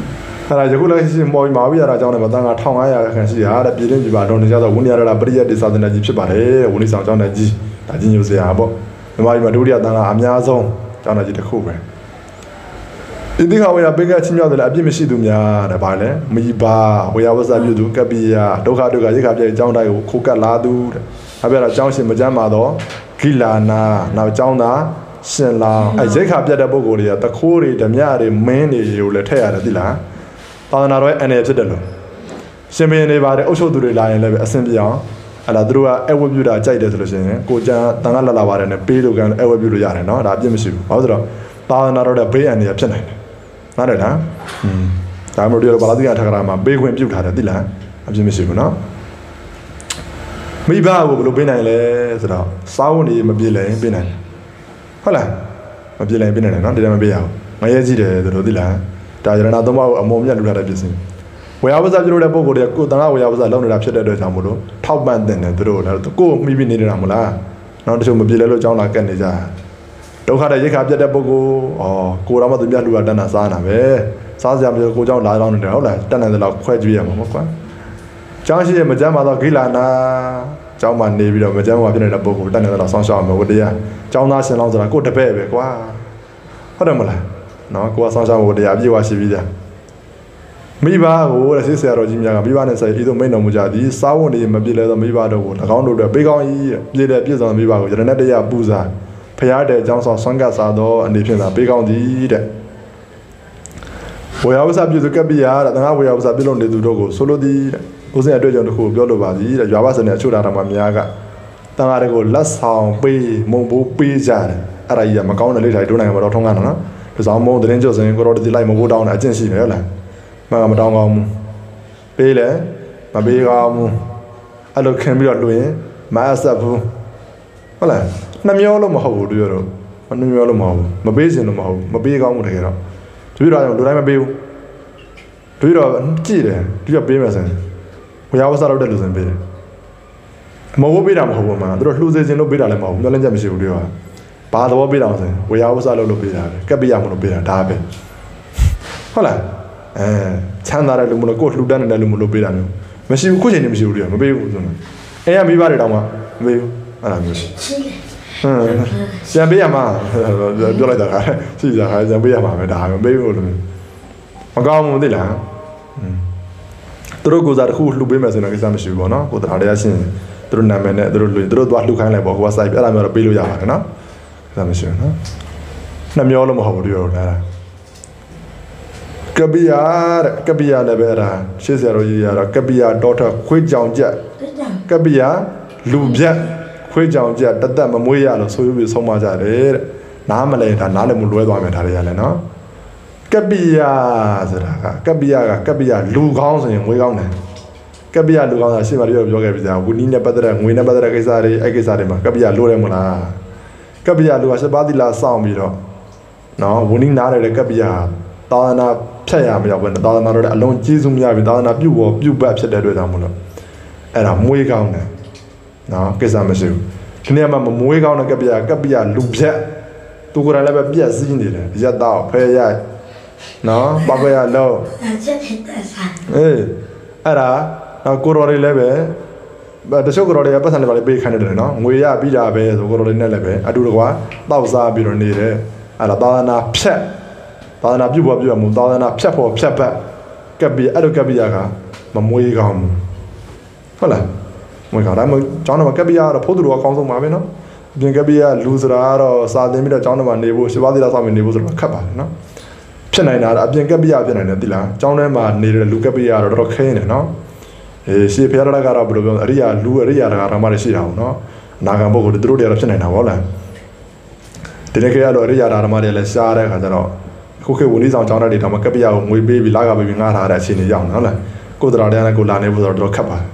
အဲ့ဒါယခုလည်းရှိမော်ပြီးမာဝိရတာအကြောင်းနဲ့မတန်ကone thousand five hundredခန့်ရှိရတဲ့ပြည်တွင်းပြည်ပတော်နေကြတော့ဝိနည်းရတာပရိယတ်တိသာသနာကြီးဖြစ်ပါတယ်ဝိနည်းဆောင်ကျောင်းသားကြီးဒါကြီးညိုစရာပေါ့မြန်မာပြည်မှာဒုတိယတန်ကအများဆုံးကျောင်းသားကြီးတစ်ခုပဲဒီတိခဝေယပိကချင်းမြောက်တယ်အပြစ်မရှိသူများတဲ့ဗာလဲမိဘဝေယဝဆပြုသူကပိယဒုက္ခဒုက္ခရိခပြည့်ကျောင်းသားကိုခိုးကတ်လာသူတဲ့အဲ့ပြတော့ကျောင်းရှင်မကြမ်းပါတော့ဂိလာနာနောက်ကျောင်းသားရှင်လောင်အဲရိခပြတ်တဲ့ပုဂ္ဂိုလ်တွေကတခိုးတွေဓမြတွေမင်းတွေကိုလည်းထည့်ရတယ်သိလားသာသနာတော်ရဲ့အနေဖြစ်တယ်လို့ရှင်ဘင်းနေပါတယ်အုပ်ချုပ်သူတွေလာရင်လည်းပဲအဆင်ပြေအောင်အဲ့ဒါသူတို့ကအဝတ်ပြုတာကြိုက်တယ်ဆိုလို့ရှိရင်ကိုကျန်တန်ခါလာလာပါတယ်နဲ့ပေးလို့ကအဝတ်ပြုလို့ရတယ်နော်ဒါအပြစ်မရှိဘူးဘာလို့ဆိုတော့သာသနာတော်တဲ့ဘေးအန္တရာယ်ဖြစ်နိုင်တယ်နားတယ်လားอืมဒါမှမဟုတ်ဒီလိုဘာသာတရားထခါမှာပေးခွင့်ပြုထားတယ်သိလားအပြစ်မရှိဘူးနော်မိဘကိုဘယ်လိုပေးနိုင်လဲဆိုတော့စားဝန်တွေမပြေလဲပေးနိုင်ဟုတ်လားမပြေလဲပေးနိုင်တယ်နော်ဒီတိုင်းမပေးရအောင်မရဲကြည့်တယ်သူတို့သိလားဒါရဏသုံးပါးကိုအမုံမြတ်လူလာတဲ့ပြည်စင်ဝေယဝဇ္ဇပြုလို့တဲ့ပုံကိုယ်တွေကိုတန်ခါဝေယဝဇ္ဇလောက်နေတာဖြစ်တဲ့အတွက်ကြောင့်မို့လို့ထောက်ပံ့တင်တယ်သူတို့လည်းကိုယ်မိပြီးနေနေတာမလားနောက်တချို့မပြေလဲလို့ကြောင်းလာကက်နေကြဒုက္ခတဲ့ရိခါပြတ်တဲ့ပုဂ္ဂိုလ်ဩကိုယ်တော်မှသူမြတ်လူကတန်းတာစားနာပဲစားစရာမျိုးကိုကြောင်းလာတော့နေတယ်ဟုတ်လားတက်နိုင်တဲ့လောက်ခွဲကြွေးရမှာပေါ့ကွာကျောင်းရှိရမကြမ်းပါတော့ဂိလာနာကျောင်းမှာနေပြီးတော့မကြမ်းမှာဖြစ်နေတဲ့ပုဂ္ဂိုလ်တက်နေတဲ့လောက်ဆောင်းရှောက်မှာဝတရားကျောင်းသားရှင်လောင်းဆိုတာကိုယ်တပည့်ပဲကွာဟုတ်တယ်မလားနော်ကိုကဆောင်းရှောက်ဝတရားပြေဝရှိပြီးသားမိဘကိုတဲ့ဆေးဆရာတော်ကြီးများကမိဘနဲ့ဆိုင်ဤသို့မိန်တော်မူကြသည်စားဝန်တွေမပြည့်လဲသောမိဘတို့ကို၎င်းတို့အတွက်ပေးကောင်း၏ပြည့်တဲ့ပြည့်စုံမိဘကိုယရဏတရားပူဇာဖရားတဲ့အကြောင်းဆောင်ဆွမ်းကပ်စားသောအနေဖြင့်သာပေးကောင်းသည်တဲ့ဝေယဝဆပြုစုကပ်ပြရတဲ့တန်ခါဝေယဝဆပြုလုပ်နေသူတို့ကိုဆိုလိုသည်တဲ့ကိုစင်အတွေ့အကြုံတစ်ခုကိုပြောလိုပါသည်တဲ့ရွာဘစနဲ့အချို့တာတော်မှာများကတန်ခါတွေကိုလက်ဆောင်ပေးမုံဘိုးပေးကြတယ်အဲ့ဒါကြီးကမကောင်းတဲ့လိထိုင်ဒုနိုင်ငံမှာတော့ထုံးကားနော်ဒီဆောင်မုံတင်းကျုပ်စင်ကိုတော်ဒီလိုက်မဘိုးတောင်းတဲ့အကျင့်ရှိတယ်ဟုတ်လားမကမတောင်းကောင်းဘူးပေးလဲမပေးကောင်းဘူးအဲ့လိုခင်ပြီးတော့လွင်မအဆက်ဘူးဟုတ်လားနှမျောလို့မဟုတ်ဘူးတို့ရတော့နှမျောလို့မဟုတ်ဘူးမပေးစင်လို့မဟုတ်ဘူးမပေးကောင်းဘူးတကယ်တော့တို့ရတော့လူတိုင်းမပေးဘူးတို့ရတော့ကြည့်တယ်တို့ရပေးမယ်ဆိုရင်ဘုရားဝဆတော့တဲ့လူစင်ပေးတယ်မဟုတ်ပေးတာမဟုတ်ဘူးမှာတို့လှူစေခြင်းလို့ပေးတာလည်းမဟုတ်ဘူးမျောလင့်ချက်မရှိဘူးတို့ရဘာသဘောပေးတာဆိုရင်ဘုရားဝဆလို့လို့ပေးတာပဲကပ်ပေးရမလို့ပေးတာဒါပဲဟုတ်လားအဲချမ်းသာတဲ့လူမလို့ကိုယ်လှူဒန်းနေတဲ့လူမလို့ပေးတာမျိုးမရှိဘူးခုချိန်နေမရှိဘူးတို့မပေးဘူးဆိုတော့အဲရမိဘတွေတောင်မှမပေးဘူးအဲ့ဒါမျိုးရှိဟမ်ပြန်ပေးရမှာပြောလိုက်တာခါရှိတာခါပြန်ပေးရမှာပဲဒါမပေးဘူးလို့မကောင်းဘူးသိလားသူတို့ကိုစားတစ်ခုလှူပေးမယ်ဆိုတော့ကိစ္စမရှိဘူးပေါ့နော်ကိုတရားတရားရှင်းသူတို့နာမည်နဲ့သူတို့လူသူတို့သွားလှူခိုင်းလိုက်ပေါ့ဟိုကစိုက်ပြအဲ့ဒါမျိုးတော့ပေးလို့ရပါတယ်နော်ကိစ္စမရှိဘူးနော်နှမျောလို့မဟုတ်ဘူးတို့ရောလားကပိယာတဲ့ကပိယာလည်းပဲအဲ့ဒါရှေ့ဆရာတော်ကြီးရတော့ကပိယာဒေါက်တာခွေးကြောင်ကြက်ကပိယာလူပြက်ခွေးကြောင်ကြက်တသက်မမွေးရလို့ဆိုပြီးဆုံးမကြတယ်တဲ့နားမလဲဒါနားလည်းမလွဲသွားမယ်ဒါတွေကလည်းနော်ကပိယာဆိုတာကကပိယာကကပိယာလူကောင်းဆိုရင်ငွေကောင်းတယ်ကပိယာလူကောင်းတာရှေ့မှာပြောပြောခဲ့ပြီသားဝနီးနဲ့ပတ်သက်တဲ့ငွေနဲ့ပတ်သက်တဲ့ကိစ္စတွေအဲ့ကိစ္စတွေမှာကပိယာလိုတယ်မလားကပိယာလူကစပါးတိလာစောင့်ပြီးတော့နော်ဝနီးနားတယ်ကပိယာသာသနာဖြတ်ရမရောက်ဘူးသာသနာတော်တဲ့အလုံးကြီးစုံရပြီသာသနာပြုတ်ပြုတ်ပတ်ဖြစ်တဲ့အတွက်ကြောင့်မလို့အဲ့ဒါမွေးကောင်းတယ်နော်ကိစ္စမရှိဘူးဒီနေ့မှမမွေးကောင်းတဲ့ကပိယာကပိယာလူဖြတ်သူကိုယ်တိုင်လည်းပဲပြက်စည်းနေတယ်ရက်တော့ဖဲရိုက်နော်ပပရလောချက်ဖြစ်တဲ့ဆိုင်အေးအဲ့ဒါတော့ကိုတော်တွေလည်းပဲတချို့ကိုတော်တွေကပတ်စံတွေပါလေပေးခိုင်းနေတယ်နော်ငွေရပြီးတာပဲဆိုကိုတော်တွေနဲ့လည်းပဲအတူတကွာတောက်စားပြီးတော့နေတယ်အဲ့ဒါသာသနာဖြတ်သာသနာပြုတ်ပေါ်ပြုတ်မှုသာသနာဖြတ်ဖို့ဖြတ်ပတ်ကပ်ပြီးအဲ့လိုကပ်ပြီးရကမမွေးကောင်းဘူးဟုတ်လားမွေးကောင်းဒါမှကျောင်းတော်မှာကပ်ပြီးရတော့ဖို့သူတော်အကောင်းဆုံးပါပဲနော်အပြင်ကပ်ပြီးရလူစရာတော့စာသင်ပြီးတော့ကျောင်းတော်မှာနေဖို့ရှိပါသေးလားဆောင်းပြီးနေဖို့ဆိုတော့ခက်ပါတယ်နော်ဖြစ်နိုင်တာအပြင်ကပ်ပြီးရဖြစ်နိုင်တယ်သိလားကျောင်းထဲမှာနေတဲ့လူကပ်ပြီးရတော့တော်ခင်းနေတယ်နော်အေးရှေ့ဖျားရတာကတော့ဘယ်လိုပြောအရိယာလူအရိယာတရားဓမ္မတွေရှိတာပေါ့နော်အနာဂံပုဂ္ဂိုလ်တွေတို့တွေကတော့ဖြစ်နိုင်တာဟုတ်လားဒီနေ့ခေတ်ကတော့အရိယာဓမ္မတွေလည်းရှားတဲ့အခါကျတော့ခုခေတ်ဝန်ကြီးဆောင်ကျောင်းတွေတောင်မှကပ်ပြရကိုငွေပေးပြီးလာကပေးပြီးငှားထားတဲ့အခြေအနေရောက်နေဟုတ်လားကိုယ်တရားတရားနဲ့ကိုလာနေဖို့ဆိုတော့တော်ခက်ပါ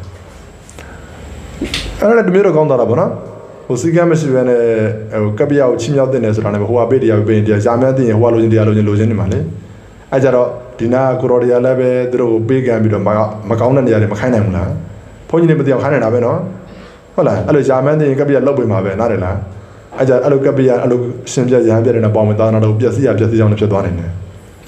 အဲ့ဒါတမျိုးတော့ကောင်းတာပေါ့နော်ဟိုစီကမ်းမရှိဘဲနဲ့ဟိုကပ်ပြရကိုချင်းမြောက်တင်တယ်ဆိုတာနဲ့ဟိုကပေးတရားပေးရင်တရားရှားမြတ်တင်ရင်ဟိုကလိုချင်တရားလိုချင်လိုချင်နေမှာလေအဲ့ကြတော့ဒီနာကိုတော်တရားလည်းပဲသူတို့ကိုပေးကမ်းပြီးတော့မကောင်းတဲ့နေရာတွေမခိုင်းနိုင်ဘူးလားဘုန်းကြီးတွေမတရားခိုင်းနိုင်တာပဲနော်ဟုတ်လားအဲ့လိုရှားမြတ်တင်ရင်ကပ်ပြရလောက်ပေးမှာပဲနားတယ်လားအဲ့ကြအဲ့လိုကပ်ပြရအဲ့လိုရှင်ပြရဟန်းပြတဲ့နဲ့ပေါင်းမသားနာတော့ပြက်စီရပြက်စီကြောင်းနဲ့ဖြစ်သွားနိုင်တယ်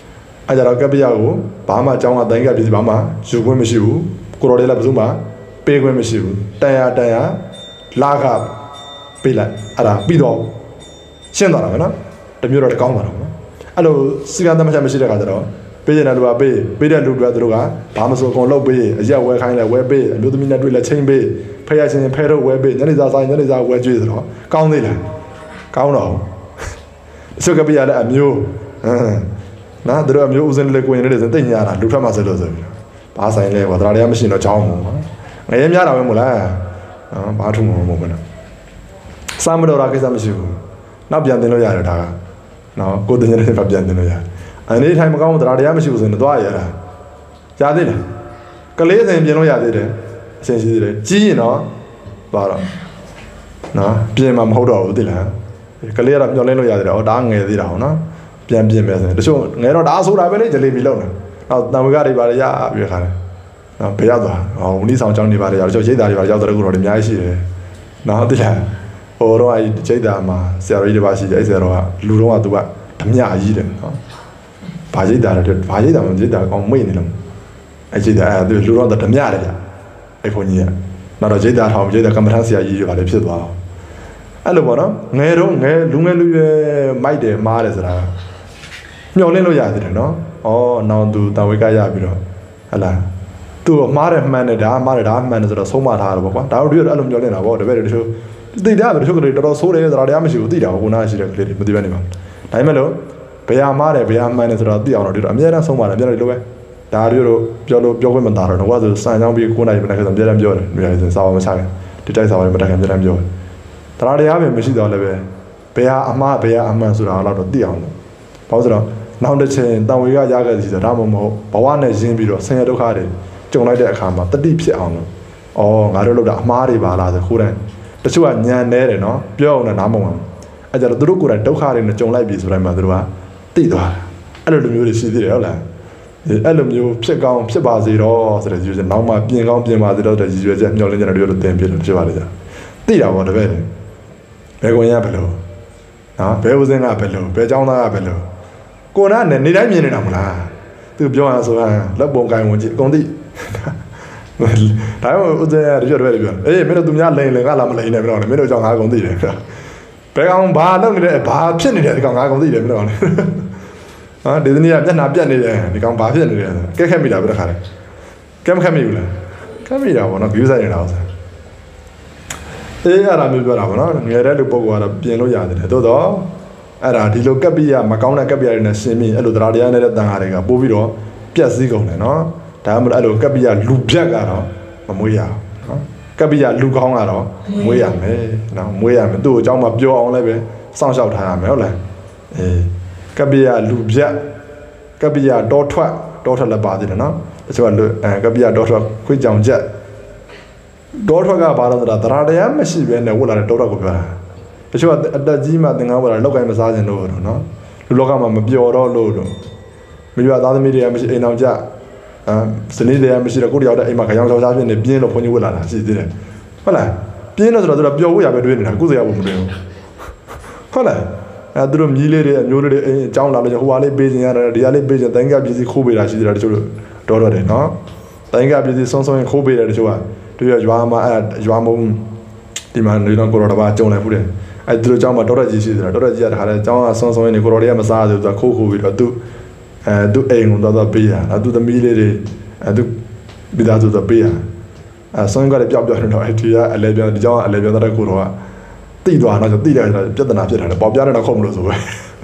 အဲ့ကြတော့ကပ္ပိယကိုဘာမှအကြောင်းကတိုင်းကပြည်စီဘာမှယူခွင့်မရှိဘူးကိုတော်လေးလည်းဘယ်သူမှပေးခွင့်မရှိဘူးတန်ရတန်ရလာကပေးလိုက်အဲ့ဒါပြီးတော့ရှင်းသွားတာပဲနော်တမျိုးတော့ကောင်းသွားတော့နော်အဲ့လိုစီကံသမချက်မရှိတဲ့ခါကျတော့ပေးတဲ့လူကပေးပေးတဲ့လူတွေကသူတို့ကဘာမဆိုအကုန်လုပ်ပေးအရက်ဝဲခိုင်းလဲဝဲပေးအမျိုးသမီးနဲ့တွေ့လဲချင်းပေးဖဲရချင်းဖဲတော့ဝဲပေးညနေစာဆိုင်ညနေစာဝဲကြွေးဆိုတော့ကောင်းသေးလားကောင်းတော့စုကပ္ပိယလည်းအမျိုးဟမ်နော်သူတို့အမျိုးဦးစင်းလေးကိုရင်လေးစင်တိတ်ညာတာလူထွက်မှဆိုလို့ဆိုပြီးဘာဆိုင်လဲကွာတရားတရားမရှိတော့ချောင်းမှာငရဲများတာပဲမို့လားနော်ဘာထုံမှာမဟုတ်ဘူးနော်စာမတော်တာကိစ္စမရှိဘူးနောက်ပြန်တင်လို့ရတယ်ဒါကနော်ကိုတင်နေတဲ့ပြန်တင်လို့ရတယ်အနေထိုင်မကောင်းဘူးတရားတရားမရှိဘူးဆိုရင်တော့ရတာရသေးလားကလေးစင်ပြင်လို့ရသေးတယ်အဆင်ရှိသေးတယ်ကြီးရင်တော့သွားတော့နော်ပြင်မှာမဟုတ်တော့ဘူးသိလားကလေးကတော့မျောလင်းလို့ရသေးတယ်ဟောဒါငယ်သေးတာဟုတ်နော်ပြန်ပြင်မယ်ဆိုရင်တချို့ငယ်တော့ဒါဆိုတာပဲလေဂျလီဘီလုံးတယ်နောက်တံဝေကတွေပါရရပြီးခါတယ်နော်ဘယ်ရောက်သွားဟောဝင်းကြီးဆောင်ကျောင်းတွေပါလေရောက်ချို့ရိတ်သားတွေပါရောက်တဲ့ကူတော့အများကြီးရှိတယ်နော်သိလားဟိုတော့အဲရိတ်သားမှာဆရာတော်ကြီးတွေပါရှိတယ်အဲဆရာတော်ကလူတော့ကသူကဓမြကြီးတယ်နော်ဘာရိတ်သားတယ်ဘာရိတ်သားမရိတ်သားကောင်းမိတ်နေလို့အဲရိတ်သားအဲသူလူတော့ဓမြတယ်ကြာအဲဘုန်းကြီးကနောက်တော့ရိတ်သားထောင်ရိတ်သားကမ္မထဆရာကြီးတွေပါလေဖြစ်သွားအဲ့လိုပေါ့နော်ငယ်တော့ငယ်လူငယ်လူရွယ်မိုက်တယ်မားတယ်ဆိုတာမျောလင်းလို့ရသေးတယ်နော်ဩနောင်သူတာဝေကရပြီးတော့ဟလာသူ့မားတယ်မှန်တယ်ဒါမားတယ်ဒါမှန်တယ်ဆိုတော့ဆုံးမထားတယ်ပေါ့ကွာဒါတို့တို့အဲ့လိုမျောလင်းတာပေါ့တပည့်တွေတချို့သိတယ်တချို့ကလေးတော်တော်ဆိုးတယ်ဆိုတာတရားမရှိဘူးသိတာပေါ့ကိုနာရှိတဲ့ကလေးတွေမသိဘဲနေပါဒါပေမဲ့လို့ဘယ်ဟာမားတယ်ဘယ်ဟာမှန်တယ်ဆိုတော့သိအောင်တော့တို့အများအားဆုံးပါတယ်ပြောတယ်လို့ပဲဒါတို့တို့ပြောလို့ပြောခွင့်မသားတော့တော့ဆိုစံကြောင်းပြီးကိုနိုင်ပြန်ခဲ့ဆိုအများအားပြောတယ်လူရည်စင်စာဝမချခင်ဒီတိုက်စာဝမတက်ခင်အများအားပြောတယ်တရားတရားပဲမရှိတော့လည်းပဲဘယ်ဟာအမှားဘယ်ဟာအမှန်ဆိုတာတော့သိအောင်လို့ဘာလို့ဆိုတော့နောက်တစ်ချိန်တန်ဝေကရခဲ့စီဆိုတာဒါမှမဟုတ်ဘဝနဲ့ရင်းပြီးတော့ဆင်းရဲဒုက္ခတွေကြုံလိုက်တဲ့အခါမှာတတိဖြစ်အောင်လို့ဩငါတို့လောက်တာအမှားတွေပါလားဆိုခိုးတယ်တချို့ကညံနေတယ်နော်ပြောအောင်လည်းနားမဝင်ဘူးအဲကြတော့သူတို့ကိုယ်တိုင်ဒုက္ခတွေနဲ့ကြုံလိုက်ပြီဆိုတိုင်းမှာသူတို့ကသိသွားတယ်အဲ့လိုလိုမျိုးတွေရှိသေးတယ်ဟုတ်လားအဲ့လိုမျိုးဖြစ်ကောင်းဖြစ်ပါစေတော့ဆိုတဲ့ရည်ရွယ်ချက်နောက်မှပြင်ကောင်းပြင်ပါစေတော့တဲ့ရည်ရွယ်ချက်မျှော်လင့်ကြတယ်တို့တင်ပြတယ်ဖြစ်ပါလေကြာသိတာပေါ့တပည့်ဘယ်ကွန်ရဘယ်လိုနော်ဘယ်ဦးစင်းကဘယ်လိုဘယ်เจ้าသားကဘယ်လိုကိုနာနဲ့နေတိုင်းမြင်နေတာမလားသူပြောရဆိုရင်လက်ပုံကိုင်ဝင်ကြည့်အကုန်သိဒါမှမဟုတ်ဦးစင်းကတို့တို့ပဲပြောအေးမင်းတို့သူများလိန်လိန်ကလာမလိန်နဲ့မင်းတို့မင်းတို့ကြောင့်ငါအကုန်သိတယ်ဘယ်ကောင်ဘာလုပ်နေလဲဘာဖြစ်နေတယ်ဒီကောင်ငါအကုန်သိတယ်မင်းတို့ဟာဒီနေ့ကမျက်နှာပြတ်နေတယ်ဒီကောင်ဘာဖြစ်နေလဲကဲခက်မိတာပဲတခါလေကဲမခက်မိဘူးလားခက်မိတာပေါ့နော် view ဆိုင်နေတာဟုတ်စားအေးအဲ့ဒါမျိုးပြောတာပေါ့နော်ငယ်တဲ့လူပုဂ္ဂိုလ်ကတော့ပြင်လို့ရတယ်တိုးတော့အဲ့ဒါဒီလိုကပ်ပြီးရမကောင်းတဲ့ကပ်ပြီးရတွေနဲ့ရှင်းပြီးအဲ့လိုတရားတရားနဲ့တဲ့တန်ခါတွေကပို့ပြီးတော့ပြက်စည်းကုန်တယ်နော်ဒါမှမဟုတ်အဲ့လိုကပ်ပြီးရလူပြက်ကတော့မမွေးရအောင်နော်ကပ်ပြီးရလူကောင်းကတော့မွေးရမယ်နော်မွေးရမယ်သူ့အကြောင်းမှပြောအောင်လည်းပဲစောင့်ရှောက်ထားရမယ်ဟုတ်လားအေးကပ်ပြီးရလူပြက်ကပ်ပြီးရတောထွက်တောထွက်လည်းပါသေးတယ်နော်တချို့ကအဲကပ်ပြီးရတောထွက်ခွေးကြောင်ချက်တောထွက်ကဘာလို့ဆိုတာတရားတရားမရှိဘဲနဲ့ဝတ်လာတဲ့တောထွက်ကိုပြောတာတချို့ကအတက်ကြီးမှသင်္ကန်းဝတ်လာလောက်ကိုင်းမစားခြင်းလို့တော့နော်လူလောကမှာမပျော်တော့လို့တော့မိဘသားသမီးတွေကမရှိအိမ်အောင်ကြအဲစနေတွေကမရှိတော့ကိုယ်တယောက်တည်းအိမ်မှာခရောင်ချောချာဖြစ်နေပြင်းလို့ဘုန်းကြီးဝတ်လာတာရှိသေးတယ်ဟုတ်လားပြင်းလို့ဆိုတော့သူကပျော်ဖို့ရပဲတွေးနေတာကိုယ်စရာဘူးမတွေးဘူးဟုတ်လားအဲသူတို့မြည်လေးတွေအမျိုးလေးတွေအိမ်အကြောင်းလာလို့ဟိုဟာလေးပေးခြင်းရတယ်ဒီဟာလေးပေးခြင်းတိုင်းကပြည်စီခိုးပေးတာရှိသေးတယ်တချို့တော့တော့တယ်နော်တိုင်းကပြည်စီဆုံးဆုံးရင်ခိုးပေးတယ်တချို့ကတို့ရွာမှာအဲရွာမုံဒီမှာနေတော့ကိုရောတပါကြုံလိုက်ဘူးတယ်အဲသူတို့เจ้าမှာတော်တော်ကြီးရှိသေးတယ်တော်တော်ကြီးကတခါလဲเจ้าကဆွန်းဆွန်းနေကိုရောတွေကမစားသေးဘူးသူကခိုးခိုးပြီးတော့သူအဲသူအိမ်ကိုတော့တော့ပေးရအဲသူသမီးလေးတွေအဲသူမိသားစုတော့ပေးရအဲဆွန်းကလည်းပျောက်ပျောက်နေတော့အဲဒီကအလဲပြောဒီเจ้าကအလဲပြောတဲ့ကိုရောကတိသွားတော့တိတယ်ပြဿနာဖြစ်တယ်ပေါက်ပြတယ်တော့ခုံမလို့ဆိုပဲ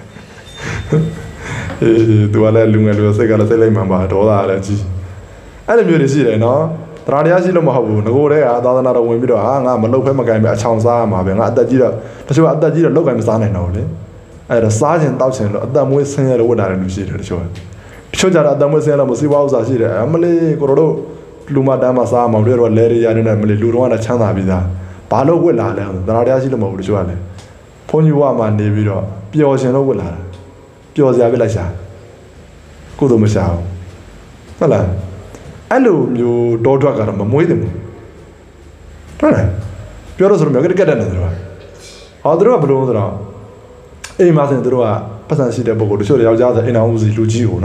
အေးသူကလည်းလူငယ်လူစိတ်ကလည်းစိတ်လိုက်မှန်ပါဒေါသလည်းကြီးအဲ့လိုမျိုးတွေရှိတယ်နော်တရားတရားရှိလို့မဟုတ်ဘူးငကိုတဲ့ကသာသနာတော်ဝင်ပြီးတော့ဟာငါမလုပ်ဖဲမကိုင်ပဲအချောင်စားရမှာပဲငါအသက်ကြီးတော့တချို့ကအသက်ကြီးတော့လောက်ကိုင်မစားနိုင်တော့ဘူးလေအဲ့ဒါစားခြင်းတောက်ခြင်းလို့အသက်မွေးဆင်းရဲလို့ဝတ်တာလည်းလူရှိတယ်တချို့တချို့ကြတော့အသက်မွေးဆင်းရဲလို့မစီးပွားဥစ္စာရှိတယ်အမလေးကိုတို့လူမတန်းမှာစားမှာတို့တော့လဲရရနေမလေးလူတော်ကလည်းချမ်းသာပြီးသားဘာလို့ဝတ်လာလဲတရားတရားရှိလို့မဟုတ်ဘူးတချို့ကလည်းဘုန်းကြီးဝါမှာနေပြီးတော့ပျော်ခြင်းလို့ဝတ်လာတာပျော်စရာပဲလိုက်ရှာကိုယ်တော့မရှာဘူးဟုတ်လားအဲ့လိုမျိုးတောထွက်ကတော့မမွေးတယ်ဘူးဟုတ်လားပြောလို့ဆိုတော့မြတ်ကတက်တယ်သူတို့ကဟောသူတို့ကဘယ်လိုဆိုတော့အိမ်မှာဆိုရင်သူတို့ကပတ်စံရှိတဲ့ပုဂ္ဂိုလ်တချို့ယောက်ျားဆိုအိမ်အောင်ဦးစီလူကြီးကိုနော်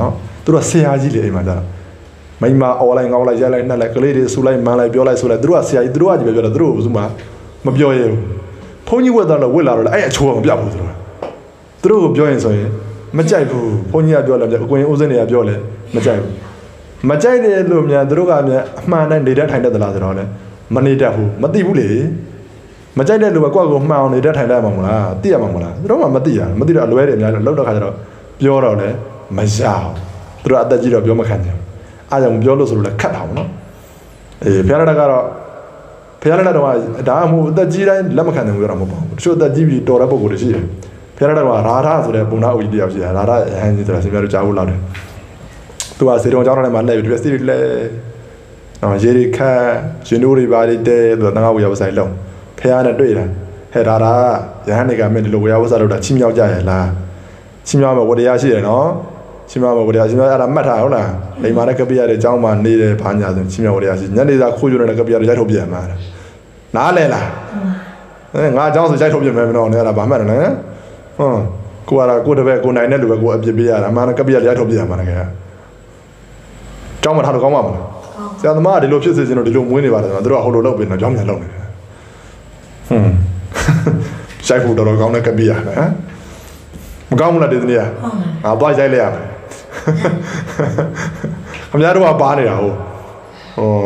သူတို့ကဆရာကြီးလေအိမ်မှာကြတာမိမအော်လိုက်ငေါက်လိုက်ရိုက်လိုက်နှက်လိုက်ကလေးတွေဆူလိုက်မန်းလိုက်ပြောလိုက်ဆိုလိုက်သူတို့ကဆရာကြီးသူတို့ကကြီးပဲပြောတာသူတို့ကဘယ်သူမှမပြောရဘူးဘုန်းကြီးဝတ်တော့ဝတ်လာတော့အဲ့အချိုးကမပြဘူးသူတို့သူတို့ကိုပြောရင်ဆိုရင်မကြိုက်ဘူးဘုန်းကြီးကပြောလဲအကွင်ဦးစင်းတွေကပြောလဲမကြိုက်ဘူးမကြိုက်တယ်လို့မြန်သူတို့ကမြန်အမှန်တမ်းနေတဲ့ထိုင်တတ်သလားဆိုတော့လေမနေတတ်ဘူးမသိဘူးလေမကြိုက်တဲ့လူကကိုယ့်ကိုမှန်အောင်နေတဲ့ထိုင်တတ်မှာမလားသိရမှာမလားသူတို့မှမသိရမသိတော့အလွဲတယ်အများကြီးလောက်တော့ခါကျတော့ပြောတော့လေမရအောင်သူတို့အသက်ကြီးတော့ပြောမခံချင်အားကြောင့်ပြောလို့ဆိုလို့လည်းခတ်တာပေါ့နော်အေးဖျားရတာကတော့ဖျားရတာတော့ဒါမှမဟုတ်အသက်ကြီးတိုင်းလက်မခံနိုင်ဘူးတော့မပေါ့တချို့အသက်ကြီးပြီးတော်တဲ့ပုံကိုယ်တွေရှိတယ်ဖျားရတာကရာထဆိုတဲ့ပုံနာအုပ်ကြီးတယောက်ရှိတယ်ရာထဟန်ကြီးဆိုတာဆင်ပြတော့ကြားဖို့လောက်တယ်သူကစေတုံကျောင်းထဲမှာလှည့်ပြီးဒီစီလှည့်နော်ရေရီခတ်ရှင်တို့တွေပါတဲ့တဲ့သူကတန်ခါဝေယဝဆိုင်လုံးဖះနဲ့တွေ့တာဟဲ့ဒါဒါရဟန်းတွေကမင်းဒီလိုဝေယဝဆိုင်လို့တာချင်းမြောက်ကြရဲ့လားချင်းမြောက်မှာဝတရားရှိတယ်နော်ချင်းမြောက်မှာဝတရားချင်းမြောက်အဲ့ဒါမှတ်ထားဟုတ်လားလိမ္မာတဲ့ကပိရတဲ့အကြောင်းမှာနေတယ်ဘာညာဆိုချင်းမြောက်ဝတရားရှိညနေစာခိုးကျွနေတဲ့ကပိရတွေရိုက်ထုတ်ပြန်မှာနားလဲလားအဲငါအကြောင်းဆိုရိုက်ထုတ်ပြန်မယ်မနော်နဲ့အဲ့ဒါဘာမှတ်တယ်နော်ဟွန်းကိုကတော့ကိုတပည့်ကိုနိုင်တဲ့လူပဲကိုအပြစ်ပေးရတာအမှန်ကပိရရိုက်ထုတ်ပြန်မှာလည်းကကျောင်းမှာထားလို့ကောင်းပါမလားဆရာသမားကဒီလိုဖြစ်စေချင်တော့ဒီလိုမွေးနေပါတယ်ဆိုတော့သူတို့ကဟိုလိုလုပ်ပြီးတော့ကျောင်းပြန်လုပ်နေတယ်ဟွန်းရှိုက်ဖို့တော်တော်ကောင်းတဲ့ကပိရဟမ်မကောင်းဘူးလားဒီနေ့ကငါသွားရိုက်လိုက်ရမယ်ခင်ဗျားတို့ကပါနေတာဟုတ်ဟော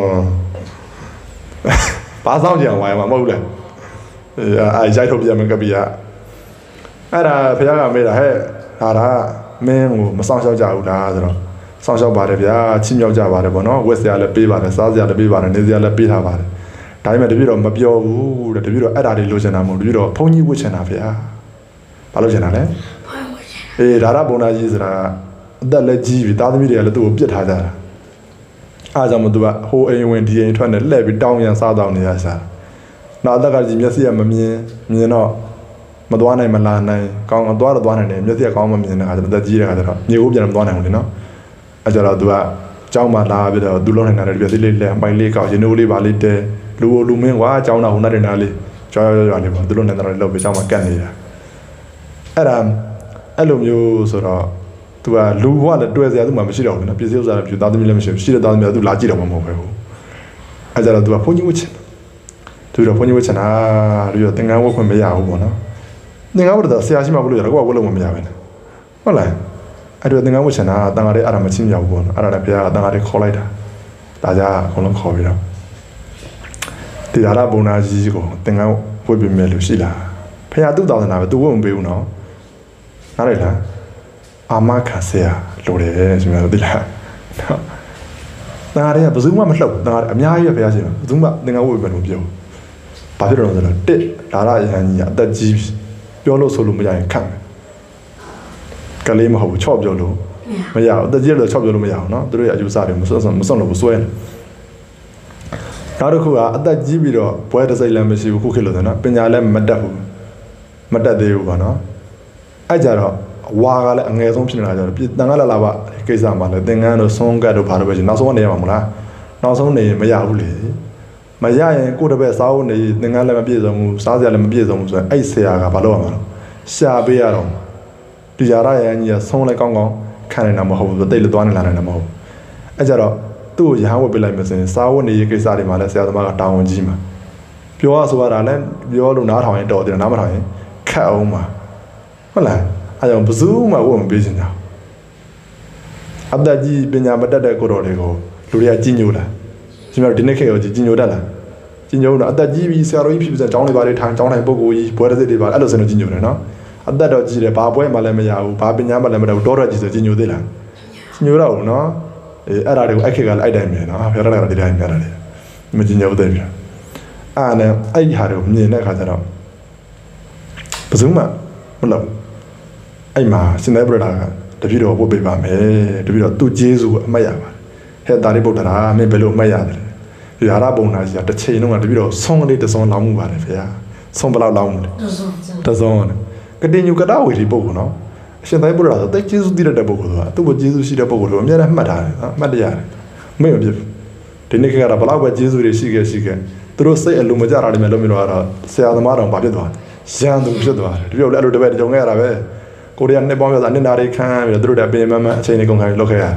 ပါဆောင်ကြအောင်ဝိုင်းမှာမဟုတ်လားအဲရိုက်ထုတ်ပြန်မယ်ကပိရအဲ့ဒါဖခင်ကမေးတာဟဲ့ဟာဒါမင်းကိုမဆောင်ရှောက်ကြဘူးလားဆိုတော့ဆောင်ရှောက်ပါတယ်ဗျာချင်းမြောက်ကြပါတယ်ပေါ့နော်ဝက်စရာလည်းပေးပါတယ်စားစရာလည်းပေးပါတယ်နေစရာလည်းပေးထားပါတယ်ဒါပေမဲ့တပြည့်တော့မပြောဘူးတဲ့တပြည့်တော့အဲ့ဒါတွေလိုချင်တာမဟုတ်တပြည့်တော့ဘုန်းကြီးဝတ်ချင်တာဗျာဘာလို့ချင်တာလဲအေးဒါရဘုံနာကြီးဆိုတာအသက်လည်းကြီးပြီသားသမီးတွေကလည်းသူ့ကိုပြစ်ထားကြတာအားကြောင့်မသူကဟိုအိမ်ဝင်ဒီအိမ်ထွက်နေလှည့်ပြီးတောင်းရန်စားတောင်းနေရစားနောက်အသက်ကကြီးမျက်စိကမမြင်မြင်တော့မသွားနိုင်မလာနိုင်ကောင်းသွားတော့သွားနိုင်တယ်မျက်စိကကောင်းမမြင်တဲ့အခါကျတော့အသက်ကြီးတဲ့အခါကျတော့မြေဦးပြန်မသွားနိုင်ဘူးလေနော်အဲကြတော့သူကကျောင်းမှာလာပြီးတော့သူ့လုံးနိုင်တဲ့မျက်စိလေးလက်ပိုင်လေးကောက်ရင်တို့လေးပါလေးတဲလူလူမင်းကွာကျောင်းတော်ဟိုနဲ့တင်တာလေးကြောက်ရွံ့ရွံ့လေးပေါ့သူ့လုံးနိုင်တဲ့လောက်ပြီးကျောင်းမှာကတ်နေတာအဲ့ဒါအဲ့လိုမျိုးဆိုတော့သူကလူဘဝလည်းတွေ့စရာသူမှမရှိတော့ဘူးနော်ပြည်စည်းဥစ္စာလည်းပြသားသမီးလည်းမရှိဘူးရှိတဲ့သားသမီးကသူလာကြည့်တော့မှမဟုတ်ဘူးအဲ့ကြတော့သူကဘုန်းကြီးဝတ်ချင်သူတော့ဘုန်းကြီးဝတ်ချင်တာပြီးတော့သင်္ကန်းဝတ်ခွင့်မရဘူးပေါ့နော်သင်္ကန်းဝတ်တော့ဆရာရှိမှဘလို့ရတော့ကိုကဝတ်လို့မရဘူးဟုတ်လားအဲ့တော့သင်္ကန်းဝတ်ချင်တာတန်ခါလေးအဲ့ဒါမချင်းမြောက်ဘူးပေါ့နော်အဲ့ဒါလည်းဘုရားကတန်ခါလေးခေါ်လိုက်တာဒါကြအကုန်လုံးခေါ်ပြီးတော့ဒီဟာရဘုံနာကြီးကိုသင်္ကန်းဝတ်ပြီးမယ်လို့ရှိလားဘုရားသူ့တောင်းတာပဲသူဝတ်မပေးဘူးနော်နားရလားအာမခံဆရာလိုတယ်ကျွန်တော်သိလားနော်တန်ခါလေးကဘယ်သူမှမလှုပ်တန်ခါအများကြီးပဲဘုရားရှင်ဘယ်သူမှသင်္ကန်းဝတ်ပြီးမယ်လို့ပြောဘာဖြစ်တော့လဲဆိုတော့တစ်ဒါရအရန်ကြီးကအသက်ကြီးပြောလို့ဆိုလို့မရရင်ခန့်ကလေးမဟုတ်ဘူးချော့ပြောလို့မရဘူးအသက်ကြီးလို့ချော့ပြောလို့မရဘူးเนาะသူတို့ရဲ့အယူဆတွေမစွန့်မစွန့်လို့စွဲတယ်နောက်တစ်ခုကအသက်ကြီးပြီးတော့ဘွဲတစ်စိတ်လည်းမရှိဘူးခုခေတ်လို့ဆိုเนาะပညာလည်းမတတ်ဘူးမတတ်သေးဘူးပေါ့เนาะအဲ့ကြတော့ဝါကလည်းအငယ်ဆုံးဖြစ်နေတာကြတော့တန်ခါလာလာပါကိစ္စမှာလည်းသင်္ကန်းတို့ဆုံးကတ်တို့ဘာလို့ပဲရှင်နောက်ဆုံးကနေရမှာမလားနောက်ဆုံးနေမရဘူးလေမရရင်ကိုယ့်တပည့်စားဖို့နေသင်္ကန်းလည်းမပြည့်စုံဘူးစားစရာလည်းမပြည့်စုံဘူးဆိုရင်အဲ့ဆရာကဘာလုပ်ရမှာလဲရှာပေးရတော့ဒီကြရရဲ့ကြီးကဆုံးလိုက်ကောင်းကောင်းခံနေတာမဟုတ်ဘူးတိတ်လည်းသွားနေလာနေတာမဟုတ်ဘူးအဲ့ကြတော့သူ့ကိုရဟန်းဝတ်ပေးလိုက်မယ်ဆိုရင်စားဖို့နေကိစ္စတွေမှာလည်းဆရာသမားကတာဝန်ကြီးမှာပြောရဆိုရတာလည်းပြောလို့နားထောင်ရင်တော်တယ်နားမထောင်ရင်ခက်အောင်မှာဟုတ်လားအဲ့ကြောင့်ဘယ်သူမှဝတ်မပေးချင်ကြအသက်ကြီးပညာမတတ်တဲ့ကိုတော်တွေကိုလူတွေကကြီးညိုလာကျွန်တော်ဒီနေ့ခေတ်ကိုကြီးညိုတတ်လားကြီးညိုတော့အသက်ကြီးပြီးဆရာတော်ကြီးဖြစ်ပြီးကျောင်းလေးပါလေးထိုင်ကျောင်းတိုင်းပုဂ္ဂိုလ်ကြီးဘွဲတစ်စိတ်တွေပါအဲ့လိုဆိုရင်ကြီးညိုတယ်နော်အသက်တော့ကြီးတယ်ဘာဘွဲမှလည်းမရဘူးဘာပညာမှလည်းမတတ်ဘူးတောတော့ကြီးဆိုကြီးညိုသေးလားကြီးညိုတော့ဘူးနော်အေးအဲ့ဒါတွေကိုအဲ့ခေတ်ကလည်းအဲ့တိုင်းမြင်နော်ဖျားရတာကဒီတိုင်းမြင်ရတယ်မကြီးညိုသေးဘူးအဲ့နဲ့အဲ့ဒီဟာတွေကိုမြင်တဲ့အခါကျတော့ဘယ်သူမှမလုပ်အဲ့မှာရှင်သာပရဒါကတပည့်တော်ဝတ်ပေးပါမယ်တပည့်တော်သူ့ကျေးဇူးအမှတ်ရပါတယ်ဟဲ့တာရိပုတ္တရာမင်းဘယ်လိုအမှတ်ရတယ်ဒီဟာရဘုံနာကြီးကတစ်ချိန်လုံးကတပည့်တော်ဆုံးလေးတစ်စုံလောင်းမှုပါတယ်ဖေ။ဆုံးဘလောက်လောင်းမှုလဲ။တစ်စုံကတိညုကတဝေဒီပုဂ္ဂိုလ်နော်။အရှင်သာရိပုတ္တရာဆိုတိတ်ကျေးဇူးတည်တဲ့ပုဂ္ဂိုလ်ဆိုတာသူ့ကိုကျေးဇူးရှိတဲ့ပုဂ္ဂိုလ်လို့အများနဲ့မှတ်ထားတယ်နော်။မှတ်တရတယ်။မင်းမဖြစ်ဘူး။ဒီနေ့ကတော့ဘလောက်ပဲကျေးဇူးတွေရှိခဲ့ရှိခဲ့သူတို့စိတ်အလိုမကျတာတွေမဲ့လို့မျိုးတော့ဆရာသမားတော်ဘာဖြစ်သွားလဲ။ရန်သူဖြစ်သွားတယ်။တပည့်တော်လည်းအဲ့လိုတပည့်ကြုံခဲ့ရတာပဲ။ကိုရီးယားနှစ်ပေါင်းများစွာနှစ်နာရီခန်းပြီးတော့သူတို့တပင်မမအချိန်လေးကုန်ခါလောက်ခဲ့ရတယ်။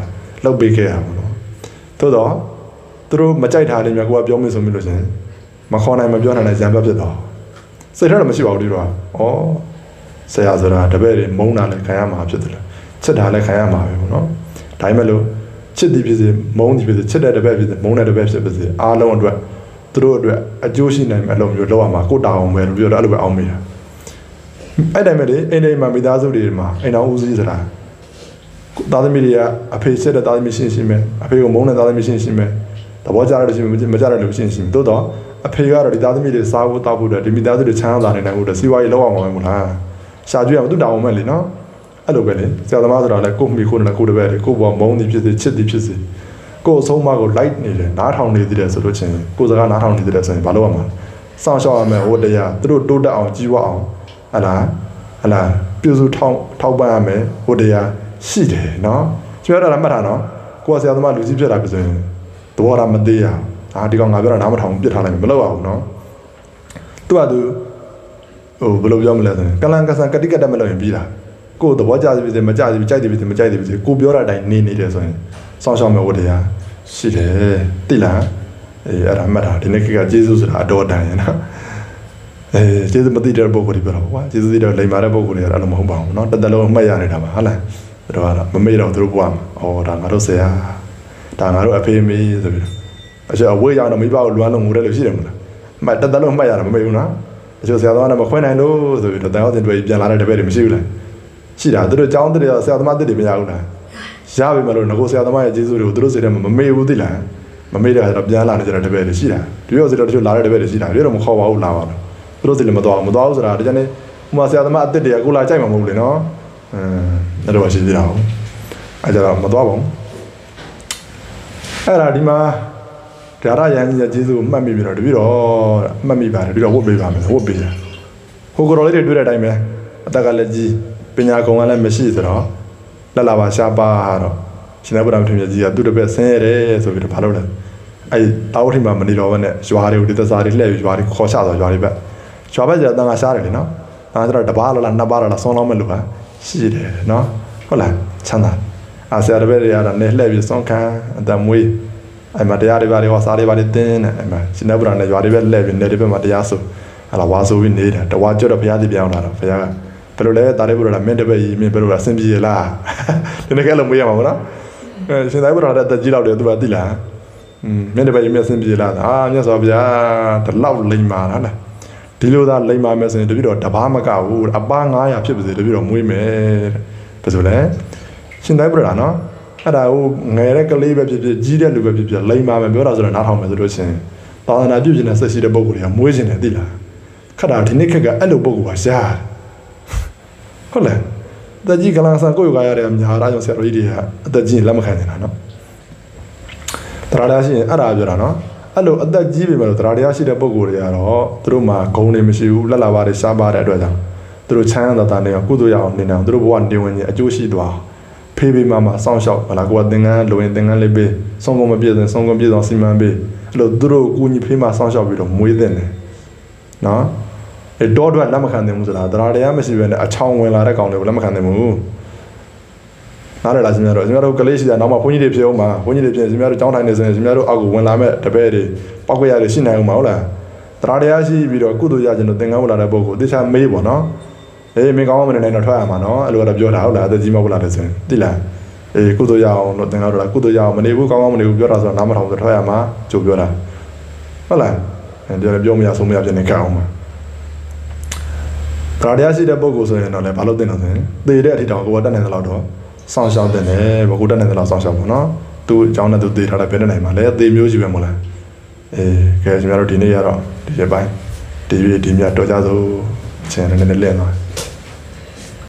လောက်ပေးခဲ့ရပါတော့သို့တော့သူတို့မကြိုက်တာလေးများကိုကပြောမယ်ဆိုပြီးလို့ရှင်မခေါ်နိုင်မပြောနိုင်တဲ့ဇံဘက်ဖြစ်တော့စိတ်ထဲတော့မရှိပါဘူးဒီတော့ဩဆရာဆိုတာတပည့်တွေမုန်းတာလည်းခံရမှာဖြစ်တယ်လားချစ်တာလည်းခံရမှာပဲပေါ့နော်ဒါပေမဲ့လို့ချစ်သည်ဖြစ်စေမုန်းသည်ဖြစ်စေချစ်တဲ့တပည့်ဖြစ်စေမုန်းတဲ့တပည့်ဖြစ်ပါစေအားလုံးအတွက်သူတို့အတွက်အကျိုးရှိနိုင်မယ့်အလုပ်မျိုးလုပ်ရမှာကိုတာအောင်ပဲလို့ပြောတော့အဲ့လိုပဲအောင်မိတာအဲ့တိုင်းပဲလေအိမ်တိုင်းမှာမိသားစုတွေမှာအိမ်တော်ဦးစီးဆိုတာသားသမီးတွေကအဖေဆက်တဲ့သားသမီးရှင်းရှင်းပဲအဖေကိုမုန်းတဲ့သားသမီးရှင်းရှင်းပဲသဘောကျတဲ့လူရှင်းမကျတဲ့လူရှင်းရှင်းတိုးတော့အဖေကတော့ဒီသားသမီးတွေစားဖို့တောက်ဖို့တဲ့ဒီမိသားစုတွေချမ်းသာနေနိုင်ဖို့တဲ့စီးပွားရေးလောက်အောင်မလားရှာကြွရမှာသူတောင်းအောင်မဲ့လေနော်အဲ့လိုပဲလေဆရာသမားဆိုတာလည်းကိုမိခိုးနဲ့ကိုတပည့်တွေကိုဘောမုန်းသည်ဖြစ်စေချစ်သည်ဖြစ်စေကိုအဆုံးမကိုလိုက်နေတယ်နားထောင်နေသေးတယ်ဆိုလို့ချင်းကိုစကားနားထောင်နေသေးတယ်ဆိုရင်ဘာလုပ်ရမှာစောင့်ရှောက်ရမယ်ဟိုတရားသူတို့တိုးတက်အောင်ကြီးဝအောင်ဟလားဟလားပြုစုထောက်ထောက်ပံ့ရမယ်ဟိုတရားရှိတယ်နော်ပြောရတာမှတ်တာနော်ကိုကဆရာသမားလူကြီးဖြစ်တာပြီဆိုရင်သဘောထားမသေးရအာဒီကောင်ငါပြောတာနားမထောင်ပြစ်ထားလိုက်မလုပ်ရဘူးနော်သူကသူဟိုဘယ်လိုပြောမလဲဆိုရင်ကလန်ကဆန်ကတိကတ်တက်မလို့ရင်ပြီးတာကိုသဘောကျပြီစေမကျပြီကြိုက်တယ်ပြီစေမကြိုက်တယ်ပြီစေကိုပြောတဲ့အတိုင်းနေနေတယ်ဆိုရင်စောင့်ရှောက်မယ်ဟိုတရားရှိတယ်သိလားအေးအဲ့ဒါမှတ်တာဒီနေ့ကကျေးဇူးဆိုတာအတော်တန်ရနော်အဲကျေးဇူးမသိတဲ့ပုဂ္ဂိုလ်တွေပြောတော့ကွာကျေးဇူးသိတဲ့လိမ်မာတဲ့ပုဂ္ဂိုလ်တွေအဲ့လိုမဟုတ်ပါဘူးနော်တသက်လုံးမှတ်ရနေတာပါဟုတ်လားတို့ကတော့မမေ့တော့သူတို့ဘွားမှာဩဒါငါတို့ဆရာဒါငါတို့အဖေမေးဆိုပြီးအကျအဝေးရောက်တော့မိဘကိုလွမ်းလုံးငိုတယ်လို့ရှိတယ်မလားမှတ်တသက်လုံးမှတ်ရတာမမေ့ဘူးနော်အကျဆရာတော်ကလည်းမခွင့်နိုင်လို့ဆိုပြီးတော့တန်အောင်တင်တွေ့ပြန်လာတဲ့တပည့်တွေမရှိဘူးလားရှိတာသူတို့ကျောင်းတည်းဆရာသမားတည်းတွေမရဘူးလားရပြီမလို့ငကိုဆရာသမားရဲ့ကျေးဇူးတွေကိုသူတို့စိတ်ထဲမှာမမေ့ဘူးသိလားမမေ့တဲ့အခါတော့ပြန်လာနေကြတဲ့တပည့်တွေရှိတာဒီရောစိတ်တော့တချို့လာတဲ့တပည့်တွေရှိတာဒီတော့မခေါ်ပါဘူးလာပါတော့သူတို့စိတ်လည်းမတော်ဘူးမတော်ဘူးဆိုတာတကယ်နဲ့ဟိုမှာဆရာသမားအစ်စ်တွေကကိုလာကြိုက်မှာမဟုတ်လေနော်အင်းအဲ့တော့ရှိသေးတာဟုတ်အဲ့ကြတော့မတော်ပါဘူးအဲ့ဒါဒီမှာဒါရရန်ကြီးရဲ့ကျေးဇူးကိုမှတ်မိပြီးတော့တပည့်တော်မှတ်မိပါတယ်ပြီးတော့ဝတ်ပေးပါမယ်ဝတ်ပေးတာဟိုကတော်လေးတွေတွေ့တဲ့အတိုင်းပဲအတက်ကလည်းကြီးပညာကုံကလည်းမရှိဆိုတော့လက်လာပါရှားပါတော့ရှင်သာဗုဒ္ဓမြတ်ကြီးကသူ့တပည့်ဆင်းရဲတယ်ဆိုပြီးတော့ဘာလုပ်လဲအဲ့တာဝထိမှာမနေတော့ဘဲနဲ့ရွာတွေကိုဒီသစားတွေလှည့်ပြီးရွာတွေခေါ်ချတော့ရွာတွေပဲရွာဘက်ကျတော့တန်ခါရှားတယ်လေနော်အဲဒါတော့တပါးလားနှစ်ပါးလားဆောင်းလောင်းမဲ့လူကရှိတယ်နော်ဟုတ်လားချမ်းသာအာဆရာတပည့်တွေကတော့နေလှည့်ပြီးစောင်းခံအတမွေးအဲ့မှာတရားတွေပါတွေဟောစားတွေပါတွေတင်းနေအဲ့မှာရှင်သာဗုဒ္ဓနဲ့ရွာတွေပဲလှည့်ပြီးနေတွေပဲမှာတရားဆိုအဲ့လာဝါဆိုပြီးနေတာတဝါကျွတ်တော့ဘုရားတိပြောင်းလာတော့ဘုရားကဘယ်လိုလဲတားလေးဘုရားမင်းတပည့်ကြီးမင်းဘယ်လိုလဲအဆင်ပြေလားဒီနေ့ကလည်းမေးရမှာပေါ့နော်အဲရှင်သာဗုဒ္ဓတဲ့တက်ကြီးလောက်တယ်သူကသိလားอืมမင်းတပည့်ကြီးမင်းအဆင်ပြေလားအာမြတ်စွာဘုရားတလောက်လိမ်မာလားဒီလိုသာလိမ်မာမယ်ဆိုရင်တပည့်တော်တပားမကဘူးအပားန၅၀၀ဖြစ်ပါစေတပည့်တော်မွေးမယ်ဘယ်ဆိုလဲရှင်သာဗုဒ္ဓနော်အဲ့ဒါဟိုငယ်တဲ့ကလေးပဲဖြစ်ဖြစ်ကြီးတဲ့လူပဲဖြစ်ဖြစ်လိမ်မာမယ်ပြောတာဆိုတော့နားထောင်မယ်ဆိုလို့ရှင်သာသနာပြုခြင်းနဲ့ဆက်ရှိတဲ့ပုဂ္ဂိုလ်တွေကမွေးခြင်းနဲ့သိလားခက်တာဒီနေ့ခက်ကအဲ့လိုပုဂ္ဂိုလ်ပါရှားဟုတ်လားတကြီးကလန်ဆန်ကိုယ်ကရတဲ့အများအားကြောင့်ဆရာတော်ကြီးတွေကအသက်ကြီးလက်မခံနေတာနော်တရားတရားရှိရင်အဲ့ဒါပြောတာနော်အဲ့လိုအသက်ကြီးပြီမဲ့လို့တရားတရားရှိတဲ့ပုဂ္ဂိုလ်တွေကတော့သူတို့မှာဂုဏ်တွေမရှိဘူးလက်လာပါတယ်ရှားပါတဲ့အတွက်ကြောင့်သူတို့ချမ်းသာတာနဲ့ကုသိုလ်ရအောင်နေနေသူတို့ဘဝနေဝင်ခြင်းအကျိုးရှိသွားဖေးဖေးမမစောင့်ရှောက်ဟလာကိုကသင်္ကန်းလိုရင်သင်္ကန်းလေးပေးစုံကုန်မပြည့်စုံစုံကုန်ပြည့်စုံစီမံပေးအဲ့လိုသူတို့ကိုကြီးဖေးမစောင့်ရှောက်ပြီးတော့မွေးတဲ့တယ်နော်အဲ့တော့တော့လက်မခံနိုင်ဘူးဆိုတာတရားတရားမရှိဘဲနဲ့အချောင်ဝင်လာတဲ့ကောင်တွေကိုလက်မခံနိုင်ဘူးနားရလားရှင်များတို့ရှင်များတို့ကလေးရှိတာနောက်မှဘုန်းကြီးတွေဖြစ်အောင်ပါဘုန်းကြီးတွေဖြစ်ရှင်များတို့ကြောင်းထိုင်နေဆိုရင်ရှင်များတို့အောက်ကိုဝင်လာမဲ့တပည့်တွေပောက်ကြရတယ်ရှိနိုင်အောင်မဟုတ်လားတရားတရားရှိပြီးတော့ကုသိုလ်ရခြင်းတို့သင်္ကန်းဝင်လာတဲ့ပုဂ္ဂိုလ်တေချာမေးပေါ့နော်အေးမင်းကောင်းမနေနိုင်တော့ထွက်ရမှာနော်အဲ့လိုကတော့ပြောတာဟုတ်လားအသက်ကြီးမဟုတ်လားတဲ့ဆိုရင်သိလားအေးကုသိုလ်ရအောင်လို့သင်္ကန်းတို့လားကုသိုလ်ရအောင်မနေဘူးကောင်းကောင်းမနေဘူးပြောတာဆိုတော့နားမထောင်ဆိုထွက်ရမှာကြိုပြောတာဟုတ်လားအဲ့ဒါပြောမရဆုံးမရဖြစ်နေကြအောင်ပါတရားတရားရှိတဲ့ပုဂ္ဂိုလ်ဆိုရင်တော့လည်းဘာလို့တင်တော့ဆိုရင်သေတဲ့အထိတောင်ကိုယ်ကတတ်နိုင်တဲ့လောက်တော့စောင့်ရှောက်တဲ့နဲ့ဘကိုတတ်နိုင်တဲ့လောက်စောင့်ရှောက်ပေါ့နော်သူအကြောင်းနဲ့သူသေထားတာပြနေနိုင်မှာလဲသေမျိုးရှိပဲမို့လားအေးကဲကျွန်တော်တို့ဒီနေ့ရတော့ဒီရက်ပိုင်းဒီဒီမြတ်တော်ကြစို့အချိန်နဲ့နည်းနည်းလဲသွား